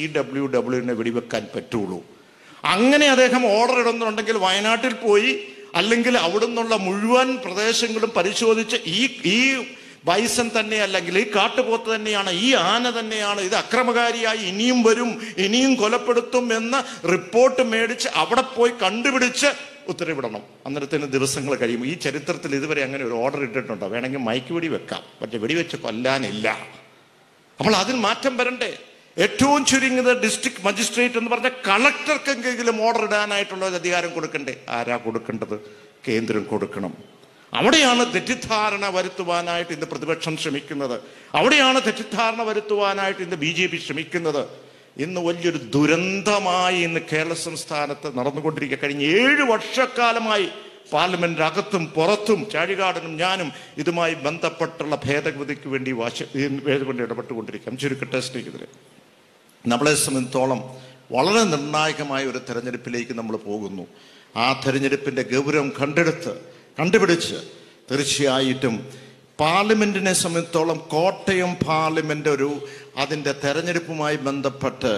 [SPEAKER 7] CWW വെടിവെക്കാൻ പറ്റുള്ളൂ. അങ്ങനെ അദ്ദേഹം ഓർഡർ ഇടുന്നുണ്ടെങ്കിൽ വയനാട്ടിൽ പോയി, അല്ലെങ്കിൽ അവിടെ നിന്നുള്ള മുഴുവൻ പ്രദേശങ്ങളും പരിശോധിച്ച് ഈ ബൈസൺ തന്നെ, അല്ലെങ്കിൽ ഈ കാട്ടുപോത്ത് തന്നെയാണ്, ഈ ആന തന്നെയാണ്, ഇത് അക്രമകാരിയായി ഇനിയും വരും, ഇനിയും കൊലപ്പെടുത്തും എന്ന റിപ്പോർട്ട് മേടിച്ച് അവിടെ പോയി കണ്ടുപിടിച്ച് ഉത്തരവിടണം. അന്നേരത്തിന് ദിവസങ്ങൾ കഴിയും. ഈ ചരിത്രത്തിൽ ഇതുവരെ അങ്ങനെ ഒരു ഓർഡർ ഇട്ടിട്ടുണ്ടോ? വേണമെങ്കിൽ മയക്ക് വെടി വെക്കാം, പക്ഷെ വെടിവെച്ച് കൊല്ലാനില്ല. അപ്പോൾ അതിൽ മാറ്റം വരണ്ടേ? ഏറ്റവും ചുരുങ്ങിയത് ഡിസ്ട്രിക്ട് മജിസ്ട്രേറ്റ് എന്ന് പറഞ്ഞ കളക്ടർക്കെങ്കിലും ഓർഡർ ഇടാനായിട്ടുള്ള ഒരു അധികാരം കൊടുക്കണ്ടേ? ആരാ കൊടുക്കേണ്ടത്? കേന്ദ്രം കൊടുക്കണം. അവിടെയാണ് തെറ്റിദ്ധാരണ വരുത്തുവാനായിട്ട് ഇന്ന് പ്രതിപക്ഷം ശ്രമിക്കുന്നത്. അവിടെയാണ് തെറ്റിദ്ധാരണ വരുത്തുവാനായിട്ട് ഇന്ന് BJP ശ്രമിക്കുന്നത്. ഇന്ന് വലിയൊരു ദുരന്തമായി ഇന്ന് കേരള സംസ്ഥാനത്ത് നടന്നുകൊണ്ടിരിക്കുക. കഴിഞ്ഞ 7 വർഷക്കാലമായി പാർലമെന്റ് അകത്തും പുറത്തും ചാഴികാടനും ഞാനും ഇതുമായി ബന്ധപ്പെട്ടുള്ള ഭേദഗതിക്ക് വേണ്ടി ഇടപെട്ടുകൊണ്ടിരിക്കാം. ചുരുക്കട്ടെ സ്നേഹിതരെ, നമ്മളെ സംബന്ധിച്ചോളം വളരെ നിർണായകമായ ഒരു തെരഞ്ഞെടുപ്പിലേക്ക് നമ്മൾ പോകുന്നു. ആ തെരഞ്ഞെടുപ്പിന്റെ ഗൗരവം കണ്ടുപിടിച്ച് തീർച്ചയായിട്ടും പാർലമെന്റിനെ സംബന്ധിച്ചോളം കോട്ടയം പാർലമെന്റ് അതിന്റെ തെരഞ്ഞെടുപ്പുമായി ബന്ധപ്പെട്ട്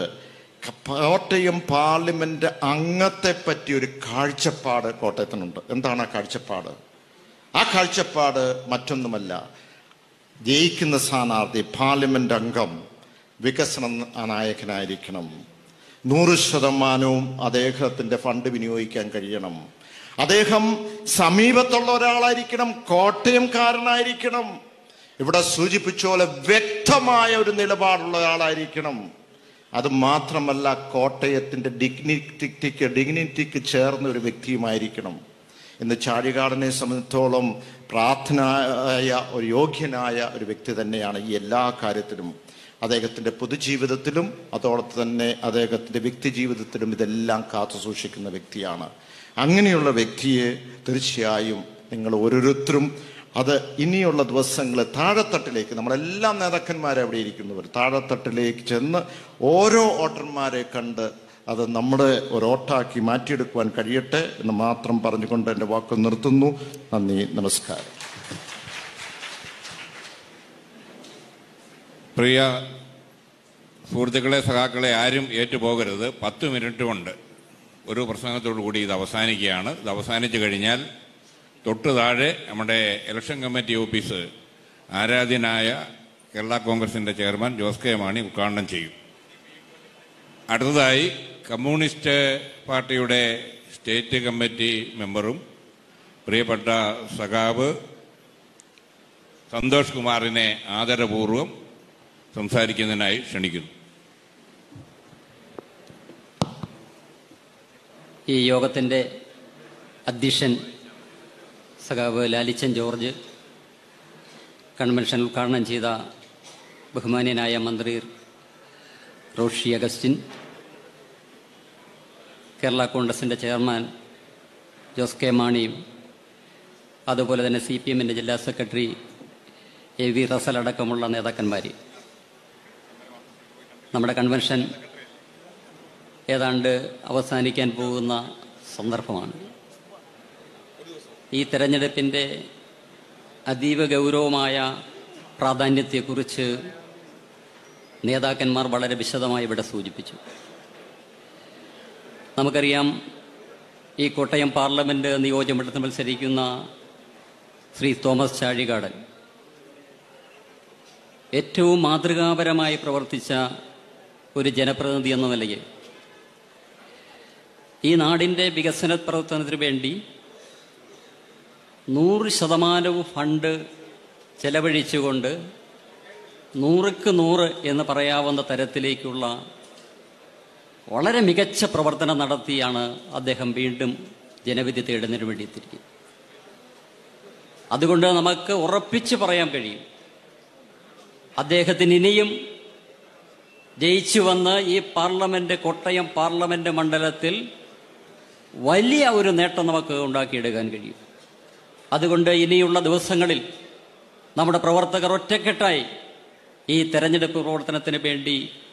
[SPEAKER 7] കോട്ടയം പാർലമെന്റ് അംഗത്തെ പറ്റി ഒരു കാഴ്ചപ്പാട് കോട്ടയത്തിനുണ്ട്. എന്താണ് ആ കാഴ്ചപ്പാട്? ആ കാഴ്ചപ്പാട് മറ്റൊന്നുമല്ല, ജയിക്കുന്ന സ്ഥാനാർത്ഥി പാർലമെന്റ് അംഗം വികസന നായകനായിരിക്കണം, 100% അദ്ദേഹത്തിന്റെ ഫണ്ട് വിനിയോഗിക്കാൻ കഴിയണം, അദ്ദേഹം സമീപത്തുള്ള ഒരാളായിരിക്കണം, കോട്ടയംകാരനായിരിക്കണം, ഇവിടെ സൂചിപ്പിച്ച പോലെ വ്യക്തമായ ഒരു നിലപാടുള്ള ഒരാളായിരിക്കണം. അത് മാത്രമല്ല, കോട്ടയത്തിന്റെ ഡിഗ്നിറ്റിക്ക് ചേർന്ന ഒരു വ്യക്തിയുമായിരിക്കണം. ഇന്ന് ചാഴികാടനെ സംബന്ധിച്ചോളം പ്രാർത്ഥനായ ഒരു യോഗ്യനായ ഒരു വ്യക്തി തന്നെയാണ് ഈ എല്ലാ കാര്യത്തിലും. അദ്ദേഹത്തിന്റെ പൊതുജീവിതത്തിലും അതോടൊപ്പം തന്നെ അദ്ദേഹത്തിന്റെ വ്യക്തി ജീവിതത്തിലും ഇതെല്ലാം കാത്തു സൂക്ഷിക്കുന്ന വ്യക്തിയാണ്. അങ്ങനെയുള്ള വ്യക്തിയെ തീർച്ചയായും നിങ്ങൾ ഓരോരുത്തരും അത് ഇനിയുള്ള ദിവസങ്ങൾ താഴെത്തട്ടിലേക്ക്, നമ്മളെല്ലാം നേതാക്കന്മാരെ അവിടെ ഇരിക്കുന്നവർ താഴെത്തട്ടിലേക്ക് ചെന്ന് ഓരോ വോട്ടർമാരെ കണ്ട് അത് നമ്മുടെ ഒരോട്ടാക്കി മാറ്റിയെടുക്കുവാൻ കഴിയട്ടെ എന്ന് മാത്രം പറഞ്ഞുകൊണ്ട് എൻ്റെ വാക്ക് നിർത്തുന്നു. നന്ദി, നമസ്കാരം.
[SPEAKER 1] പ്രിയ സുഹൃത്തുക്കളെ, സഖാക്കളെ, ആരും ഏറ്റുപോകരുത്. 10 മിനിറ്റ് കൊണ്ട് ഒരു പ്രസംഗത്തോടു കൂടി ഇത് അവസാനിക്കുകയാണ്. ഇത് അവസാനിച്ചു കഴിഞ്ഞാൽ തൊട്ട് താഴെ നമ്മുടെ ഇലക്ഷൻ കമ്മിറ്റി ഓഫീസ് ആരാധ്യനായ കേരള കോൺഗ്രസിന്റെ ചെയർമാൻ ജോസ് കെ മാണി ഉദ്ഘാടനം ചെയ്യും. അടുത്തതായി കമ്മ്യൂണിസ്റ്റ് പാർട്ടിയുടെ സ്റ്റേറ്റ് കമ്മിറ്റി മെമ്പറും പ്രിയപ്പെട്ട സഖാവ് സന്തോഷ് കുമാറിനെ ആദരപൂർവ്വം സംസാരിക്കുന്നതിനായി ക്ഷണിക്കുന്നു.
[SPEAKER 8] ഈ യോഗത്തിൻ്റെ അധ്യക്ഷൻ സഖാവ് ലാലിച്ചൻ ജോർജ്, കൺവെൻഷൻ ഉദ്ഘാടനം ചെയ്ത ബഹുമാന്യനായ മന്ത്രി റോഷി അഗസ്റ്റിൻ, കേരള കോൺഗ്രസിൻ്റെ ചെയർമാൻ ജോസ് കെ മാണിയും അതുപോലെ തന്നെ CPM-ൻ്റെ ജില്ലാ സെക്രട്ടറി AV റസൽ അടക്കമുള്ള നേതാക്കന്മാർ, നമ്മുടെ കൺവെൻഷൻ ഏതാണ്ട് അവസാനിക്കാൻ പോകുന്ന സന്ദർഭമാണ്. ഈ തെരഞ്ഞെടുപ്പിൻ്റെ അതീവ ഗൗരവമായ പ്രാധാന്യത്തെക്കുറിച്ച് നേതാക്കന്മാർ വളരെ വിശദമായി ഇവിടെ സൂചിപ്പിച്ചു. നമുക്കറിയാം, ഈ കോട്ടയം പാർലമെൻറ്റ് നിയോജകമണ്ഡലത്തിൽ മത്സരിക്കുന്ന ശ്രീ തോമസ് ചാഴികാടൻ ഏറ്റവും മാതൃകാപരമായി പ്രവർത്തിച്ച ഒരു ജനപ്രതിനിധി എന്ന നിലയിൽ ഈ നാടിൻ്റെ വികസന പ്രവർത്തനത്തിന് വേണ്ടി 100% ഫണ്ട് ചെലവഴിച്ചുകൊണ്ട് 100ക്ക് 100 എന്ന് പറയാവുന്ന തരത്തിലേക്കുള്ള വളരെ മികച്ച പ്രവർത്തനം നടത്തിയാണ് അദ്ദേഹം വീണ്ടും ജനവിധി തേടുന്നതിന് വേണ്ടി എത്തിയിരിക്കുന്നത്. അതുകൊണ്ട് നമുക്ക് ഉറപ്പിച്ച് പറയാൻ കഴിയും, അദ്ദേഹത്തിന് ഇനിയും ജയിച്ചു വന്ന് ഈ കോട്ടയം പാർലമെന്റ് മണ്ഡലത്തിൽ വലിയ ഒരു നേട്ടം നമുക്ക് ഉണ്ടാക്കിയെടുക്കാൻ കഴിയും. അതുകൊണ്ട് ഇനിയുള്ള ദിവസങ്ങളിൽ നമ്മുടെ പ്രവർത്തകർ ഒറ്റക്കെട്ടായി ഈ തെരഞ്ഞെടുപ്പ് പ്രവർത്തനത്തിന് വേണ്ടി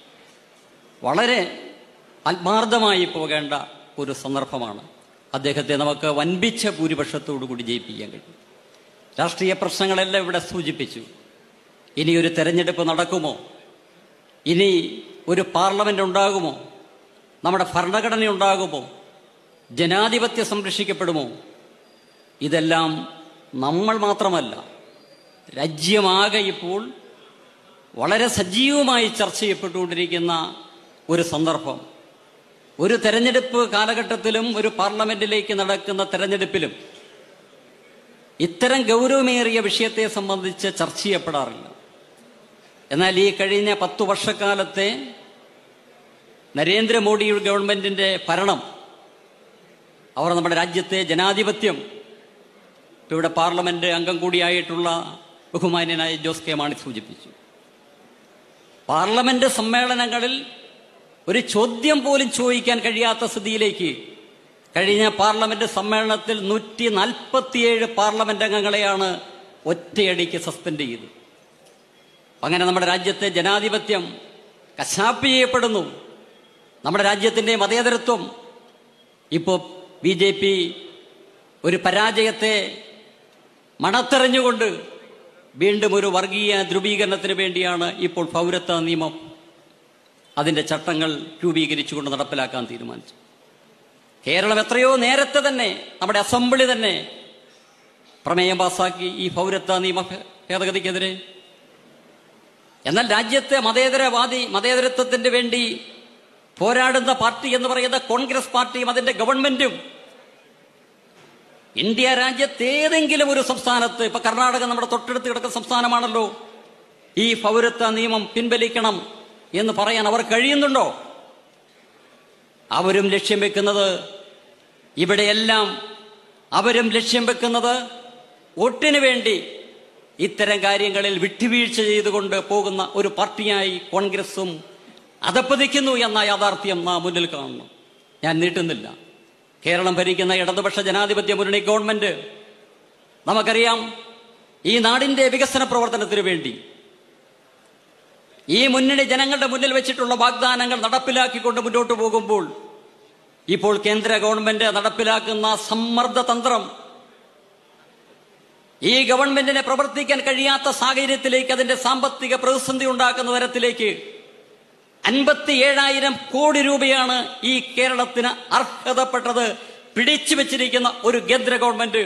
[SPEAKER 8] വളരെ ആത്മാർത്ഥമായി പോകേണ്ട ഒരു സന്ദർഭമാണ്. അദ്ദേഹത്തെ നമുക്ക് വൻപിച്ച ഭൂരിപക്ഷത്തോടു കൂടി ജയിപ്പിക്കാൻ കഴിയും. രാഷ്ട്രീയ പ്രശ്നങ്ങളെല്ലാം ഇവിടെ സൂചിപ്പിച്ചു. ഇനി ഒരു തെരഞ്ഞെടുപ്പ് നടക്കുമോ? ഇനി ഒരു പാർലമെന്റ് ഉണ്ടാകുമോ? നമ്മുടെ ഭരണഘടന ഉണ്ടാകുമോ? ജനാധിപത്യം സംരക്ഷിക്കപ്പെടുമോ? ഇതെല്ലാം നമ്മൾ മാത്രമല്ല, രാജ്യമാകെ ഇപ്പോൾ വളരെ സജീവമായി ചർച്ച ചെയ്യപ്പെട്ടുകൊണ്ടിരിക്കുന്ന ഒരു സന്ദർഭം. ഒരു തെരഞ്ഞെടുപ്പ് കാലഘട്ടത്തിലും ഒരു പാർലമെന്റിലേക്ക് നടക്കുന്ന തെരഞ്ഞെടുപ്പിലും ഇത്തരം ഗൗരവമേറിയ വിഷയത്തെ സംബന്ധിച്ച് ചർച്ച ചെയ്യപ്പെടാറില്ല. എന്നാൽ ഈ കഴിഞ്ഞ 10 വർഷക്കാലത്തെ നരേന്ദ്രമോദി ഗവൺമെന്റിന്റെ ഭരണം, അവർ നമ്മുടെ രാജ്യത്തെ ജനാധിപത്യം, ഇവിടെ പാർലമെന്റ് അംഗം കൂടിയായിട്ടുള്ള ബഹുമാന്യനായ ജോസ് കെ മാണി സൂചിപ്പിച്ചു. പാർലമെന്റ് സമ്മേളനങ്ങളിൽ ഒരു ചോദ്യം പോലും ചോദിക്കാൻ കഴിയാത്ത സ്ഥിതിയിലേക്ക് കഴിഞ്ഞ പാർലമെന്റ് സമ്മേളനത്തിൽ 147 പാർലമെന്റ് അംഗങ്ങളെയാണ് ഒറ്റയടിക്ക് സസ്പെൻഡ് ചെയ്തത്. അങ്ങനെ നമ്മുടെ രാജ്യത്തെ ജനാധിപത്യം കശാപ്പ് ചെയ്യപ്പെടുന്നു. നമ്മുടെ രാജ്യത്തിന്റെ മതേതരത്വം ഇപ്പോൾ BJP ഒരു പരാജയത്തെ മണത്തെറിഞ്ഞുകൊണ്ട് വീണ്ടും ഒരു വർഗീയ ധ്രുവീകരണത്തിന് വേണ്ടിയാണ് ഇപ്പോൾ പൗരത്വ നിയമം അതിന്റെ ചട്ടങ്ങൾ രൂപീകരിച്ചുകൊണ്ട് നടപ്പിലാക്കാൻ തീരുമാനിച്ചു. കേരളം എത്രയോ നേരത്തെ തന്നെ നമ്മുടെ അസംബ്ലി തന്നെ പ്രമേയം പാസാക്കി ഈ പൗരത്വ നിയമ ഭേദഗതിക്കെതിരെ. എന്നാൽ രാജ്യത്തെ മതേതരത്വത്തിന് വേണ്ടി പോരാടുന്ന പാർട്ടി എന്ന് പറയുന്ന കോൺഗ്രസ് പാർട്ടിയും അതിന്റെ ഗവൺമെന്റും ഇന്ത്യ രാജ്യത്ത് ഏതെങ്കിലും ഒരു സംസ്ഥാനത്ത്, ഇപ്പൊ കർണാടക നമ്മുടെ തൊട്ടടുത്ത് കിടക്കുന്ന സംസ്ഥാനമാണല്ലോ, ഈ പൗരത്വ നിയമം പിൻവലിക്കണം എന്ന് പറയാൻ അവർ കഴിയുന്നുണ്ടോ? അവരും ലക്ഷ്യം വെക്കുന്നത് ഇവിടെയെല്ലാം അവരും ലക്ഷ്യം വെക്കുന്നത് വോട്ടിന് വേണ്ടി ഇത്തരം കാര്യങ്ങളിൽ വിട്ടുവീഴ്ച ചെയ്തുകൊണ്ട് പോകുന്ന ഒരു പാർട്ടിയായി കോൺഗ്രസും അധപ്പതിക്കുന്നു എന്ന യാഥാർത്ഥ്യം നാം മുന്നിൽ കാണണം. ഞാൻ നീട്ടുന്നില്ല. കേരളം ഭരിക്കുന്ന ഇടതുപക്ഷ ജനാധിപത്യ മുന്നണി ഗവൺമെന്റ്, നമുക്കറിയാം, ഈ നാടിന്റെ വികസന പ്രവർത്തനത്തിന് വേണ്ടി ഈ മുന്നണി ജനങ്ങളുടെ മുന്നിൽ വെച്ചിട്ടുള്ള വാഗ്ദാനങ്ങൾ നടപ്പിലാക്കിക്കൊണ്ട് മുന്നോട്ട് പോകുമ്പോൾ ഇപ്പോൾ കേന്ദ്ര ഗവൺമെന്റ് നടപ്പിലാക്കുന്ന സമ്മർദ്ദ തന്ത്രം ഈ ഗവൺമെന്റിനെ പ്രവർത്തിക്കാൻ കഴിയാത്ത സാഹചര്യത്തിലേക്ക്, അതിന്റെ സാമ്പത്തിക പ്രതിസന്ധി ഉണ്ടാക്കുന്ന തരത്തിലേക്ക് 57,000 കോടി രൂപയാണ് ഈ കേരളത്തിന് അർഹതപ്പെട്ടത് പിടിച്ചു വെച്ചിരിക്കുന്ന ഒരു കേന്ദ്ര ഗവൺമെന്റ്.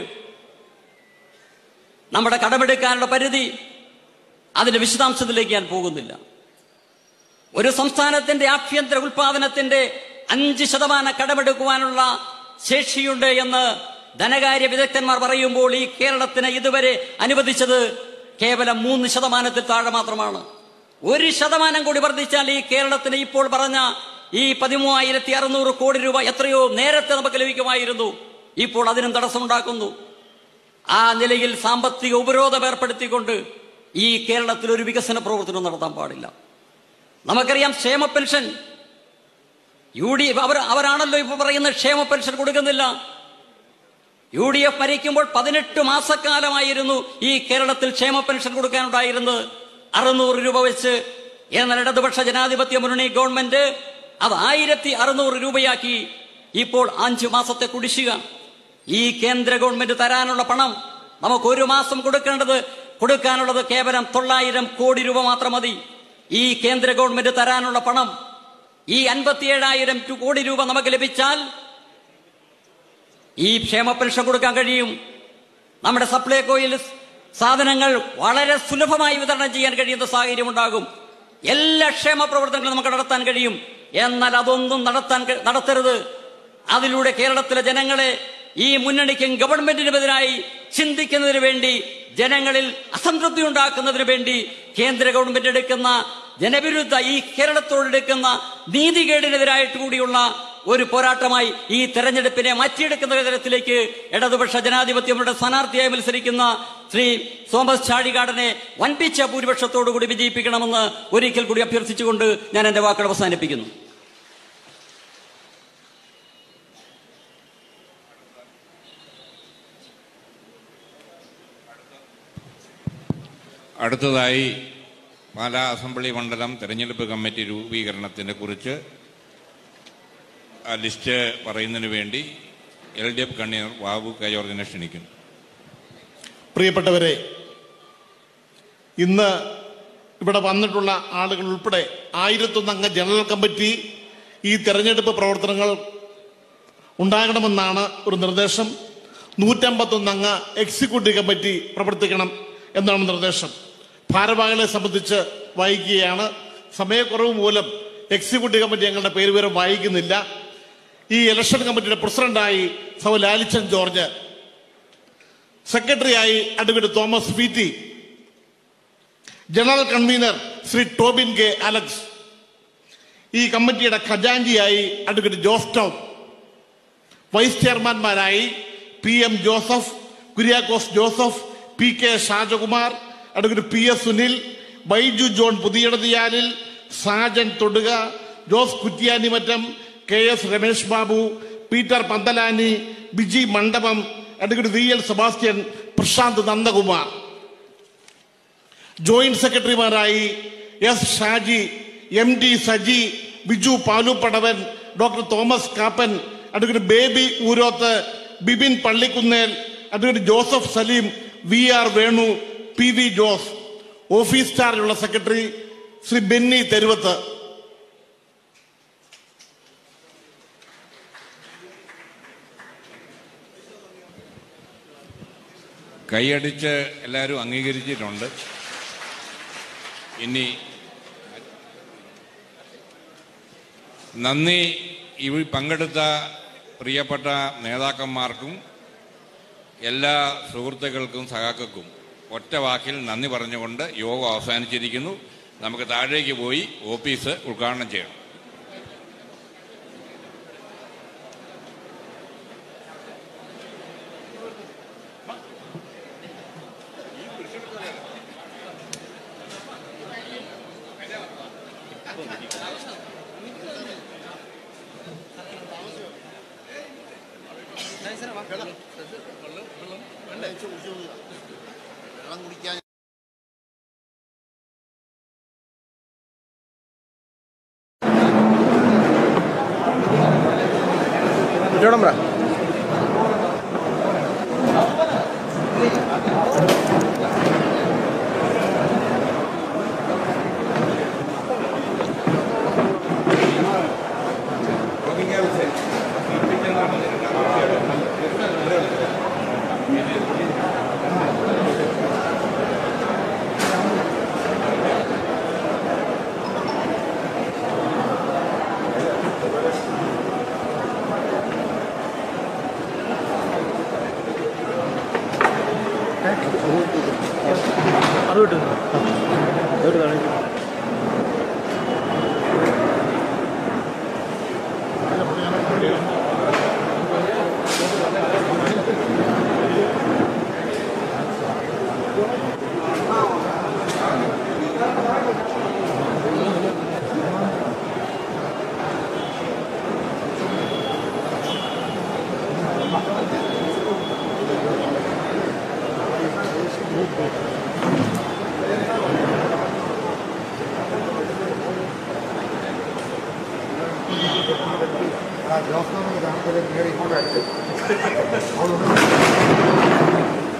[SPEAKER 8] നമ്മുടെ കടമെടുക്കാനുള്ള പരിധി, അതിന്റെ വിശദാംശത്തിലേക്ക് ഞാൻ പോകുന്നില്ല. ഒരു സംസ്ഥാനത്തിന്റെ ആഭ്യന്തര ഉൽപാദനത്തിന്റെ 5% കടമെടുക്കുവാനുള്ള ശേഷിയുണ്ട് എന്ന് ധനകാര്യ വിദഗ്ധന്മാർ പറയുമ്പോൾ ഈ കേരളത്തിന് ഇതുവരെ അനുവദിച്ചത് കേവലം 3% താഴെ മാത്രമാണ്. 1% കൂടി വർദ്ധിച്ചാൽ ഈ കേരളത്തിന് ഇപ്പോൾ പറഞ്ഞ ഈ 13,600 കോടി രൂപ എത്രയോ നേരത്തെ നമുക്ക് ലഭിക്കുമായിരുന്നു. ഇപ്പോൾ അതിനും തടസ്സമുണ്ടാക്കുന്നു. ആ നിലയിൽ സാമ്പത്തിക ഉപരോധം ഏർപ്പെടുത്തിക്കൊണ്ട് ഈ കേരളത്തിൽ ഒരു വികസന പ്രവർത്തനം നടത്താൻ പാടില്ല. നമുക്കറിയാം, ക്ഷേമ പെൻഷൻ UDF അവരാണല്ലോ ഇപ്പൊ പറയുന്നത് ക്ഷേമ പെൻഷൻ കൊടുക്കുന്നില്ല. UDF ഭരിക്കുമ്പോൾ 18 മാസക്കാലമായിരുന്നു ഈ കേരളത്തിൽ ക്ഷേമ പെൻഷൻ കൊടുക്കാനുണ്ടായിരുന്നത്, 600 രൂപ വെച്ച്. എന്നാൽ ഇടതുപക്ഷ ജനാധിപത്യ മുന്നണി ഗവൺമെന്റ് അത് 1,600 രൂപയാക്കി. ഇപ്പോൾ 5 മാസത്തെ കുടിശ്ശിക. ഈ കേന്ദ്ര ഗവൺമെന്റ് തരാനുള്ള പണം നമുക്ക് 1 മാസം കൊടുക്കാനുള്ളത് കേവലം 900 കോടി രൂപ മാത്രം മതി. ഈ കേന്ദ്ര ഗവൺമെന്റ് തരാനുള്ള പണം, ഈ 57,000 കോടി രൂപ നമുക്ക് ലഭിച്ചാൽ ഈ ക്ഷേമ പെൻഷൻ കൊടുക്കാൻ കഴിയും. നമ്മുടെ സപ്ലൈകോയിൽ സാധനങ്ങൾ വളരെ സുലഭമായി വിതരണം ചെയ്യാൻ കഴിയുന്ന സാഹചര്യം ഉണ്ടാകും. എല്ലാ ക്ഷേമ പ്രവർത്തനങ്ങളും നമുക്ക് നടത്താൻ കഴിയും. എന്നാൽ അതൊന്നും നടത്തരുത്. അതിലൂടെ കേരളത്തിലെ ജനങ്ങളെ ഈ മുന്നണിക്കും ഗവൺമെന്റിനുമെതിരായി ചിന്തിക്കുന്നതിന് വേണ്ടി, ജനങ്ങളിൽ അസംതൃപ്തി ഉണ്ടാക്കുന്നതിന് വേണ്ടി കേന്ദ്ര ഗവൺമെന്റ് എടുക്കുന്ന ജനവിരുദ്ധ, ഈ കേരളത്തോടെടുക്കുന്ന നീതികേടിനെതിരായിട്ട് കൂടിയുള്ള ഒരു പോരാട്ടമായി ഈ തെരഞ്ഞെടുപ്പിനെ മാറ്റിയെടുക്കുന്ന തരത്തിലേക്ക് ഇടതുപക്ഷ ജനാധിപത്യങ്ങളുടെ സ്ഥാനാർത്ഥിയായി മത്സരിക്കുന്ന ശ്രീ തോമസ് ചാഴികാടനെ വൻപിച്ച ഭൂരിപക്ഷത്തോടുകൂടി വിജയിപ്പിക്കണമെന്ന് ഒരിക്കൽ കൂടി അഭ്യർത്ഥിച്ചുകൊണ്ട് ഞാൻ എന്റെ വാക്കുകൾ അവസാനിപ്പിക്കുന്നു.
[SPEAKER 1] അടുത്തതായി പാലാ അസംബ്ലി മണ്ഡലം തെരഞ്ഞെടുപ്പ് കമ്മിറ്റി രൂപീകരണത്തിനെ കുറിച്ച് ലിസ്റ്റ് പറയുന്നതിന് വേണ്ടി LDF കൺവീനർ ബാബു കെ ജോർജിനെ ക്ഷണിക്കുന്നു.
[SPEAKER 2] പ്രിയപ്പെട്ടവരെ, ഇന്ന് ഇവിടെ വന്നിട്ടുള്ള ആളുകൾ ഉൾപ്പെടെ 1001 അംഗ ജനറൽ കമ്മിറ്റി ഈ തെരഞ്ഞെടുപ്പ് പ്രവർത്തനങ്ങൾ ഉണ്ടാകണമെന്നാണ് ഒരു നിർദ്ദേശം. 151 അംഗ എക്സിക്യൂട്ടീവ് കമ്മിറ്റി പ്രവർത്തിക്കണം എന്നാണ് നിർദ്ദേശം. ഭാരവാഹികളെ സംബന്ധിച്ച് വായിക്കുകയാണ്. സമയക്കുറവ് മൂലം എക്സിക്യൂട്ടീവ് കമ്മിറ്റി ഞങ്ങളുടെ പേര് വിവരം വായിക്കുന്നില്ല. ഈ ഇലക്ഷൻ കമ്മിറ്റിയുടെ പ്രസിഡന്റായി സൗ ലാലിച്ചൻ ജോർജ്, സെക്രട്ടറിയായി advocate Thomas VT, general convener Shri Tobin K Alex, ഈ കമ്മിറ്റിയുടെ ഖജാൻജിയായി അഡ്വക്കേറ്റ് ജോസ് ടോം, വൈസ് ചെയർമാൻമാരായി PM Joseph, Kuriakose Joseph, PK Shajakumar, advocate PS Sunil, Baiju John Puthiyadathiyalil, Sajan Thoduka, Jose Kuttyanimattam, KS Ramesh Babu, Peter Panthalani, Biji Mandapam, advocate VL Sebastian, Prashanth Nandakumar. Joint സെക്രട്ടറിമാരായി S Shaji, MD Saji, Biju Paluppadavan, doctor Thomas Kappan, advocate Baby Oorothu, Bibin Pallikkunnel, advocate Joseph Saleem, VR Venu, PV Jose. Office ചാർജുള്ള സെക്രട്ടറി ശ്രീ ബെന്നി തെരുവത്ത്.
[SPEAKER 1] കൈയടിച്ച് എല്ലാവരും അംഗീകരിച്ചിട്ടുണ്ട്. ഇനി നന്ദി പങ്കെടുത്ത പ്രിയപ്പെട്ട നേതാക്കന്മാർക്കും എല്ലാ സുഹൃത്തുക്കൾക്കും സഖാക്കൾക്കും ഒറ്റ വാക്കിൽ നന്ദി പറഞ്ഞുകൊണ്ട് യോഗം അവസാനിച്ചിരിക്കുന്നു. നമുക്ക് താഴേക്ക് പോയി ഓഫീസ് ഉദ്ഘാടനം ചെയ്യണം.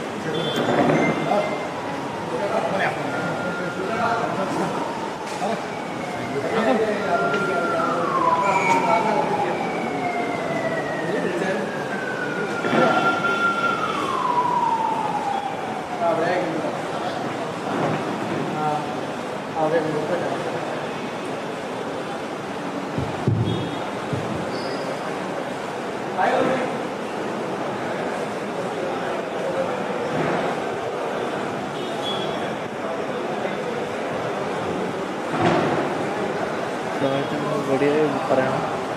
[SPEAKER 6] Gracias.
[SPEAKER 9] പറയണം.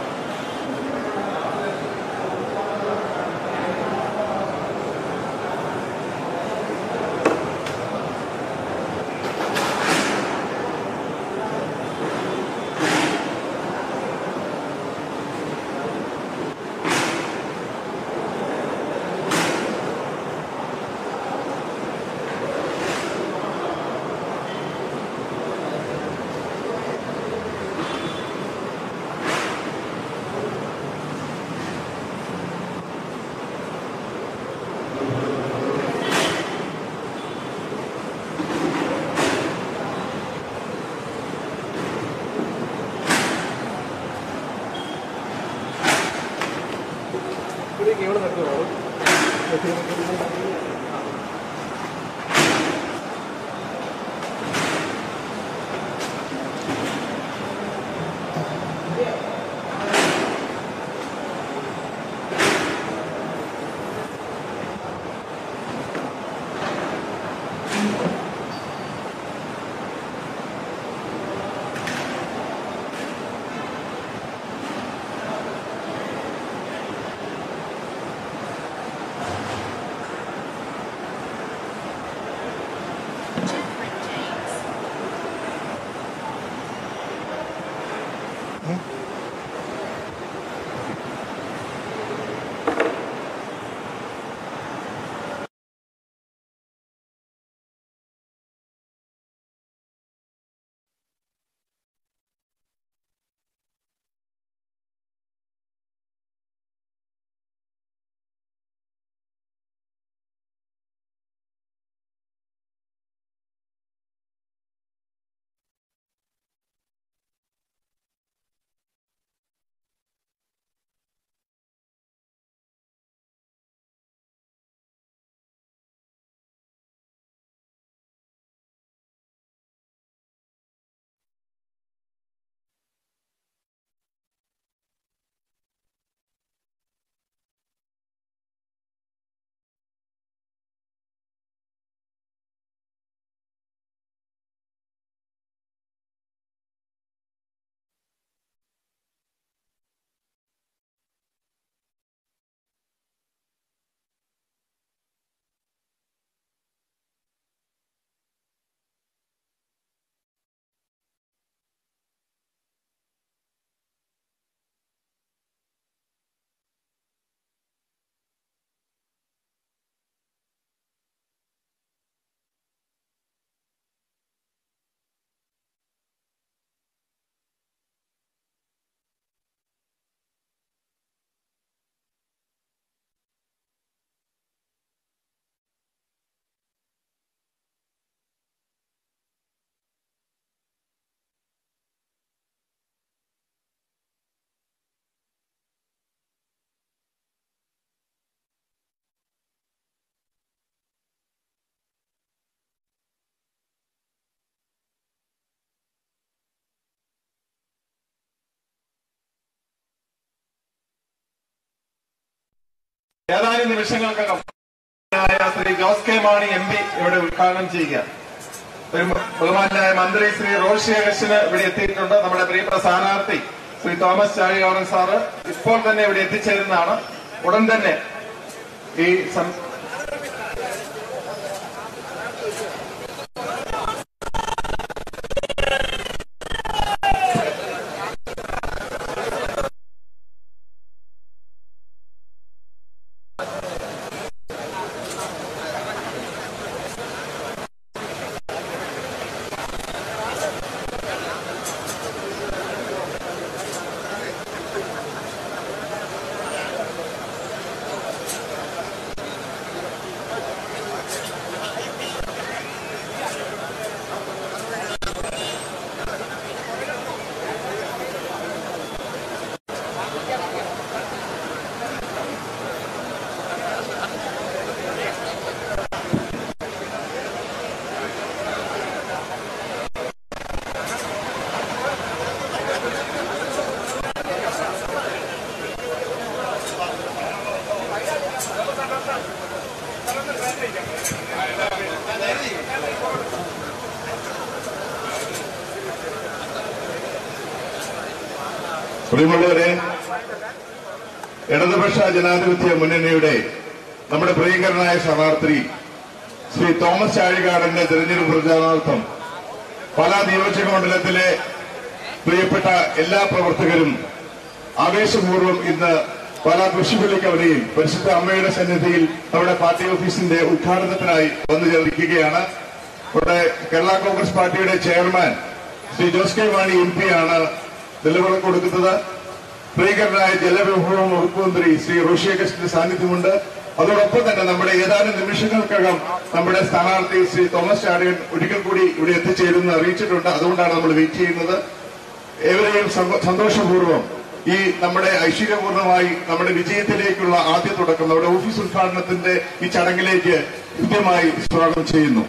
[SPEAKER 10] ഏതാനും നിമിഷങ്ങൾക്കകം ശ്രീ ജോസ് കെ മാണി MP ഇവിടെ ഉദ്ഘാടനം ചെയ്യുക. ഒരു ബഹുമാനായ മന്ത്രി ശ്രീ റോഷി അഗസ്റ്റിന് ഇവിടെ എത്തിയിട്ടുണ്ട്. നമ്മുടെ പ്രിയപ്പെട്ട സ്ഥാനാർത്ഥി ശ്രീ തോമസ് ചാഴികാടൻ സാറ് ഇപ്പോൾ തന്നെ ഇവിടെ എത്തിച്ചേരുന്നതാണ്. ഉടൻ തന്നെ ഈ പ്രിയമുള്ളവരെ, ഇടതുപക്ഷ ജനാധിപത്യ മുന്നണിയുടെ നമ്മുടെ പ്രിയങ്കരനായ സ്ഥാനാർത്ഥി ശ്രീ തോമസ് ചാഴികാടന്റെ തെരഞ്ഞെടുപ്പ് പ്രചാരണാർത്ഥം പല നിയോജക മണ്ഡലത്തിലെ പ്രിയപ്പെട്ട എല്ലാ പ്രവർത്തകരും ആവേശപൂർവ്വം ഇന്ന് പല കൃഷിപ്പള്ളിക്കവടിയിൽ പരിശുദ്ധ അമ്മയുടെ സന്നിധിയിൽ നമ്മുടെ പാർട്ടി ഓഫീസിന്റെ ഉദ്ഘാടനത്തിനായി വന്നു ചേർന്നിരിക്കുകയാണ്. ഇവിടെ കേരള കോൺഗ്രസ് പാർട്ടിയുടെ ചെയർമാൻ ശ്രീ ജോസ് കെ മാണി MP ആണ് നിലവിളക്ക് കൊടുക്കുന്നത്. പ്രിയങ്കരനായ ജലവിഭവ വകുപ്പ് മന്ത്രി ശ്രീ റോഷി അഗസ്റ്റിന്റെ സാന്നിധ്യമുണ്ട്. അതോടൊപ്പം തന്നെ നമ്മുടെ ഏതാനും നിമിഷങ്ങൾക്കകം നമ്മുടെ സ്ഥാനാർത്ഥി ശ്രീ തോമസ് ചാഴികാടൻ ഒരിക്കൽ കൂടി ഇവിടെ എത്തിച്ചേരുമെന്ന് അറിയിച്ചിട്ടുണ്ട്. അതുകൊണ്ടാണ് നമ്മൾ വെയിറ്റ് ചെയ്യുന്നത്. ഏവരെയും സന്തോഷപൂർവ്വം ഈ നമ്മുടെ ഐശ്വര്യപൂർണമായി നമ്മുടെ വിജയത്തിലേക്കുള്ള ആദ്യ തുടക്കം നമ്മുടെ ഓഫീസ് ഉദ്ഘാടനത്തിന്റെ ഈ ചടങ്ങിലേക്ക് കൃത്യമായി സ്വാഗതം ചെയ്യുന്നു.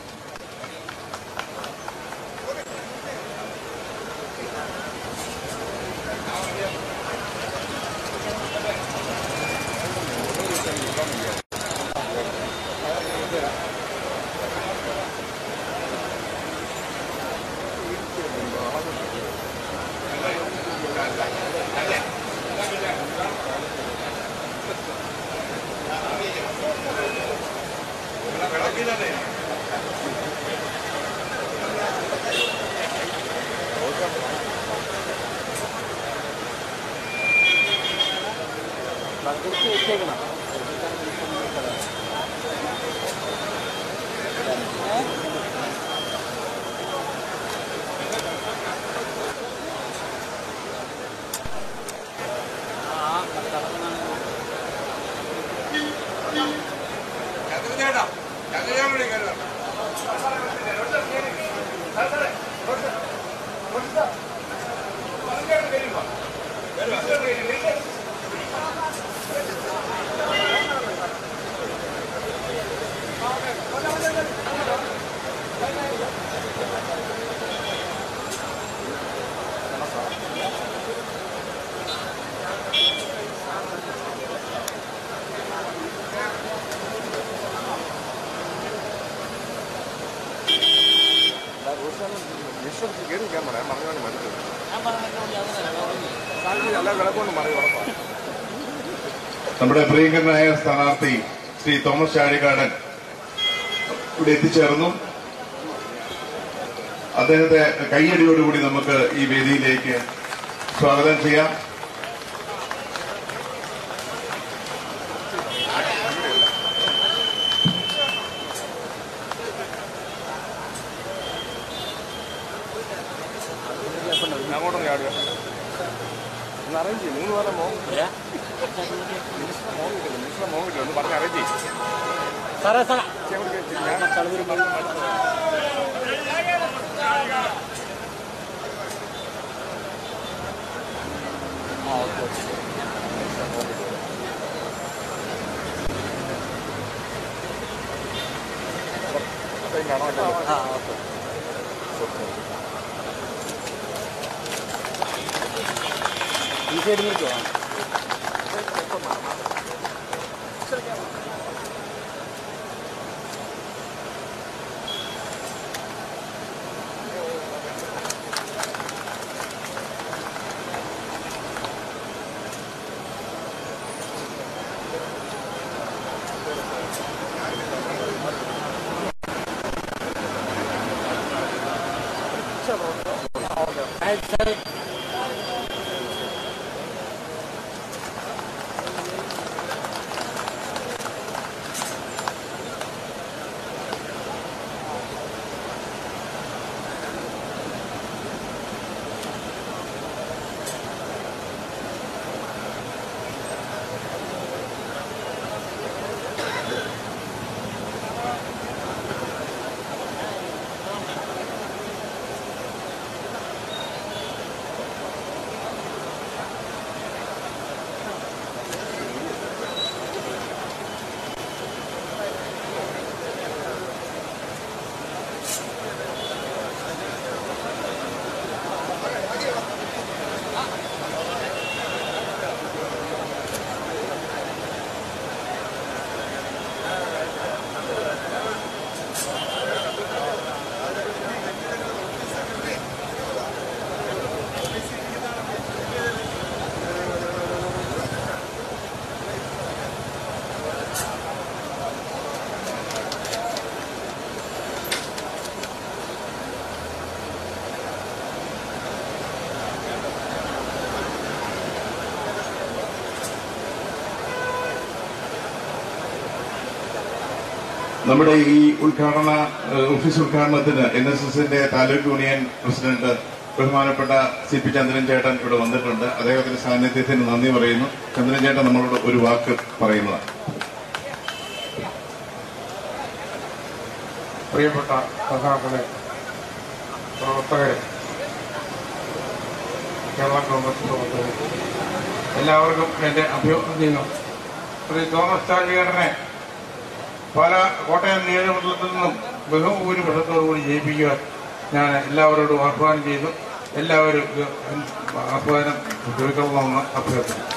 [SPEAKER 10] നമ്മുടെ പ്രിയങ്കരനായ സ്ഥാനാർത്ഥി ശ്രീ തോമസ് ചാഴികാടൻ ഇവിടെ എത്തിച്ചേർന്നു. അദ്ദേഹത്തെ കയ്യടിയോടുകൂടി നമുക്ക് ഈ വേദിയിലേക്ക് സ്വാഗതം ചെയ്യാം. നമ്മുടെ ഈ ഓഫീസ് ഉദ്ഘാടനത്തിന് NSSന്റെ താലൂക്ക് യൂണിയൻ പ്രസിഡന്റ് ബഹുമാനപ്പെട്ട CP ചന്ദ്രൻ ചേട്ടൻ ഇവിടെ വന്നിട്ടുണ്ട്. അദ്ദേഹത്തിന്റെ സാന്നിധ്യത്തിന് നന്ദി പറയുന്നു. ചന്ദ്രൻ ചേട്ടൻ നമ്മളോട് ഒരു വാക്ക് പറയുന്നതാണ്.
[SPEAKER 11] പ്രിയപ്പെട്ട സഖാക്കളെ, പ്രവർത്തകരെ, കേരള കോൺഗ്രസ് പ്രവർത്തകരെ, എല്ലാവർക്കും എന്റെ അഭിനന്ദനം. ശ്രീ തോമസ് ചാഴിയേട്ടനെ കോട്ടയം നിയോജകമണ്ഡലത്തിൽ നിന്നും ബഹുഭൂരിപക്ഷത്തോടുകൂടി ജയിപ്പിക്കുവാൻ ഞാൻ എല്ലാവരോടും ആഹ്വാനം ചെയ്തു. എല്ലാവരും ആഹ്വാനം കേൾക്കണമെന്ന് അഭ്യർത്ഥിക്കുന്നു.